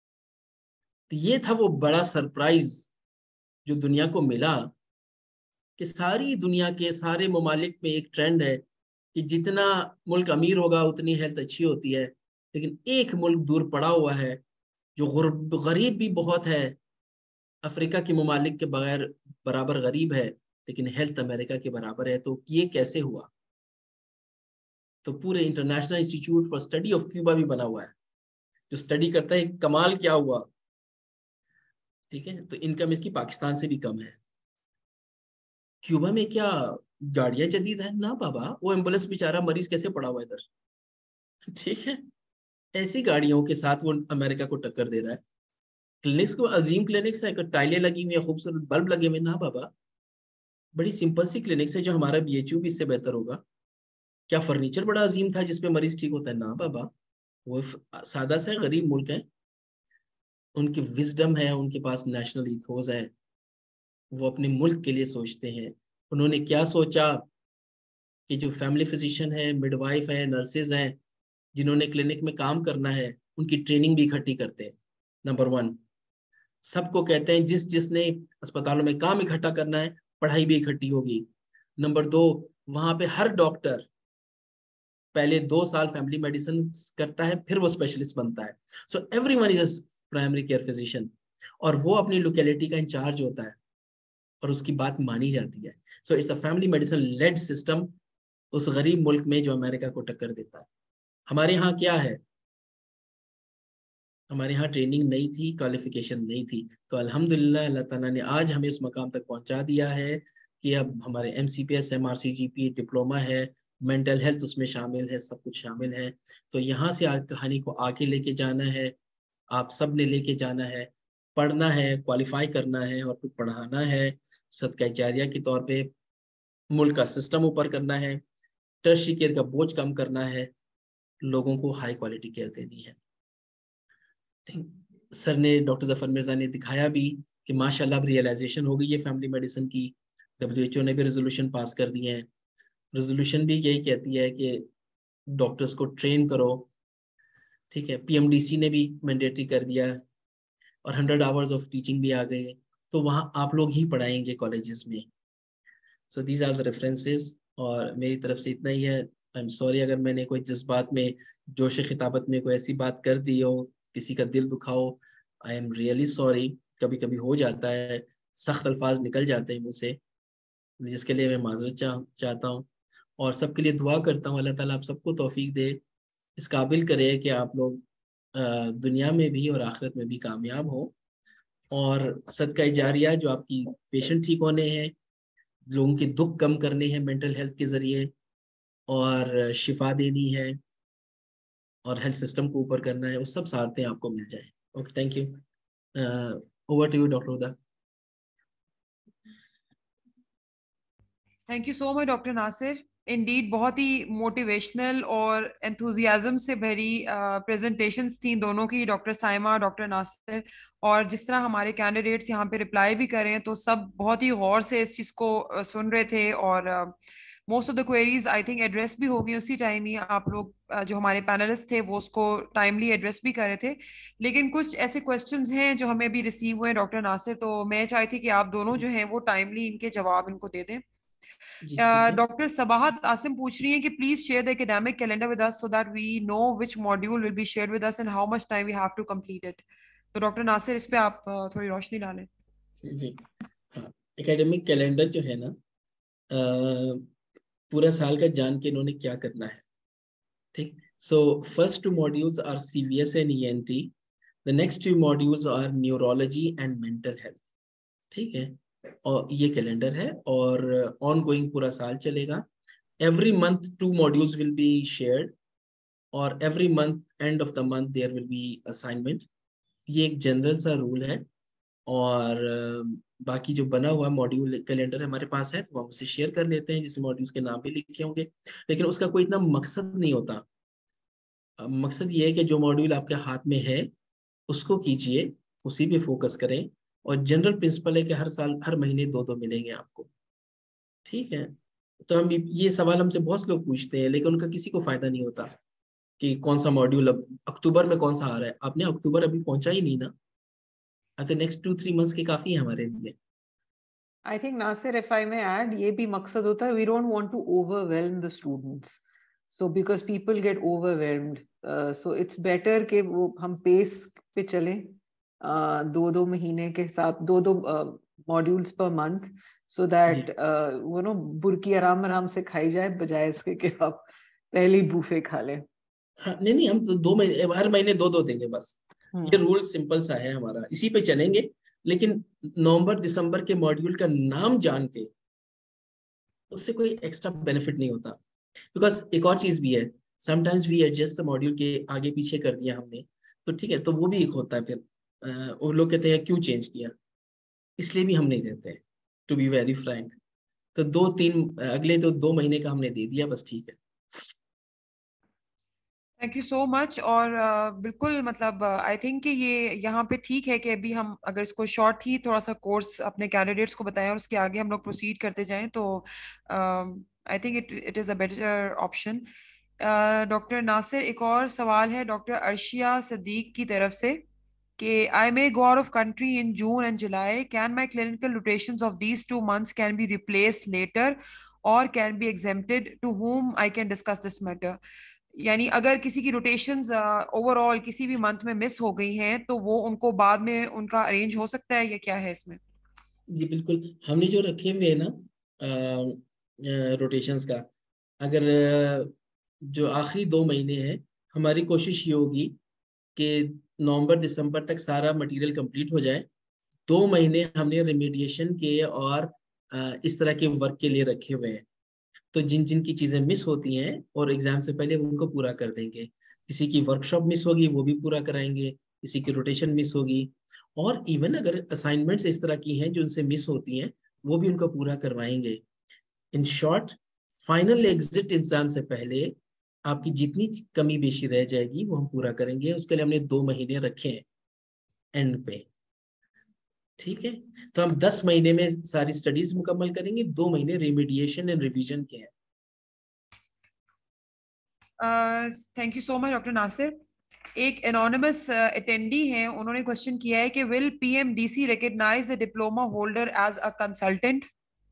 तो ये था वो बड़ा सरप्राइज जो दुनिया को मिला कि सारी दुनिया के सारे ममालिक में एक ट्रेंड है कि जितना मुल्क अमीर होगा उतनी हेल्थ अच्छी होती है, लेकिन एक मुल्क दूर पड़ा हुआ है जो गरीब भी बहुत है, अफ्रीका के ममालिक के बगैर बराबर गरीब है, लेकिन हेल्थ अमेरिका के बराबर है। तो ये कैसे हुआ? तो पूरे international institute for study of Cuba भी बना हुआ है जो स्टडी करता है कमाल क्या हुआ। ठीक है, तो इनकम इसकी पाकिस्तान से भी कम है। क्यूबा में क्या गाड़ियां जदीद है ना बाबा, वो एम्बुलेंस बेचारा मरीज कैसे पड़ा हुआ इधर। ठीक है, ऐसी गाड़ियों के साथ वो अमेरिका को टक्कर दे रहा है। क्लिनिक्स को अजीम क्लिनिक्स है, टाइलें लगी हुई है, खूबसूरत बल्ब लगे हुए ना बाबा, बड़ी सिंपल सी क्लिनिक्स है जो हमारा बीएचयू भी इससे बेहतर होगा। क्या फर्नीचर बड़ा अजीम था जिसपे मरीज ठीक होता है ना बाबा, वो सादा सा गरीब मुल्क है। उनकी विजडम है, उनके पास नेशनल इथोस है, वो अपने मुल्क के लिए सोचते हैं। उन्होंने क्या सोचा कि जो फैमिली फिजिशियन है, मिडवाइफ है, नर्सेज हैं, जिन्होंने क्लिनिक में काम करना है, उनकी ट्रेनिंग भी इकट्ठी करते हैं। नंबर 1, सबको कहते हैं जिसने अस्पतालों में काम इकट्ठा करना है, पढ़ाई भी इकट्ठी होगी। नंबर 2, वहां पे हर डॉक्टर पहले 2 साल फैमिली मेडिसिन करता है, फिर वो स्पेशलिस्ट बनता है। So everyone is a primary care physician, और वो अपनी लोकेलिटी का इंचार्ज होता है और उसकी बात मानी जाती है। So it's a family medicine led system उस गरीब मुल्क में जो अमेरिका को टक्कर देता है। हमारे यहाँ क्या है? हमारे यहाँ ट्रेनिंग नहीं थी, क्वालिफिकेशन नहीं थी, तो अल्हम्दुलिल्लाह अल्लाह ताला ने आज हमें उस मकाम तक पहुंचा दिया है कि अब हमारे MCPS, MRCGP डिप्लोमा है, मेंटल हेल्थ उसमें शामिल है, सब कुछ शामिल है। तो यहाँ से कहानी को आगे लेके जाना है, आप सब ने लेके जाना है, पढ़ना है, क्वालिफाई करना है और फिर पढ़ाना है, सदका जारिया के तौर पे मुल्क का सिस्टम ऊपर करना है, टर्शियरी केयर का बोझ कम करना है, लोगों को हाई क्वालिटी केयर देनी है। सर ने, डॉक्टर जफर मिर्जा ने दिखाया भी कि माशाल्लाह अब रियलाइजेशन हो गई है फैमिली मेडिसिन की। WHO ने भी रेजोल्यूशन पास कर दिए हैं। रेजोल्यूशन भी यही कहती है कि डॉक्टर्स को ट्रेन करो। ठीक है, PMDC ने भी मैंडेटरी कर दिया है और 100 आवर्स ऑफ टीचिंग भी आ गए हैं। तो वहाँ आप लोग ही पढ़ाएंगे कॉलेजेस में। So these are the references, और मेरी तरफ से इतना ही है। आई एम सॉरी अगर मैंने कोई जज्बात में, जोश खिताबत में कोई ऐसी बात कर दी हो, किसी का दिल दुखाओ। आई एम रियली सॉरी, कभी कभी हो जाता है, सख्त अल्फाज निकल जाते हैं मुझसे, जिसके लिए मैं माजरत चाहता हूँ। और सबके लिए दुआ करता हूँ, अल्लाह ताला आप सबको तौफीक दे, इस काबिल करे कि आप लोग दुनिया में भी और आखिरत में भी कामयाब हो। और सदका जारिया जो आपकी पेशेंट ठीक होने हैं, लोगों के दुख कम करने हैं मेंटल हेल्थ के जरिए, और शिफा देनी है, और हेल्थ सिस्टम को ऊपर करना है, वो सब साथें आपको मिल जाए। Okay, thank you. Over to you doctor Huda. Thank you so much doctor Nasir. Indeed बहुत ही मोटिवेशनल और एंथुजियाज्म से भरी प्रेजेंटेशंस थी दोनों की, डॉक्टर साइमा, डॉक्टर नासिर। और जिस तरह हमारे कैंडिडेट्स यहाँ पे रिप्लाई भी करें तो सब बहुत ही गौर से इस चीज़ को सुन रहे थे, और most of the queries I think address भी होगी उसी टाइम ही। आप लोग जो हमारे पैनलिस्ट थे वो उसको टाइमली एड्रेस भी कर रहे थे। लेकिन कुछ ऐसे क्वेश्चंस हैं जो हमें भी रिसीव हुए डॉक्टर नासिर, तो मैं चाहती थी कि आप दोनों जो हैं वो टाइमली इनके जवाब इनको दे दें। जी ठीक है। डॉक्टर सबाहत आसिम पूछ रही हैं कि please share the academic calendar with us so that we know which module will be shared with us and how much time we have to complete it. तो डॉक्टर नासिर इस पे आप थोड़ी रोशनी डालें। जी हाँ, एकेडमिक कैलेंडर जो है ना, पूरा साल का जान के इन्होंने क्या करना है। ठीक, so first 2 modules are CVS and ENT, the next 2 modules are neurology and mental health. ठीक है, और ये कैलेंडर है, और ऑन गोइंग पूरा साल चलेगा। Every month 2 modules will be shared, और every month end of the month there will be assignment. ये एक जनरल सा रूल है। और बाकी जो बना हुआ मॉड्यूल कैलेंडर हमारे पास है, तो हम उसे शेयर कर लेते हैं, जिसमें मॉड्यूल्स के नाम भी लिखे होंगे। लेकिन उसका कोई इतना मकसद नहीं होता। मकसद ये है कि जो मॉड्यूल आपके हाथ में है उसको कीजिए, उसी पे फोकस करें। और जनरल प्रिंसिपल है कि हर साल, हर महीने 2-2 मिलेंगे आपको। ठीक है, तो हम ये सवाल हमसे बहुत से लोग पूछते हैं, लेकिन उनका किसी को फायदा नहीं होता कि कौन सा मॉड्यूल अब अक्टूबर में कौन सा आ रहा है। आपने अक्टूबर अभी पहुंचा ही नहीं ना, तो नेक्स्ट 2-3 मंथ्स के काफी है हमारे लिए। I think Nasir, if I may add, ये भी मकसद होता है, we don't want to overwhelm the students. So because people get overwhelmed, so it's better कि वो हम pace पे चलें, 2-2 महीने के साथ 2-2 modules per month, so that वो नो बुर्की आराम से खाई जाए, बजाय इसके कि आप पहली बूफे खा लें। हाँ, नहीं हम तो 2 महीने, हर महीने 2-2 देंगे बस। ये रूल सिंपल सा है हमारा, इसी पे चलेंगे। लेकिन नवंबर दिसंबर के मॉड्यूल का नाम जान के उससे कोई एक्स्ट्रा बेनिफिट नहीं होता। बिकॉज एक और चीज भी है, sometimes we adjust the module के आगे पीछे कर दिया हमने, तो ठीक है, तो वो भी एक होता है। फिर वो लोग कहते हैं क्यों चेंज किया, इसलिए भी हम नहीं देते, टू बी वेरी फ्रैंक। तो 2-3 अगले तो 2 महीने का हमने दे दिया बस, ठीक है। Thank you so much. और बिल्कुल मतलब आई थिंक कि ये यहाँ पे ठीक है कि अभी हम अगर इसको शॉर्ट ही थोड़ा सा कोर्स अपने कैंडिडेट्स को बताएं और उसके आगे हम लोग प्रोसीड करते जाएं, तो I think it is a better option. Doctor Nasir, एक और सवाल है डॉक्टर अर्शिया सदीक की तरफ से कि I may go out of country in June and July, can my clinical rotations of these 2 months can be replace later और can be exempted, to whom I can discuss this matter. यानी अगर किसी की rotations overall किसी भी month में miss हो गई हैं तो वो उनको बाद में उनका अरेंज हो सकता है, या क्या है इसमें? जी बिल्कुल, हमने जो रखे हुए हैं ना रोटेशंस का, अगर जो आखिरी 2 महीने हैं, हमारी कोशिश ये होगी कि नवंबर दिसंबर तक सारा मटेरियल कंप्लीट हो जाए। 2 महीने हमने रेमेडिएशन के और इस तरह के वर्क के लिए रखे हुए हैं। तो जिन जिन की चीजें मिस होती हैं और एग्जाम से पहले उनको पूरा कर देंगे। किसी की वर्कशॉप मिस होगी वो भी पूरा कराएंगे, किसी की रोटेशन मिस होगी, और इवन अगर असाइनमेंट्स इस तरह की हैं जो उनसे मिस होती हैं वो भी उनका पूरा करवाएंगे। In short, final exit exam से पहले आपकी जितनी कमी बेशी रह जाएगी वो हम पूरा करेंगे। उसके लिए हमने 2 महीने रखे हैं एंड पे। ठीक है, तो हम 10 महीने में सारी स्टडीज मुकम्मल करेंगे, 2 महीने रेमेडिएशन एंड रिवीजन के हैं। Thank you so much doctor Nasir. एक एनोनिमस अटेंडी हैं, उन्होंने क्वेश्चन किया है कि will PMDC recognise the diploma holder as a consultant?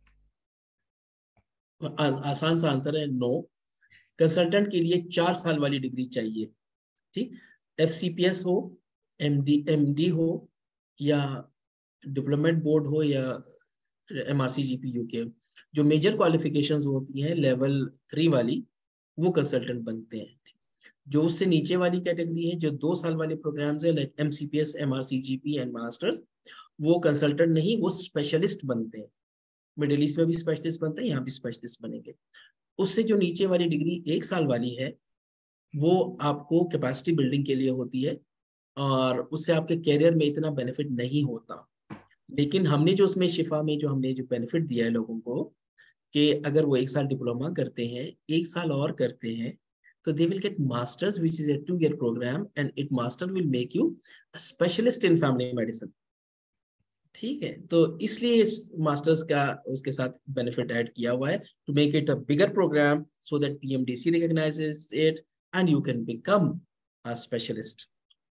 आसान सा आंसर है नो। कंसल्टेंट के लिए 4 साल वाली डिग्री चाहिए। ठीक, FCPS हो, MD हो, या डिप्लोमेट बोर्ड हो, या MRCGP UK, जो मेजर क्वालिफिकेशंस होती हैं लेवल 3 वाली, वो कंसल्टेंट बनते हैं। जो उससे नीचे वाली कैटेगरी है, जो 2 साल वाले प्रोग्राम्स है like MCPS, MRCGP and masters, वो कंसल्टेंट नहीं, वो स्पेशलिस्ट बनते हैं। मिडिल ईस्ट में भी स्पेशलिस्ट बनते हैं, यहाँ भी स्पेशलिस्ट बनेंगे। उससे जो नीचे वाली डिग्री 1 साल वाली है, वो आपको कैपेसिटी बिल्डिंग के लिए होती है, और उससे आपके कैरियर में इतना बेनिफिट नहीं होता। लेकिन हमने जो उसमें शिफा में जो हमने जो बेनिफिट दिया है लोगों को, कि अगर वो 1 साल डिप्लोमा करते हैं, 1 साल और करते हैं, तो they will get masters which is a 2-year program, and it master will make you a specialist in family medicine। ठीक है, तो इसलिए इस मास्टर्स का उसके साथ बेनिफिट ऐड किया हुआ है, to make it a bigger programme so that PMDC recognizes it and you can become a specialist।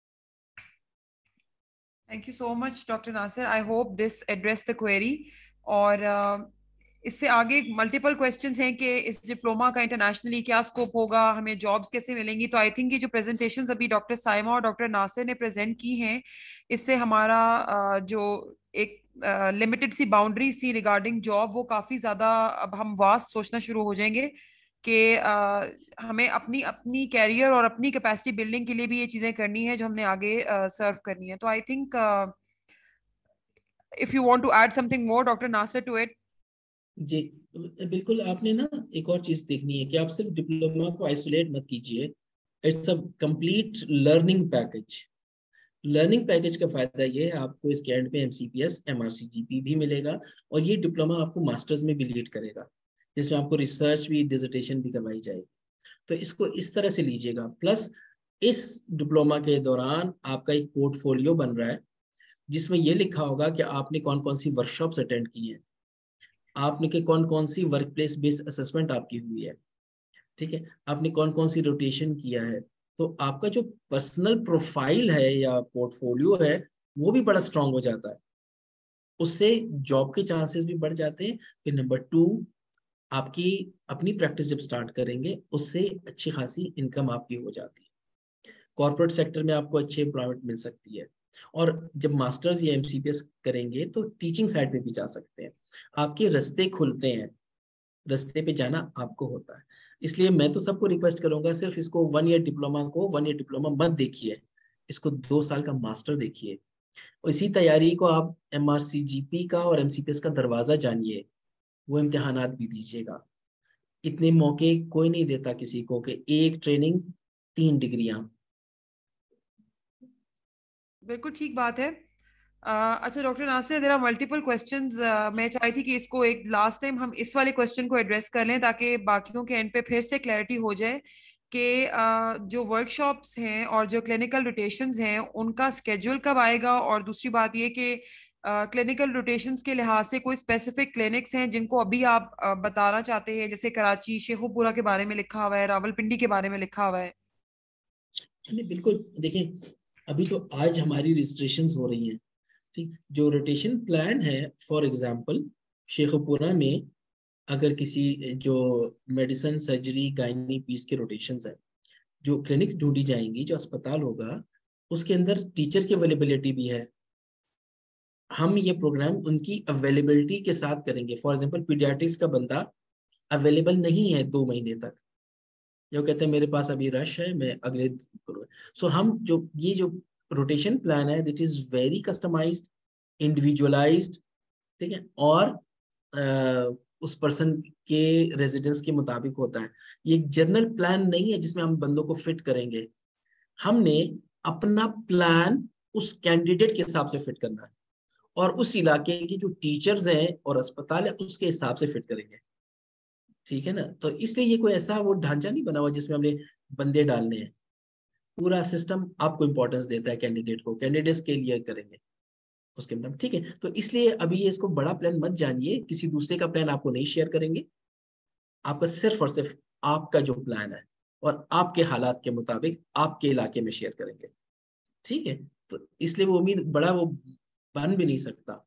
Thank you so much doctor Nasir, I hope this address the query. और इससे आगे multiple questions हैं कि इस diploma का internationally क्या scope होगा, हमें जॉब्स कैसे मिलेंगी। तो आई थिंक ये जो प्रेजेंटेशंस अभी डॉक्टर साइमा और डॉक्टर नासिर ने प्रेजेंट की हैं, इससे हमारा जो एक लिमिटेड सी बाउंड्रीज थी रिगार्डिंग जॉब, वो काफी ज्यादा अब हम वास्ट सोचना शुरू हो जाएंगे कि हमें अपनी अपनी कैरियर और अपनी कैपेसिटी बिल्डिंग के लिए भी ये चीजें करनी है जो हमने आगे सर्व करनी है। तो I think if you want to add something more doctor Nasir to it. जी बिल्कुल, आपने ना एक और चीज देखनी है कि आप सिर्फ डिप्लोमा को आइसोलेट मत कीजिए, it's a complete learning package. Learning package का फायदा ये है, आपको इसके एंड पे MCPS MRCGP भी मिलेगा, और ये डिप्लोमा आपको मास्टर्स में भी लीड करेगा, जिसमें आपको रिसर्च भी, डिसर्टेशन भी करवाई जाएगी। तो इसको इस तरह से लीजिएगा। प्लस इस डिप्लोमा के दौरान आपका एक पोर्टफोलियो बन रहा है, जिसमें ये लिखा होगा कि आपने कौन कौन सी वर्कशॉप्स अटेंड की हैं, आपने के कौन कौन सी वर्क प्लेस बेस्ड असेसमेंट आपकी हुई है, ठीक है, आपने कौन कौन सी रोटेशन किया है। तो आपका जो पर्सनल प्रोफाइल है या पोर्टफोलियो है, वो भी बड़ा स्ट्रांग हो जाता है। उससे जॉब के चांसेस भी बढ़ जाते हैं। फिर नंबर 2, आपकी अपनी प्रैक्टिस जब स्टार्ट करेंगे, उससे अच्छी खासी इनकम आपकी हो जाती है। कॉर्पोरेट सेक्टर में आपको अच्छी एम्प्लॉयमेंट मिल सकती है, और जब मास्टर्स या MCPS करेंगे तो टीचिंग साइड पे भी जा सकते हैं। आपके रास्ते खुलते हैं, रास्ते पे जाना आपको होता है। इसलिए मैं तो सबको रिक्वेस्ट करूंगा, सिर्फ इसको 1 ईयर डिप्लोमा को 1 ईयर डिप्लोमा मत देखिए, इसको 2 साल का मास्टर देखिए। इसी तैयारी को आप MRCGP का और MCPS का दरवाजा जानिए, वो इम्तिहानात भी दीजिएगा। इतने मौके कोई नहीं देता किसी को कि एक ट्रेनिंग 3 डिग्रियां। बिल्कुल ठीक बात है। अच्छा doctor Nasir, there are multiple questions. मैं चाहती थी कि इसको एक लास्ट टाइम हम इस वाले क्वेश्चन को एड्रेस कर लें, ताकि बाकियों के एंड पे फिर से क्लैरिटी हो जाए कि जो वर्कशॉप्स हैं और जो क्लिनिकल रोटेशंस हैं उनका स्केड्यूल कब आएगा। और दूसरी बात ये कि क्लिनिकल रोटेशंस के लिहाज से कोई स्पेसिफिक क्लिनिक्स हैं जिनको अभी आप बताना चाहते हैं, जैसे कराची, शेखुपुरा के बारे में लिखा हुआ है, रावलपिंडी के बारे में लिखा हुआ है। बिल्कुल, देखिए अभी तो आज हमारी रजिस्ट्रेशंस हो रही हैं। ठीक, जो रोटेशन प्लान है, फॉर एग्जांपल शेखुपुरा में अगर किसी जो मेडिसिन, सर्जरी, गायनी, पीस के रोटेशंस है, जो क्लिनिक्स ढूंढी जाएंगी, जो अस्पताल होगा, उसके अंदर टीचर की अवेलेबिलिटी भी है। हम ये प्रोग्राम उनकी अवेलेबिलिटी के साथ करेंगे। फॉर एग्जांपल पीडियाट्रिक्स का बंदा अवेलेबल नहीं है 2 महीने तक, जो कहते हैं मेरे पास अभी रश है, मैं अगले करूँ। सो हम जो ये जो रोटेशन प्लान है, that is very customised, individualised, ठीक है, और उस पर्सन के रेजिडेंस के मुताबिक होता है। ये एक जनरल प्लान नहीं है जिसमें हम बंदों को फिट करेंगे। हमने अपना प्लान उस कैंडिडेट के हिसाब से फिट करना है, और उस इलाके की जो टीचर्स हैं और अस्पताल है उसके हिसाब से फिट करेंगे। ठीक है ना, तो इसलिए ये कोई ऐसा वो ढांचा नहीं बना हुआ जिसमें हमने बंदे डालने हैं। पूरा सिस्टम आपको इंपॉर्टेंस देता है कैंडिडेट को, कैंडिडेट्स के लिए करेंगे उसके मतलब। ठीक है, तो इसलिए अभी ये इसको बड़ा प्लान मत जानिए, किसी दूसरे का प्लान आपको नहीं शेयर करेंगे। आपका सिर्फ और सिर्फ आपका जो प्लान है और आपके हालात के मुताबिक आपके इलाके में शेयर करेंगे। ठीक है, तो इसलिए वो उम्मीद बड़ा वो बन भी नहीं सकता।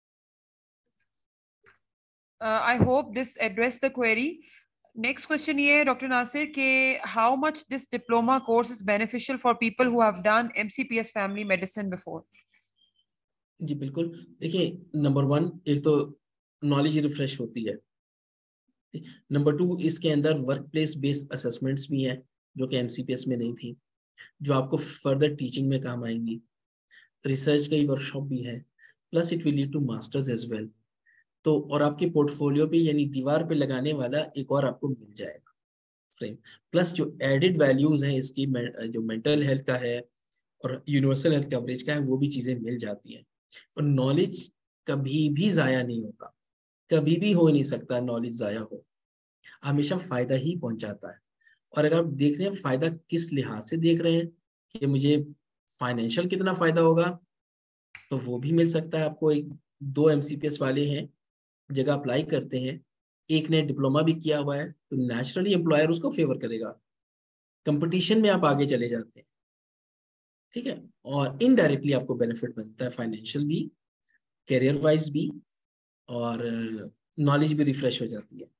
I hope this addressed the query. Next question ये है डॉक्टर नासिर के how much this diploma course is beneficial for people who have done MCPS family medicine before? जी बिल्कुल, देखिए नंबर 1 एक तो नॉलेज रिफ्रेश होती है। नंबर 2 इसके अंदर वर्क प्लेस बेस्ड असेसमेंट्स भी हैं जो कि MCPS में नहीं थी, जो आपको फर्दर टीचिंग में काम आएंगी। रिसर्च का वर्कशॉप भी है, plus it will lead to masters as well. तो और आपके पोर्टफोलियो पे यानी दीवार पे लगाने वाला एक और आपको मिल जाएगा फ्रेम, प्लस जो एडिड वैल्यूज हैं इसकी जो मेंटल हेल्थ का है और यूनिवर्सल हेल्थ कवरेज का है वो भी चीजें मिल जाती हैं। और नॉलेज कभी भी जाया नहीं होता, कभी भी हो नहीं सकता नॉलेज जाया हो, हमेशा फायदा ही पहुंचाता है। और अगर आप देख रहे हैं फायदा किस लिहाज से देख रहे हैं कि मुझे फाइनेंशियल कितना फायदा होगा, तो वो भी मिल सकता है आपको। एक 2 MCPS वाले हैं जगह अप्लाई करते हैं, एक ने डिप्लोमा भी किया हुआ है, तो नेचुरली एम्प्लॉयर उसको फेवर करेगा, कंपटीशन में आप आगे चले जाते हैं। ठीक है, और इनडायरेक्टली आपको बेनिफिट बनता है, फाइनेंशियल भी, करियर वाइज भी, और नॉलेज भी रिफ्रेश हो जाती है।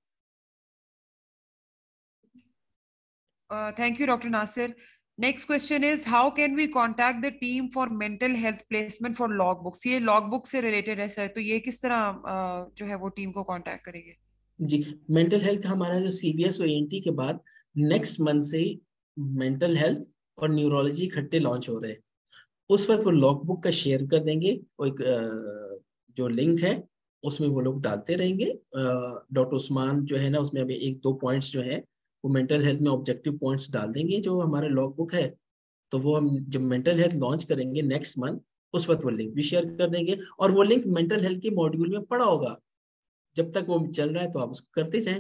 Thank you, Dr. Nasir. Next question is how can we contact the team for mental health placement for logbooks? ये logbook से related है सर, तो ये किस तरह जो है वो टीम को कांटेक्ट करेंगे? जी, मेंटल हेल्थ हमारा जो CVS और ENT के बाद नेक्स्ट मंथ से मेंटल हेल्थ और न्यूरोलॉजी इकट्ठे लॉन्च हो रहे हैं। उस वक्त वो लॉगबुक का शेयर कर देंगे, और एक जो लिंक है उसमें वो लोग डालते रहेंगे। डॉक्टर उस्मान जो है ना उसमें अभी 1-2 पॉइंट्स जो है वो मेंटल हेल्थ में ऑब्जेक्टिव पॉइंट्स डाल देंगे जो हमारे लॉगबुक है। तो वो हम जब मेंटल हेल्थ लॉन्च करेंगे नेक्स्ट मंथ, उस वक्त वो लिंक भी शेयर कर देंगे, और वो लिंक मेंटल हेल्थ के मॉड्यूल में पड़ा होगा। जब तक वो चल रहा है तो आप उसको करते जाएं।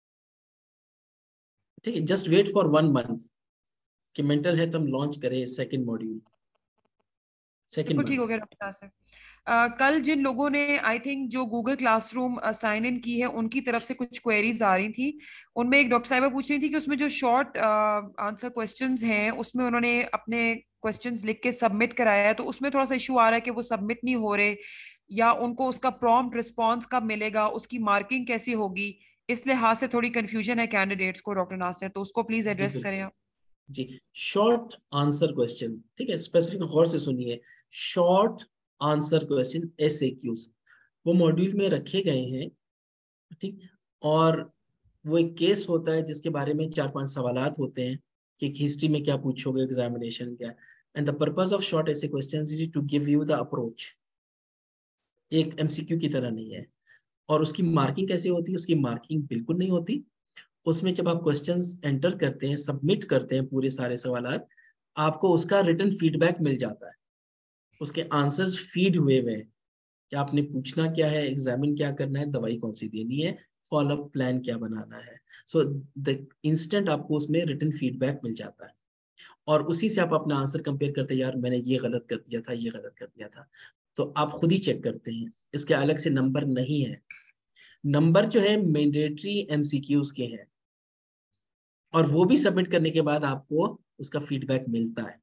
ठीक है, जस्ट वेट फॉर 1 मंथ कि मेंटल हेल्थ हम लॉन्च करें सेकंड मॉड्यूल, सेकंड बिल्कुल ठीक हो मंथ। गया डॉक्टर नासिर। कल जिन लोगों ने आई थिंक जो गूगल क्लासरूम साइन इन की है उनकी तरफ से कुछ क्वेरीज आ रही थी, उनमें एक डॉक्टर साहिबा पूछ रही थी कि उसमें जो शॉर्ट आंसर क्वेश्चंस हैं उसमें उन्होंने अपने क्वेश्चंस लिख के सबमिट कराया है, तो उसमें थोड़ा सा इशू आ रहा है कि वो सबमिट नहीं हो रहे, या उनको उसका प्रॉम्प्ट रिस्पॉन्स कब मिलेगा, उसकी मार्किंग कैसी होगी, इस लिहाज से थोड़ी कंफ्यूजन है कैंडिडेट्स को डॉक्टर नासिर, तो उसको प्लीज जी एड्रेस करें बिल्कुल आप। जी, शॉर्ट आंसर क्वेश्चन, ठीक है, स्पेसिफिक गौर से सुनिए। शॉर्ट आंसर क्वेश्चन SAQs वो मॉड्यूल में रखे गए हैं, ठीक। और वो एक केस होता है जिसके बारे में 4-5 सवालात होते हैं कि हिस्ट्री में क्या पूछोगे, एग्जामिनेशन क्या। And the purpose of short essay question is to give you the approach, एक MCQ की तरह नहीं है। और उसकी मार्किंग कैसे होती है? उसकी मार्किंग बिल्कुल नहीं होती। उसमें जब आप क्वेश्चंस एंटर करते हैं, सबमिट करते हैं पूरे सारे सवालात, आपको उसका रिटन फीडबैक मिल जाता है, उसके आंसर्स फीड हुए हुए हैं कि आपने पूछना क्या है, एग्जामिन क्या करना है, दवाई कौन सी देनी है, फॉलोअप प्लान क्या बनाना है। सो द इंस्टेंट आपको उसमें रिटन फीडबैक मिल जाता है, और उसी से आप अपना आंसर कंपेयर करते हैं, यार मैंने ये गलत कर दिया था, ये गलत कर दिया था। तो आप खुद ही चेक करते हैं, इसके अलग से नंबर नहीं है। नंबर जो है मैंडेटरी MCQs के हैं, और वो भी सबमिट करने के बाद आपको उसका फीडबैक मिलता है।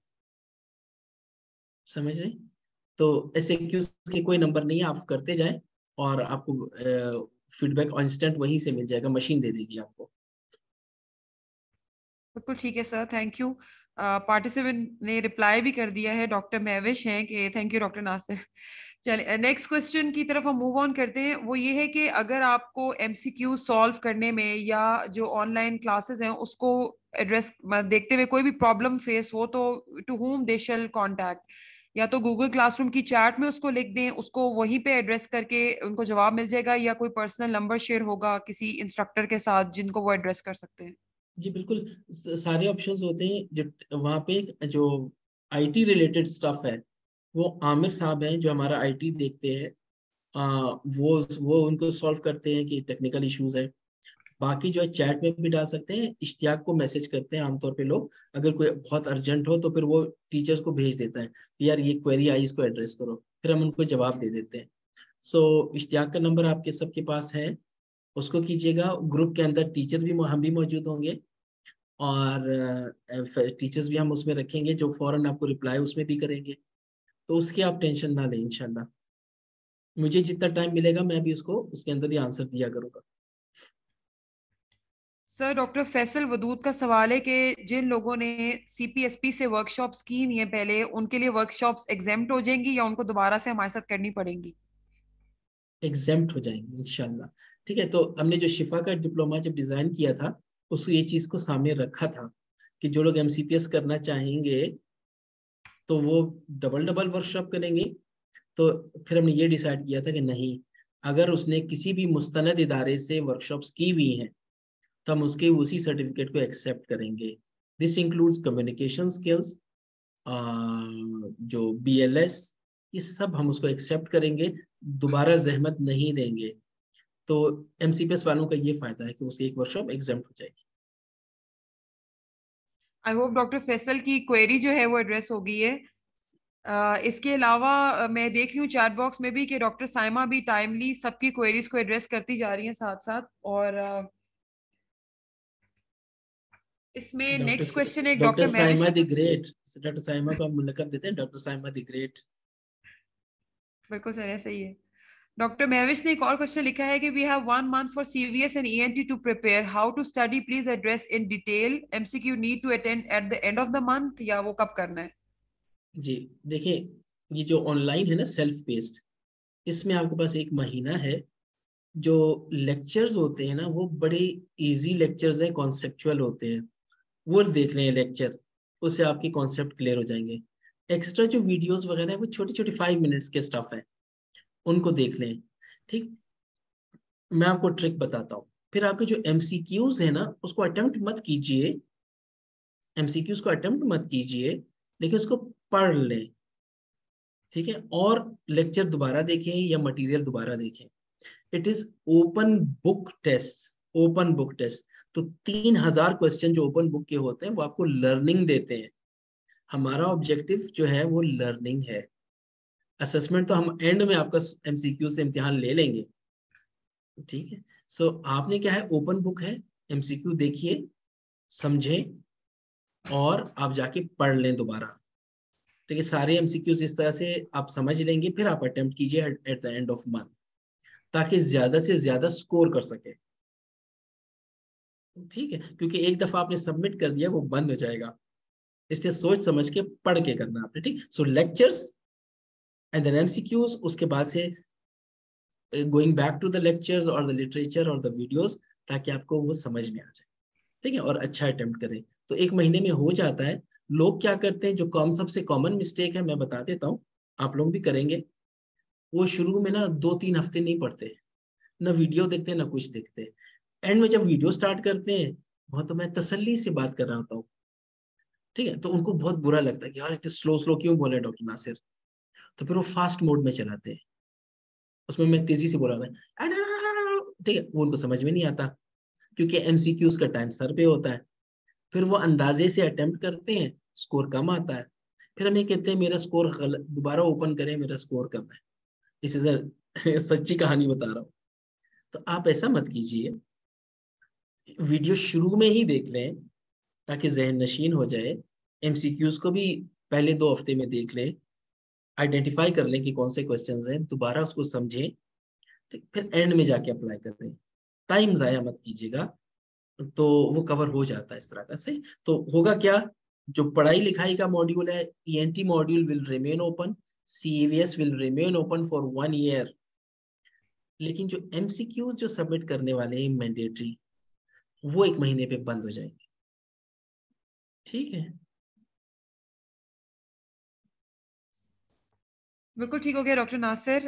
समझ रहे? तो SAQs के कोई नंबर नहीं है, आप करते जाएं और आपको फीडबैक इंस्टेंट वहीं से मिल जाएगा, मशीन दे देगी आपको। बिल्कुल ठीक है सर, थैंक यू। पार्टिसिपेंट ने रिप्लाई भी कर दिया है, डॉक्टर महविश हैं, कि थैंक यू डॉक्टर नासिर। चलिए नेक्स्ट क्वेश्चन की तरफ हम मूव ऑन करते हैं। वो ये है कि अगर आपको MCQ सॉल्व करने में या जो ऑनलाइन क्लासेस हैं उसको एड्रेस देखते हुए कोई भी प्रॉब्लम फेस हो, तो to whom they shell contact, या तो गूगल क्लासरूम की चैट में उसको लिख दें, उसको वहीं पे एड्रेस करके उनको जवाब मिल जाएगा, या कोई पर्सनल नंबर शेयर होगा किसी इंस्ट्रक्टर के साथ जिनको वो एड्रेस कर सकते हैं? जी बिल्कुल, सारे ऑप्शंस होते हैं। जो वहाँ पे जो IT रिलेटेड स्टफ है, वो आमिर साहब हैं जो हमारा IT देखते हैं। वो उनको सॉल्व करते हैं कि टेक्निकल इश्यूज है। बाकी जो है चैट में भी डाल सकते हैं, इश्तियाक को मैसेज करते हैं आमतौर पे लोग, अगर कोई बहुत अर्जेंट हो तो फिर वो टीचर्स को भेज देता है, यार ये क्वेरी आई, इसको एड्रेस करो, फिर हम उनको जवाब दे देते हैं। सो इश्तियाक का नंबर आपके सबके पास है, उसको कीजिएगा। ग्रुप के अंदर टीचर भी हम भी मौजूद होंगे, और टीचर्स भी हम उसमें रखेंगे जो फौरन आपको रिप्लाई उसमें भी करेंगे, तो उसकी आप टेंशन ना लें। इंशाल्लाह मुझे जितना टाइम मिलेगा मैं भी उसको उसके अंदर ही आंसर दिया करूंगा। सर डॉक्टर फैसल वदूद का सवाल है कि जिन लोगों ने सीपीएसपी से वर्कशॉप्स की हुई हैं पहले, उनके लिए वर्कशॉप्स एग्जेम्प्ट हो जाएंगी या उनको दोबारा से हमारे साथ करनी पड़ेंगी? एग्जेम्प्ट हो जाएंगे इंशाल्लाह। ठीक है, तो हमने जो शिफा का डिप्लोमा जब डिजाइन किया था उसको ये चीज को सामने रखा था कि जो लोग एमसीपीएस करना चाहेंगे तो वो डबल डबल वर्कशॉप करेंगे। तो फिर हमने ये डिसाइड किया था कि नहीं, अगर उसने किसी भी मुस्तनद इदारे से वर्कशॉप्स की हुई हैं तो हम उसके उसी सर्टिफिकेट को एक्सेप्ट करेंगे। दिस इंक्लूड्स कम्युनिकेशन स्किल्स, जो बीएलएस, ये सब हम उसको एक्सेप्ट करेंगे, दोबारा जहमत नहीं देंगे। तो एमसीपीएस वालों का ये फायदा है कि उसकी एक वर्कशॉप एग्जाम्प्ट हो जाएगी। आई होप डॉक्टर फैसल की क्वेरी जो है वो एड्रेस हो गई है। इसके अलावा मैं देख रही हूँ चैट बॉक्स में भी कि डॉक्टर साइमा भी टाइमली सबकी क्वेरीज को एड्रेस करती जा रही हैं साथ साथ। और इसमें नेक्स्ट क्वेश्चन है डॉक्टर डॉक्टर महविश साइमा ने। द ग्रेट, डॉक्टर साइमा को हम मुलाकात देते हैं डॉक्टर साइमा द ग्रेट। बिल्कुल सर ऐसा ही है। डॉक्टर महविश ने एक और क्वेश्चन लिखा है कि we have 1 month for CVS and ENT to prepare, how to study, please address in detail, MCQ need to attend at the end of the month या वो कब करना है? जी देखिए, ये जो ऑनलाइन है ना सेल्फ पेस्ड, इसमें आपके पास एक महीना है। जो लेक्चर्स होते हैं ना वो बड़े इजी लेक्चर्स हैं, कॉन्सेप्चुअल होते हैं, वो देख लें लेक्चर, उससे आपके कॉन्सेप्ट क्लियर हो जाएंगे। एक्स्ट्रा जो वीडियोस वगैरह है वो छोटी छोटी 5 मिनट्स के स्टफ है, उनको देख लें। ठीक, मैं आपको ट्रिक बताता हूँ। फिर आपके जो एमसीक्यूज है ना उसको अटेम्प्ट मत कीजिए, एमसीक्यूज को अटेम्प्ट मत कीजिए, लेकिन उसको पढ़ लें। ठीक है, और लेक्चर दोबारा देखें या मटेरियल दोबारा देखें। It is open book test, open book test. तो 3,000 क्वेश्चन जो ओपन बुक के होते हैं वो आपको लर्निंग देते हैं। हमारा ऑब्जेक्टिव जो है वो लर्निंग है। असेसमेंट तो हम एंड में आपका एमसीक्यू से इम्तिहान ले लेंगे। ठीक है, सो आपने क्या है, ओपन बुक है, एमसीक्यू देखिए, समझें, और आप जाके पढ़ लें दोबारा। ठीक है, सारे एमसीक्यूज इस तरह से आप समझ लेंगे, फिर आप अटेम्प्ट कीजिए at the end of month, ताकि ज्यादा से ज्यादा स्कोर कर सके। ठीक है, क्योंकि एक दफा आपने सबमिट कर दिया वो बंद हो जाएगा, इसलिए सोच समझ के पढ़ के करना आपने। ठीक, so lectures and then MCQs, उसके बाद से going back to the lectures और द लिटरेचर और द वीडियोस, ताकि आपको वो समझ में आ जाए। ठीक है, और अच्छा अटेम्प्ट करें, तो एक महीने में हो जाता है। लोग क्या करते हैं, जो सबसे कॉमन मिस्टेक है मैं बता देता हूँ, आप लोग भी करेंगे। वो शुरू में ना 2-3 हफ्ते नहीं पढ़ते, ना वीडियो देखते ना कुछ देखते। एंड में जब वीडियो स्टार्ट करते हैं, बहुत, तो मैं तसल्ली से बात कर रहा होता हूँ, ठीक है, तो उनको बहुत बुरा लगता है कि यार इतने स्लो स्लो क्यों बोले डॉक्टर नासिर। तो फिर वो फास्ट मोड में चलाते हैं, उसमें मैं तेजी से बोल रहा था, ठीक है, वो उनको समझ में नहीं आता, क्योंकि एमसीक्यूज का टाइम सर पे होता है। फिर वो अंदाजे से अटेम्प्ट करते हैं, स्कोर कम आता है। फिर हम ये कहते हैं मेरा स्कोर गलत, दोबारा ओपन करें, मेरा स्कोर कम है। इसे सर सच्ची कहानी बता रहा हूँ। तो आप ऐसा मत कीजिए, वीडियो शुरू में ही देख लें ताकि जहन नशीन हो जाए। एमसीक्यूज को भी पहले 2 हफ्ते में देख लें, आइडेंटिफाई कर लें कि कौन से क्वेश्चंस हैं, दोबारा उसको समझें, फिर एंड में जाके अप्लाई करें। टाइम जाया मत कीजिएगा, तो वो कवर हो जाता है इस तरह का से। तो होगा क्या, जो पढ़ाई लिखाई का मॉड्यूल है, ENT module will remain open, CVS will remain open for 1 year, लेकिन जो एमसीक्यू जो सबमिट करने वाले हैं मैंडेटरी, वो 1 महीने पे बंद हो जाएंगे। ठीक है, बिल्कुल ठीक हो गया डॉक्टर नासिर।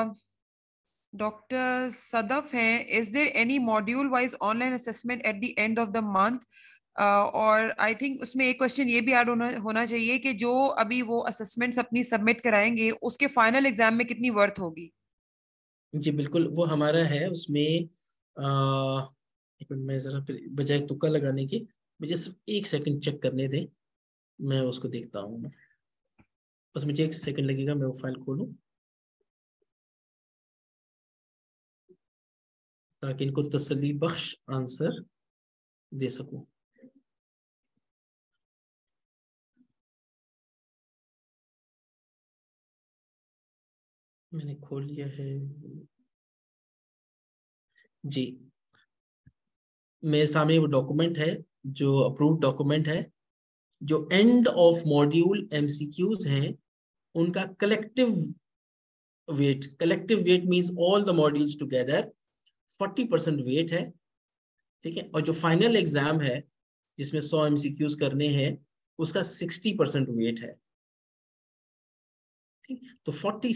डॉक्टर सदफ हैं, is there any module wise online assessment at the end of the month? और आई थिंक उसमें एक क्वेश्चन ये भी ऐड होना चाहिए कि जो अभी वो असेसमेंट्स अपनी सबमिट कराएंगे उसके फाइनल एग्जाम में कितनी वर्थ होगी? जी बिल्कुल, वो हमारा है उसमें। एक मिनट, मैं जरा फिर बजाय तुक्का लगाने की, मुझे सिर्फ 1 सेकंड चेक करने दें, मैं उसको देखता हूँ। बस मुझे 1 सेकंड लगेगा, मैं वो फाइल खोलूँ ताकि इनको तसल्ली बख्श आंसर दे सकूं। मैंने खोल लिया है जी। मेरे सामने वो डॉक्यूमेंट है जो अप्रूव्ड डॉक्यूमेंट है। जो एंड ऑफ मॉड्यूल एमसीक्यूज हैं उनका collective weight means all the modules together 40% weight है। ठीक है, और जो फाइनल एग्जाम है जिसमें 100 एमसीक्यूज करने हैं उसका 60% वेट है। ठीक, तो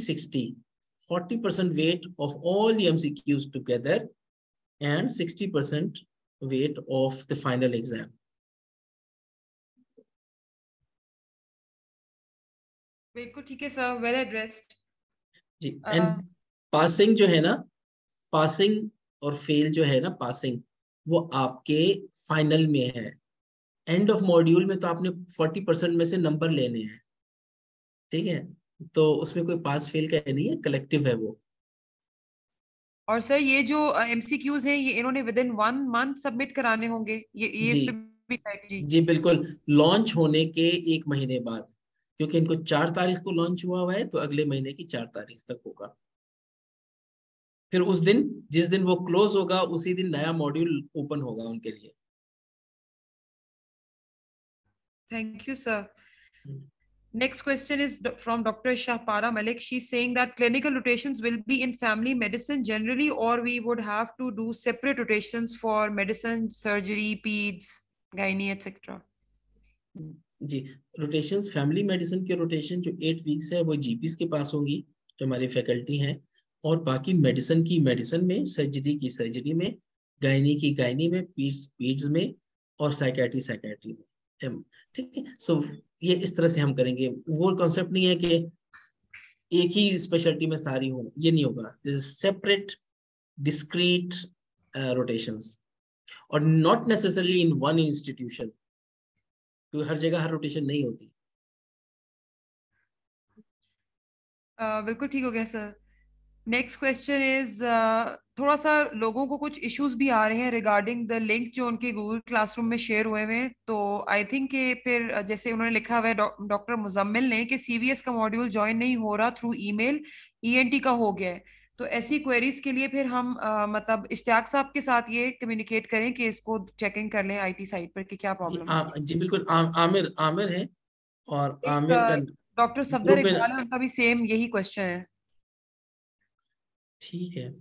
40% weight of all the MCQs together and 60% weight of the final exam. बिल्कुल ठीक है सर, वेल एड्रेस्ड। जी, एंड पासिंग जो है ना, पासिंग और फेल जो है ना, पासिंग वो आपके फाइनल में है। एंड ऑफ मॉड्यूल में तो आपने 40% में से नंबर लेने हैं। ठीक है, तो उसमें कोई पास फेल का नहीं है, कलेक्टिव है वो। और सर ये जो एमसीक्यूज हैं ये इन्होंने विद इन 1 मंथ सबमिट कराने होंगे, ये जी इस पे भी जी। जी बिल्कुल, लॉन्च होने के 1 महीने बाद, क्योंकि इनको 4 तारीख को लॉन्च हुआ है तो अगले महीने की 4 तारीख तक होगा। फिर उस दिन, जिस दिन वो क्लोज होगा उसी दिन नया मॉड्यूल ओपन होगा उनके लिए। Thank you sir. Next question is from Dr. Shahpara Malik. She's saying that clinical rotations will be in family medicine generally, or we would have to do separate rotations for medicine, surgery, peds, gynae, etc. जी, rotations family medicine के rotation जो 8 weeks है वो जीपीस के पास होंगी जो हमारी faculty हैं, और बाकी मेडिसिन की मेडिसिन में, सर्जरी की सर्जरी में, गायनी की गायनी में, पीड्स में, और साइकेट्री में। ठीक है, सो ये इस तरह से हम करेंगे। वो कॉन्सेप्ट नहीं है कि एक ही स्पेशलिटी में सारी हो, ये नहीं होगा। सेपरेट डिस्क्रीट रोटेशंस, और not necessarily in one institution, क्योंकि हर जगह हर रोटेशन नहीं होती। बिल्कुल ठीक हो गया सर। नेक्स्ट क्वेश्चन इज, थोड़ा सा लोगों को कुछ इश्यूज भी आ रहे हैं रिगार्डिंग द लिंक जो उनके गूगल क्लासरूम में शेयर हुए हुए हैं। तो आई थिंक कि फिर जैसे उन्होंने लिखा हुआ है डॉक्टर मुजम्मिल ने कि सीवीएस का मॉड्यूल ज्वाइन नहीं हो रहा थ्रू ईमेल, ईएनटी का हो गया है। तो ऐसी क्वेरीज के लिए फिर हम मतलब इश्तियाक साहब के साथ ये कम्युनिकेट करें कि इसको चेकिंग कर लें आईटी साइट पर कि क्या प्रॉब्लम है। जी बिल्कुल, आमिर आमिर है, और एक आमिर का डॉक्टर सफदर ग्रुप में। इकबाल है, उनका भी सेम यही क्वेश्चन है। ठीक है,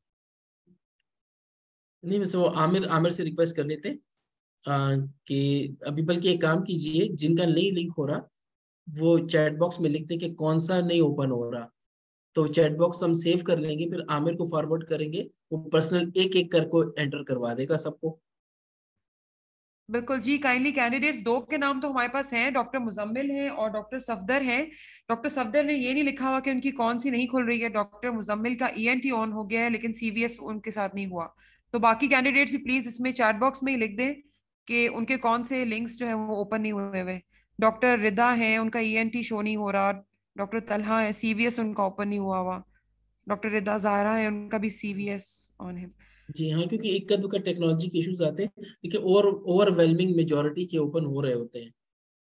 नहीं वैसे वो आमिर आमिर से रिक्वेस्ट कर लेते कि अभी, बल्कि एक काम कीजिए, जिनका नहीं लिंक हो रहा वो चैट बॉक्स में लिख दें कि कौन सा नहीं ओपन हो रहा। तो चैट बॉक्स हम सेव कर लेंगे, फिर आमिर को फॉरवर्ड करेंगे, वो पर्सनल एक एक करको एंटर करवा देगा सबको। बिल्कुल जी, काइंडली कैंडिडेट्स दो के नाम तो हमारे पास हैं, डॉक्टर मुजम्मिल हैं और डॉक्टर सफदर हैं। डॉक्टर सफदर ने ये नहीं लिखा हुआ कि उनकी कौन सी नहीं खुल रही है। डॉक्टर मुजम्मिल का ईएनटी ऑन हो गया है लेकिन सीवीएस उनके साथ नहीं हुआ। तो बाकी कैंडिडेट्स प्लीज इसमें चैट बॉक्स में ही लिख दें कि उनके कौन से लिंक्स जो है वो ओपन नहीं हुए हुए। डॉक्टर रिदा है, उनका ईएनटी शो नहीं हो रहा। डॉक्टर तलहा है, सीवीएस उनका ओपन नहीं हुआ हुआ। डॉक्टर रिदा ज़ाहरा है, उनका भी सीवीएस ऑन है। जी हाँ, क्योंकि इक्का दुक्का टेक्नोलॉजी के इश्यूज आते हैं, देखिए ओवरवेलमिंग मेजोरिटी के ओपन हो रहे होते हैं।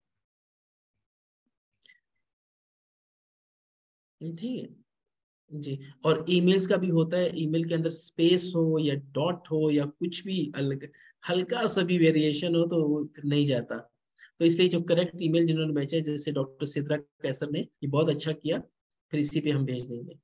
ठीक है जी, और ईमेल्स का भी होता है, ईमेल के अंदर स्पेस हो या डॉट हो या कुछ भी अलग, हल्का सा भी वेरिएशन हो तो वो फिर नहीं जाता। तो इसलिए जो करेक्ट ईमेल जिन्होंने भेजा है, जैसे डॉक्टर सिद्रा कैसर ने, ये बहुत अच्छा किया, फिर इसी पे हम भेज देंगे।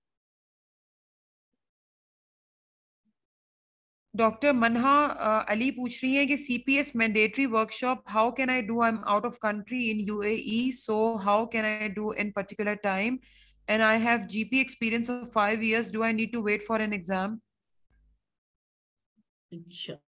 डॉक्टर मनहा अली पूछ रही हैं कि CPS mandatory workshop how can I do, I am out of country in UAE, so how can I do in particular time and I have GP experience of 5 years, do I need to wait for an exam? अच्छा,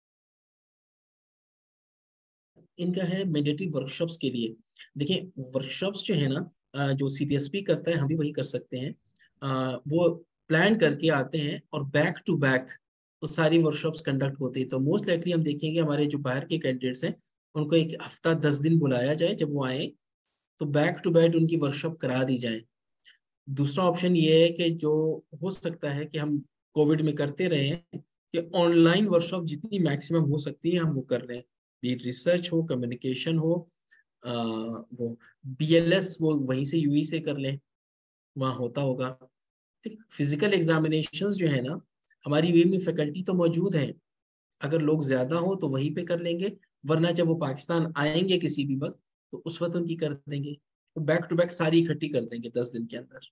इनका है mandatory workshops के लिए। देखिए, workshops जो है ना, जो सीपीएसपी करता है हम भी वही कर सकते हैं। वो प्लान करके आते हैं और बैक टू बैक तो सारी वर्कशॉप्स कंडक्ट होती है। तो मोस्ट लाइकली हम देखेंगे हमारे जो बाहर के कैंडिडेट्स हैं उनको एक हफ्ता 10 दिन बुलाया जाए, जब वो आए तो बैक टू बैक उनकी वर्कशॉप करा दी जाए। दूसरा ऑप्शन ये है कि जो हो सकता है कि हम कोविड में करते रहे हैं कि ऑनलाइन वर्कशॉप जितनी मैक्सिमम हो सकती है हम वो कर रहे हैं, भी रिसर्च हो, कम्युनिकेशन हो, वो बीएलएस वो वहीं से यूई से कर लें, वहाँ होता होगा। ठीक, फिजिकल एग्जामिनेशंस जो है ना, हमारी वे में फैकल्टी तो मौजूद है, अगर लोग ज्यादा हो तो वहीं पे कर लेंगे, वरना जब वो पाकिस्तान आएंगे किसी भी वक्त तो उस वक्त उनकी कर देंगे, तो बैक टू बैक सारी इकट्ठी कर देंगे 10 दिन के अंदर।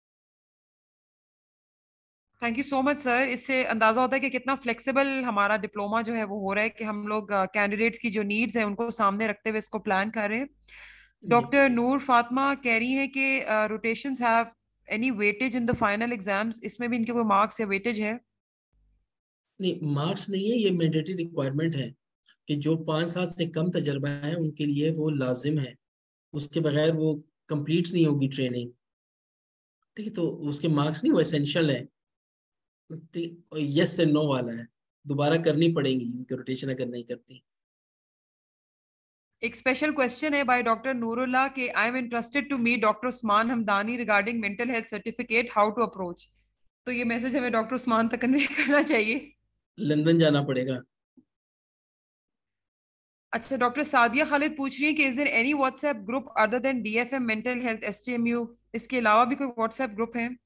Thank you so much sir. इससे अंदाजा होता है कि कितना फ्लेक्सिबल हमारा डिप्लोमा जो है वो हो रहा है, कि हम लोग कैंडिडेट्स की जो नीड्स हैं उनको सामने रखते हुए इसको प्लान कर रहे हैं। जी डॉक्टर नूर फातिमा कह रही हैं कि rotations have any weightage in the final exams, इसमें भी इनके कोई मार्क्स या वेटेज है? नहीं, मार्क्स नहीं है, ये मैंडेटरी रिक्वायरमेंट है कि जो 5 साल से कम तजर्बा है उनके लिए वो लाजिम है, उसके बगैर वो कंप्लीट नहीं होगी ट्रेनिंग। ठीक है, तो उसके मार्क्स नहीं, वो एसेंशियल है। यस से नो वाला है, दोबारा करनी पड़ेगी इनकी रोटेशन अगर नहीं करती। एक स्पेशल क्वेश्चन है बाय डॉक्टर नूरुल्लाह कि I am interested to meet doctor Usman Hamdani regarding mental health certificate, how to approach. तो ये मैसेज हमें डॉक्टर उस्मान तक कन्वे करना चाहिए। लंदन जाना पड़ेगा। अच्छा, डॉक्टर सादिया खालिद पूछ रही है कि is there any WhatsApp group other than DFM mental health STMU, इसके अलावा भी कोई व्हाट्सएप ग्रुप है?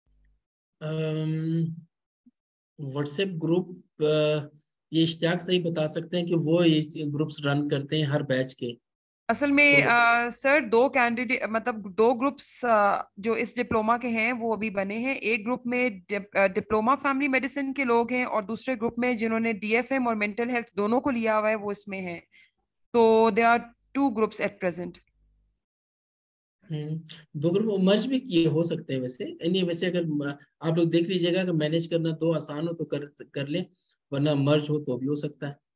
व्हाट्सएप ग्रुप, ये इश्तियाक सही बता सकते हैं कि वो ये ग्रुप्स रन करते हैं हर बैच के। असल में तो सर दो कैंडिडेट मतलब दो ग्रुप्स जो इस डिप्लोमा के हैं वो अभी बने हैं। एक ग्रुप में डिप्लोमा फैमिली मेडिसिन के लोग हैं, और दूसरे ग्रुप में जिन्होंने डीएफएम और मेंटल हेल्थ दोनों को लिया हुआ है वो इसमें हैं। तो they are two groups at present. दो ग्रुप मर्ज भी किए हो सकते हैं वैसे, नहीं वैसे अगर आप लोग देख लीजिएगा कि मैनेज करना तो आसान हो तो कर ले, वरना मर्ज हो तो भी हो सकता है।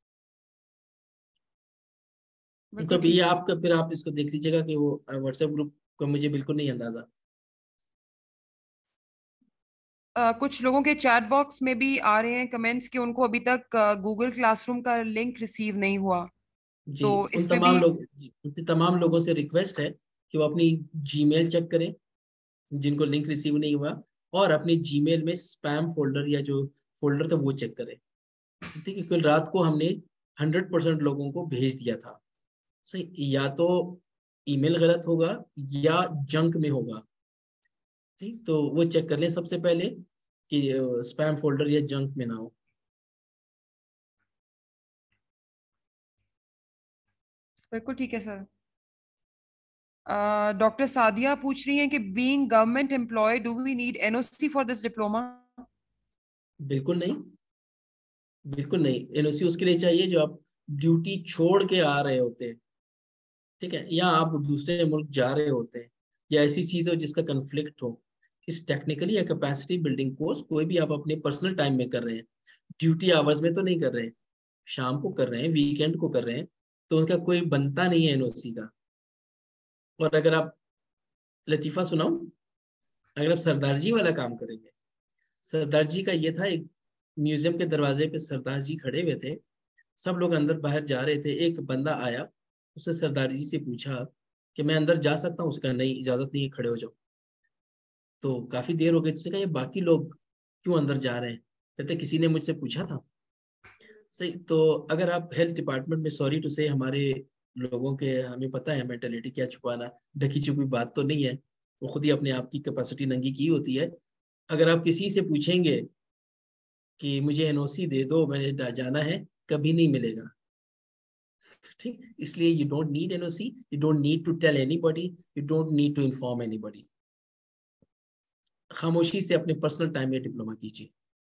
बिल्कुल कभी ठीक ये है। आपका फिर आप इसको देख लीजिएगा कि वो व्हाट्सएप ग्रुप का मुझे बिल्कुल नहीं अंदाजा। कुछ लोगों के चैट बॉक्स में भी आ रहे हैं कमेंट्स कि उनको अभी तक गूगल क्लासरूम का लिंक रिसीव नहीं हुआ। जी, तो उन इस पे भी तमाम लोग उन तमाम लोगों से रिक्वेस्ट है कि वो अपनी जीमेल चेक करें, जिनको लिंक रिसीव नहीं हुआ, और अपने जीमेल में स्पैम फोल्डर या जो फोल्डर था वो चेक करें। ठीक है, कल रात को हमने 100% लोगों को भेज दिया था। सही, या तो ईमेल गलत होगा या जंक में होगा। ठीक, तो वो चेक कर लें सबसे पहले कि स्पैम फोल्डर या जंक में ना हो। बिल्कुल ठीक है सर। डॉक्टर सादिया पूछ रही हैं कि being government employ do we need NOC for this diploma? बिल्कुल नहीं, बिल्कुल नहीं। एनओसी उसके लिए चाहिए जो आप ड्यूटी छोड़ के आ रहे होते हैं, ठीक है, या आप दूसरे मुल्क जा रहे होते हैं, या ऐसी चीज हो जिसका कंफ्लिक्ट हो। इस टेक्निकली या कैपेसिटी बिल्डिंग कोर्स कोई भी आप अपने पर्सनल टाइम में कर रहे हैं, ड्यूटी आवर्स में तो नहीं कर रहे हैं, शाम को कर रहे हैं, वीकेंड को कर रहे हैं, तो उनका कोई बनता नहीं है एनओसी का। और अगर आप, लतीफा सुनाऊं, अगर आप सरदार जी वाला काम करेंगे, सरदार जी का ये था, एक म्यूजियम के दरवाजे पे सरदार जी खड़े हुए थे, सब लोग अंदर बाहर जा रहे थे, एक बंदा आया, उसने सरदार जी से पूछा कि मैं अंदर जा सकता हूँ, उसका नहीं, इजाजत नहीं है, खड़े हो जाओ। तो काफी देर हो गई, तो उसने कहा ये बाकी लोग क्यों अंदर जा रहे हैं? कहते किसी ने मुझसे पूछा था। सही, तो अगर आप हेल्थ डिपार्टमेंट में, सॉरी टू से, हमारे लोगों के हमें पता है मेंटेलिटी क्या, छुपाना ढकी छुपी बात तो नहीं है, वो खुद ही अपने आप की कैपेसिटी नंगी की होती है। अगर आप किसी से पूछेंगे कि मुझे एनओसी दे दो, मैंने जाना है, कभी नहीं मिलेगा। ठीक, इसलिए you don't need NOC, you don't need to tell anybody, you don't need to inform anybody. खामोशी से अपने पर्सनल टाइम में डिप्लोमा कीजिए।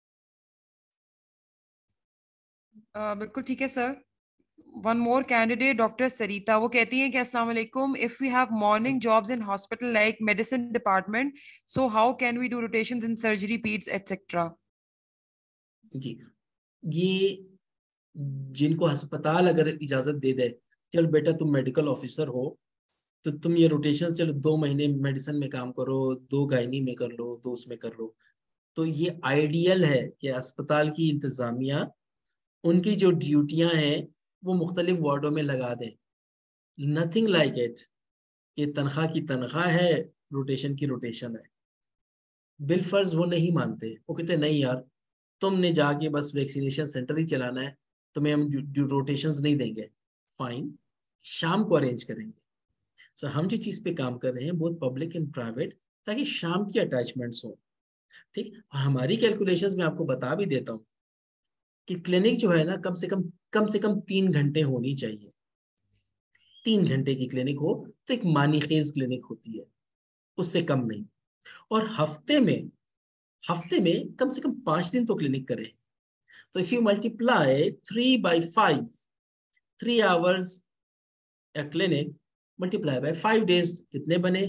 बिल्कुल ठीक है sir. One more candidate doctor Sarita, वो कहती हैं कि अस्सलाम वालेकुम, if we have morning jobs in hospital like medicine department, so how can we do rotations in surgery, peds etcetera? जी, ये जिनको अस्पताल अगर इजाजत दे दे, चल बेटा तुम मेडिकल ऑफिसर हो, तो तुम ये रोटेशन, चलो 2 महीने मेडिसिन में काम करो, 2 गायनी में कर लो, 2 उसमें कर लो, तो ये आइडियल है कि अस्पताल की इंतजामिया उनकी जो ड्यूटियां हैं वो मुख्तलिफ वार्डों में लगा दें। नथिंग लाइक इट, ये तनख्वाह की तनख्वाह है, रोटेशन की रोटेशन है। बिलफर्ज वो नहीं मानते, वो कहते नहीं यार, तुमने जाके बस वैक्सीनेशन सेंटर ही चलाना है, तुम्हें हम रोटेशंस नहीं देंगे। फाइन, शाम को अरेंज करेंगे। सो हम जिस चीज पे काम कर रहे हैं बहुत पब्लिक एंड प्राइवेट, ताकि शाम की अटैचमेंट्स हो। ठीक। और हमारी कैलकुलेशंस में आपको बता भी देता हूँ कि क्लिनिक जो है ना कम से कम 3 घंटे होनी चाहिए। 3 घंटे की क्लिनिक हो तो एक मानीखेज क्लिनिक होती है, उससे कम नहीं। और हफ्ते में कम से कम 5 दिन तो क्लिनिक करें। तो if you multiply 3/5, 3 hours a clinic multiply by 5 days, कितने बने?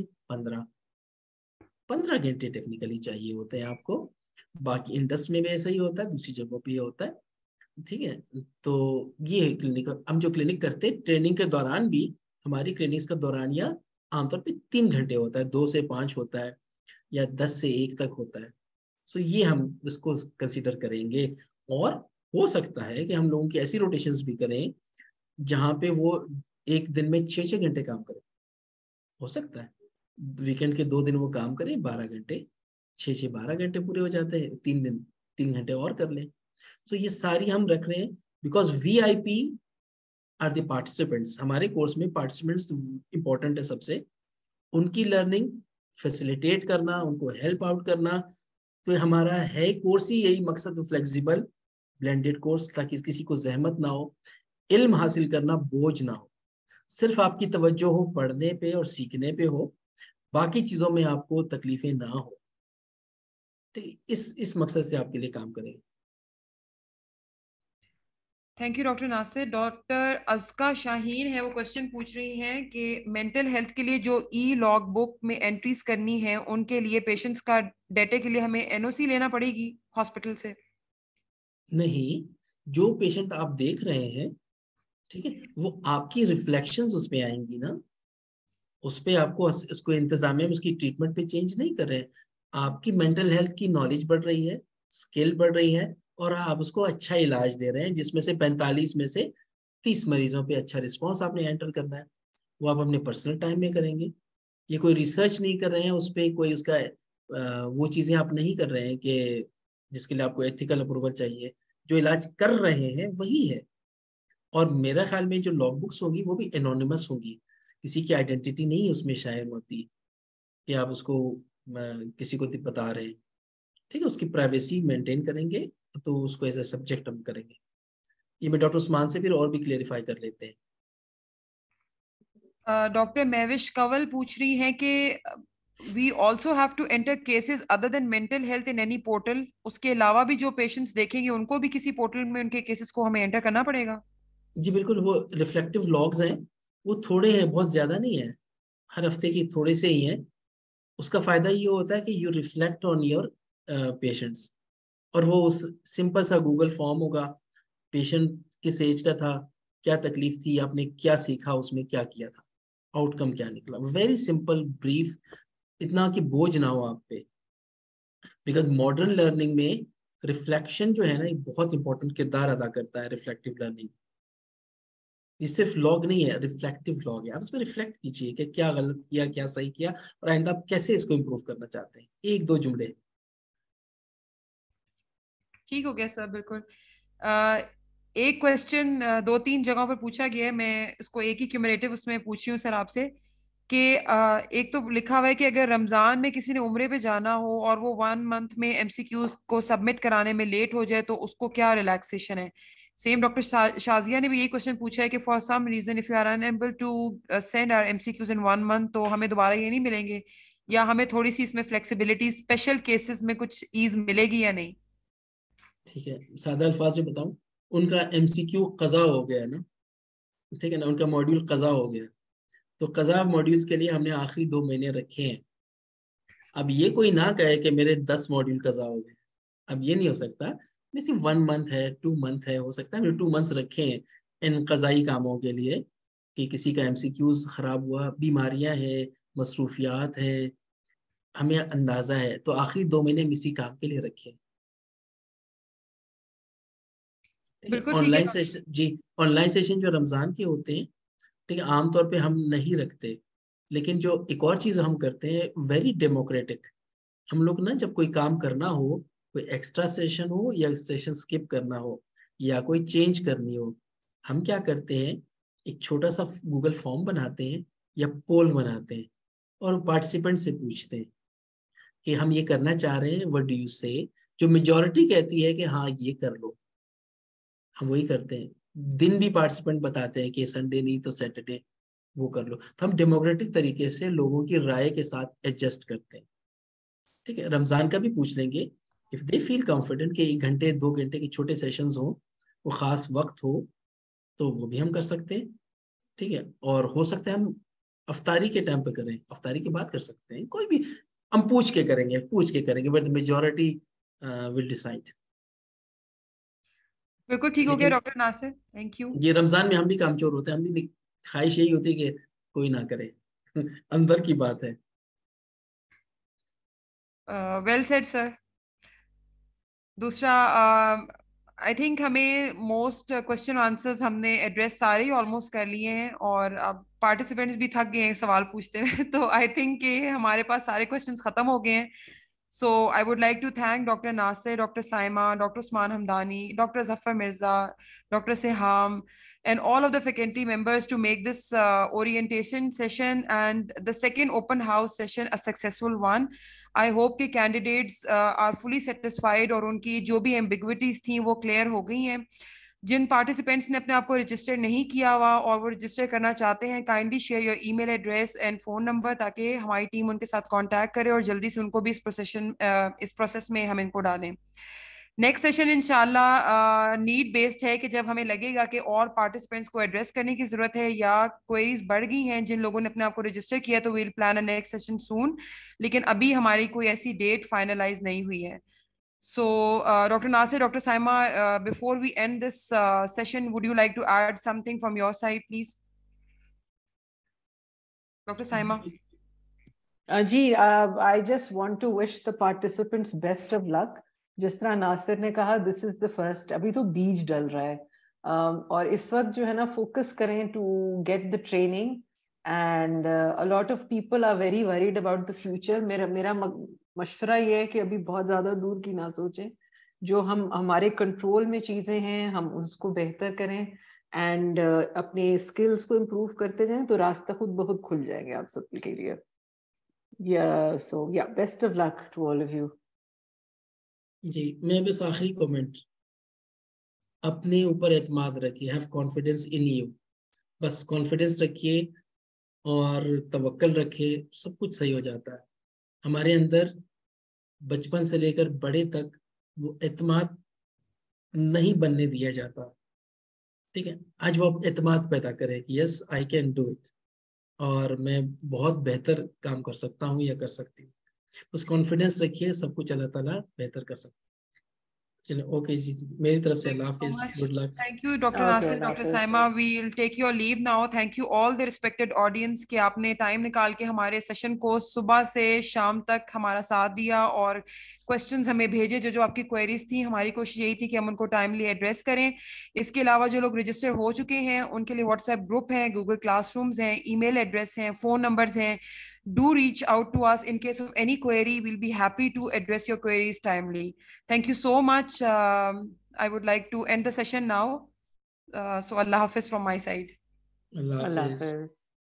15 घंटे टेक्निकली चाहिए होते हैं आपको। बाकी इंडस्ट्री में भी ऐसा ही होता है, दूसरी जगहों पे होता है। ठीक है। तो ये है क्लिनिक। हम जो क्लिनिक करते हैं ट्रेनिंग के दौरान भी, हमारी क्लिनिक्स का दौरानिया आमतौर पे 3 घंटे होता है, 2 से 5 होता है, या 10 से 1 तक होता है। सो ये हम इसको कंसिडर करेंगे। और हो सकता है कि हम लोगों की ऐसी रोटेशंस भी करें जहाँ पे वो एक दिन में 6-6 घंटे काम करें। हो सकता है वीकेंड के 2 दिन वो काम करें 12 घंटे, 6-6 12 घंटे पूरे हो जाते हैं। 3 दिन 3 घंटे और कर लें। तो ये सारी हम रख रहे हैं because VIP are the participants. हमारे कोर्स में पार्टिसिपेंट्स इंपॉर्टेंट है सबसे। उनकी लर्निंग फैसिलिटेट करना, उनको हेल्प आउट करना। तो हमारा है कोर्स ही यही मकसद, फ्लेक्सिबल ब्लेंडेड कोर्स, ताकि किसी को जहमत ना हो, इल्म हासिल करना बोझ ना हो, सिर्फ आपकी तवज्जो हो पढ़ने पे और सीखने पे हो, बाकी चीजों में आपको तकलीफें ना हो। ठीक, इस मकसद से आपके लिए काम करेंगे। Thank you doctor Nasir. Doctor Azka Shaheen है, वो क्वेश्चन पूछ रही हैं कि मेंटल हेल्थ के लिए जो ई लॉग बुक में एंट्रीज करनी है, उनके लिए पेशेंट्स का डेटा के लिए हमें एनओसी लेना पड़ेगी हॉस्पिटल से? नहीं, जो पेशेंट आप देख रहे हैं, ठीक है, वो आपकी रिफ्लेक्शंस उसमें आएंगी ना। उस पे आपको इसको इंतजामिया में उसकी ट्रीटमेंट पे चेंज नहीं कर रहे हैं। आपकी मेंटल हेल्थ की नॉलेज बढ़ रही है, स्किल बढ़ रही है, और आप उसको अच्छा इलाज दे रहे हैं, जिसमें से 45 में से 30 मरीजों पे अच्छा रिस्पॉन्स आपने एंटर करना है। वो आप अपने पर्सनल टाइम में करेंगे। ये कोई रिसर्च नहीं कर रहे हैं उस पर, कोई उसका वो चीजें आप नहीं कर रहे हैं कि जिसके लिए आपको एथिकल अप्रूवल चाहिए। जो इलाज कर रहे हैं वही है। और मेरा ख्याल में जो लॉग बुक्स होंगी वो भी एनोनिमस होंगी, किसी की आइडेंटिटी नहीं उसमें शायद होती कि आप उसको किसी को बता रहे हैं। ठीक है, उसकी प्राइवेसी मेंटेन करेंगे, तो उसको एज ए सब्जेक्ट हम करेंगे। ये मैं डॉक्टर उस्मान से फिर और भी क्लेरिफाई कर लेते हैं। डॉक्टर महविश कंवल पूछ रही हैं कि we also have to enter cases other than mental health in any portal. उसके अलावा भी जो पेशेंट्स देखेंगे उनको भी किसी पोर्टल में उनके केसेस को हमें एंटर करना पड़ेगा? जी बिल्कुल, वो रिफ्लेक्टिव लॉग्स हैं, वो थोड़े हैं, बहुत ज्यादा नहीं है, हर हफ्ते की थोड़े से ही हैं। उसका फायदा ये होता है कि you reflect on your patients. और वो उस सिंपल सा गूगल फॉर्म होगा, पेशेंट किस एज का था, क्या तकलीफ थी, आपने क्या सीखा, उसमें क्या किया था, आउटकम क्या निकला, वेरी सिंपल ब्रीफ, इतना कि बोझ ना हो आप पे। बिकॉज मॉडर्न लर्निंग में रिफ्लेक्शन जो है ना, एक बहुत इंपॉर्टेंट किरदार अदा करता है। रिफ्लेक्टिव लर्निंग ये सिर्फ लॉग नहीं है, रिफ्लेक्टिव लॉग है। आप उसमें रिफ्लेक्ट कीजिए कि क्या गलत किया, क्या सही किया, और आइंदा आप कैसे इसको इम्प्रूव करना चाहते हैं। 1-2 जुमले। ठीक हो गया सर, बिल्कुल। अ, एक क्वेश्चन 2-3 जगहों पर पूछा गया है, मैं इसको एक ही क्यूमुलेटिव उसमें पूछ रही हूँ सर आपसे कि एक तो लिखा हुआ है कि अगर रमजान में किसी ने उम्रे पे जाना हो और वो 1 मंथ में एमसीक्यूज को सबमिट कराने में लेट हो जाए तो उसको क्या रिलैक्सेशन है? सेम डॉक्टर शाजिया ने भी यही क्वेश्चन पूछा है कि for some reason if you are unable to send our MCQs in 1 month तो हमें दोबारा ये नहीं मिलेंगे, या हमें थोड़ी सी इसमें फ्लेक्सिबिलिटी स्पेशल केसेस में कुछ ईज मिलेगी या नहीं? ठीक है, सादा अल्फाज में बताऊं, उनका एमसीक्यू कज़ा हो गया ना, ठीक है ना, उनका मॉड्यूल कज़ा हो गया। तो कज़ा मॉड्यूल्स के लिए हमने आखिरी 2 महीने रखे हैं। अब ये कोई ना कहे कि मेरे 10 मॉड्यूल कज़ा हो गए, अब ये नहीं हो सकता। जैसे 1 मंथ है, 2 मंथ है, हो सकता है हमने 2 मंथ्स रखे हैं इन कज़ाई कामों के लिए, कि किसी का एमसीक्यूज खराब हुआ, बीमारियां हैं, मसरूफियात हैं, हमें अंदाजा है, तो आखिरी 2 महीने हम इसी काम के लिए रखे हैं। ठीक है। बिल्कुल ठीक है। ऑनलाइन सेशन जी, ऑनलाइन सेशन जो रमजान के होते हैं, ठीक है, आमतौर पे हम नहीं रखते। लेकिन जो एक और चीज हम करते हैं, वेरी डेमोक्रेटिक। हम लोग ना जब कोई काम करना हो, कोई एक्स्ट्रा सेशन हो या सेशन स्किप करना हो या कोई चेंज करनी हो, हम क्या करते हैं, एक छोटा सा गूगल फॉर्म बनाते हैं या पोल बनाते हैं और पार्टिसिपेंट से पूछते हैं कि हम ये करना चाह रहे हैं, व्हाट डू यू से, जो मेजॉरिटी कहती है कि हाँ ये कर लो, हम वही करते हैं। दिन भी पार्टिसिपेंट बताते हैं कि संडे नहीं तो सैटरडे वो कर लो, तो हम डेमोक्रेटिक तरीके से लोगों की राय के साथ एडजस्ट करते हैं। ठीक है, रमजान का भी पूछ लेंगे, इफ दे फील कॉन्फिडेंट कि 1 घंटे 2 घंटे के छोटे सेशंस हो, वो खास वक्त हो, तो वो भी हम कर सकते हैं। ठीक है, और हो सकता है हम अफ्तारी के टाइम पे करें, अफ्तारी के बाद कर सकते हैं, कोई भी हम पूछ के करेंगे, बट मेजोरिटी विल डिसाइड। बिल्कुल ठीक हो गया लेकिन डॉक्टर नासिर, थैंक यू। ये रमजान में हम भी कामचोर होते हैं, हम भी ख्वाहिश यही होती है कि कोई ना करे अंदर की बात है। Well said sir. दूसरा, आई थिंक हमें मोस्ट क्वेश्चन आंसर्स हमने एड्रेस सारे ही ऑलमोस्ट कर लिए हैं, और अब पार्टिसिपेंट्स भी थक गए हैं सवाल पूछते हुए तो आई थिंक कि हमारे पास सारे क्वेश्चंस खत्म हो गए हैं। So I would like to thank Dr. Nasir, Dr. Saima, Dr. Usman Hamdani, Dr. Zafar Mirza, Dr. Seham, and all of the faculty members to make this orientation session and the second open house session a successful one. I hope कि candidates are fully satisfied और उनकी जो भी ambiguities थी वो clear हो गई हैं। जिन पार्टिसिपेंट्स ने अपने आप को रजिस्टर नहीं किया हुआ और वो रजिस्टर करना चाहते हैं, kindly share your email address and phone number, ताकि हमारी टीम उनके साथ कांटेक्ट करे और जल्दी से उनको भी इस प्रोसेस में हम इनको डालें। नेक्स्ट सेशन इंशाल्लाह नीड बेस्ड है कि जब हमें लगेगा कि और पार्टिसिपेंट्स को एड्रेस करने की जरूरत है या क्वेरीज बढ़ गई हैं जिन लोगों ने अपने आप को रजिस्टर किया, तो we'll plan a next session soon. लेकिन अभी हमारी कोई ऐसी डेट फाइनलाइज नहीं हुई है। So, Dr. Nasir, Dr. Saima, before we end this session, would you like to add something from your side, please? Dr. Saima. I just want to wish the participants best of luck. जिस तरह नासिर ने कहा, this is the first, अभी तो बीज डल रहा है, और इस वक्त जो है ना फोकस करें to get the training, and a lot of people are very worried about the future. मेरा मशवरा ये है कि अभी बहुत ज्यादा दूर की ना सोचें, जो हमारे कंट्रोल में चीजें हैं हम उसको बेहतर करें, एंड अपने स्किल्स को इम्प्रूव करते जाएं, तो रास्ता खुद बहुत खुल जाएंगे आप सबके लिए। So yeah, best of luck to all of you. जी, मैं बस आखिरी कमेंट, अपने ऊपर एतमाद रखिए, हैव कॉन्फिडेंस इन यू, बस कॉन्फिडेंस रखिए और तवक्कल रखिए, सब कुछ सही हो जाता है। हमारे अंदर बचपन से लेकर बड़े तक वो एतमाद नहीं बनने दिया जाता। ठीक है, आज वो एतमाद पैदा करें कि yes I can do it, और मैं बहुत बेहतर काम कर सकता हूँ या कर सकती हूँ। बस कॉन्फिडेंस रखिए, सब कुछ अल्लाह ताला बेहतर कर सकता है। चलो, ओके जी, मेरी तरफ से Thank अल्लाह you so हाफिज, much. Good luck. Thank you, Dr. Okay, Nasir, Dr. Nafis. Saima. We'll take your leave now. Thank you all the respected audience कि आपने टाइम निकाल के हमारे सेशन को सुबह से शाम तक हमारा साथ दिया और क्वेश्चंस हमें भेजे। जो जो आपकी क्वेरीज थी, हमारी कोशिश यही थी कि हम उनको टाइमली एड्रेस करें। इसके अलावा जो लोग रजिस्टर हो चुके हैं उनके लिए व्हाट्सएप ग्रुप है, गूगल क्लासरूम्स हैं, ईमेल एड्रेस हैं, फोन नंबर्स हैं। Do reach out to us in case of any query. We'll be happy to address your queries timely. Thank you so much. I would like to end the session now. So Allah Hafiz from my side. Allah Allah हाफिज। Hafiz.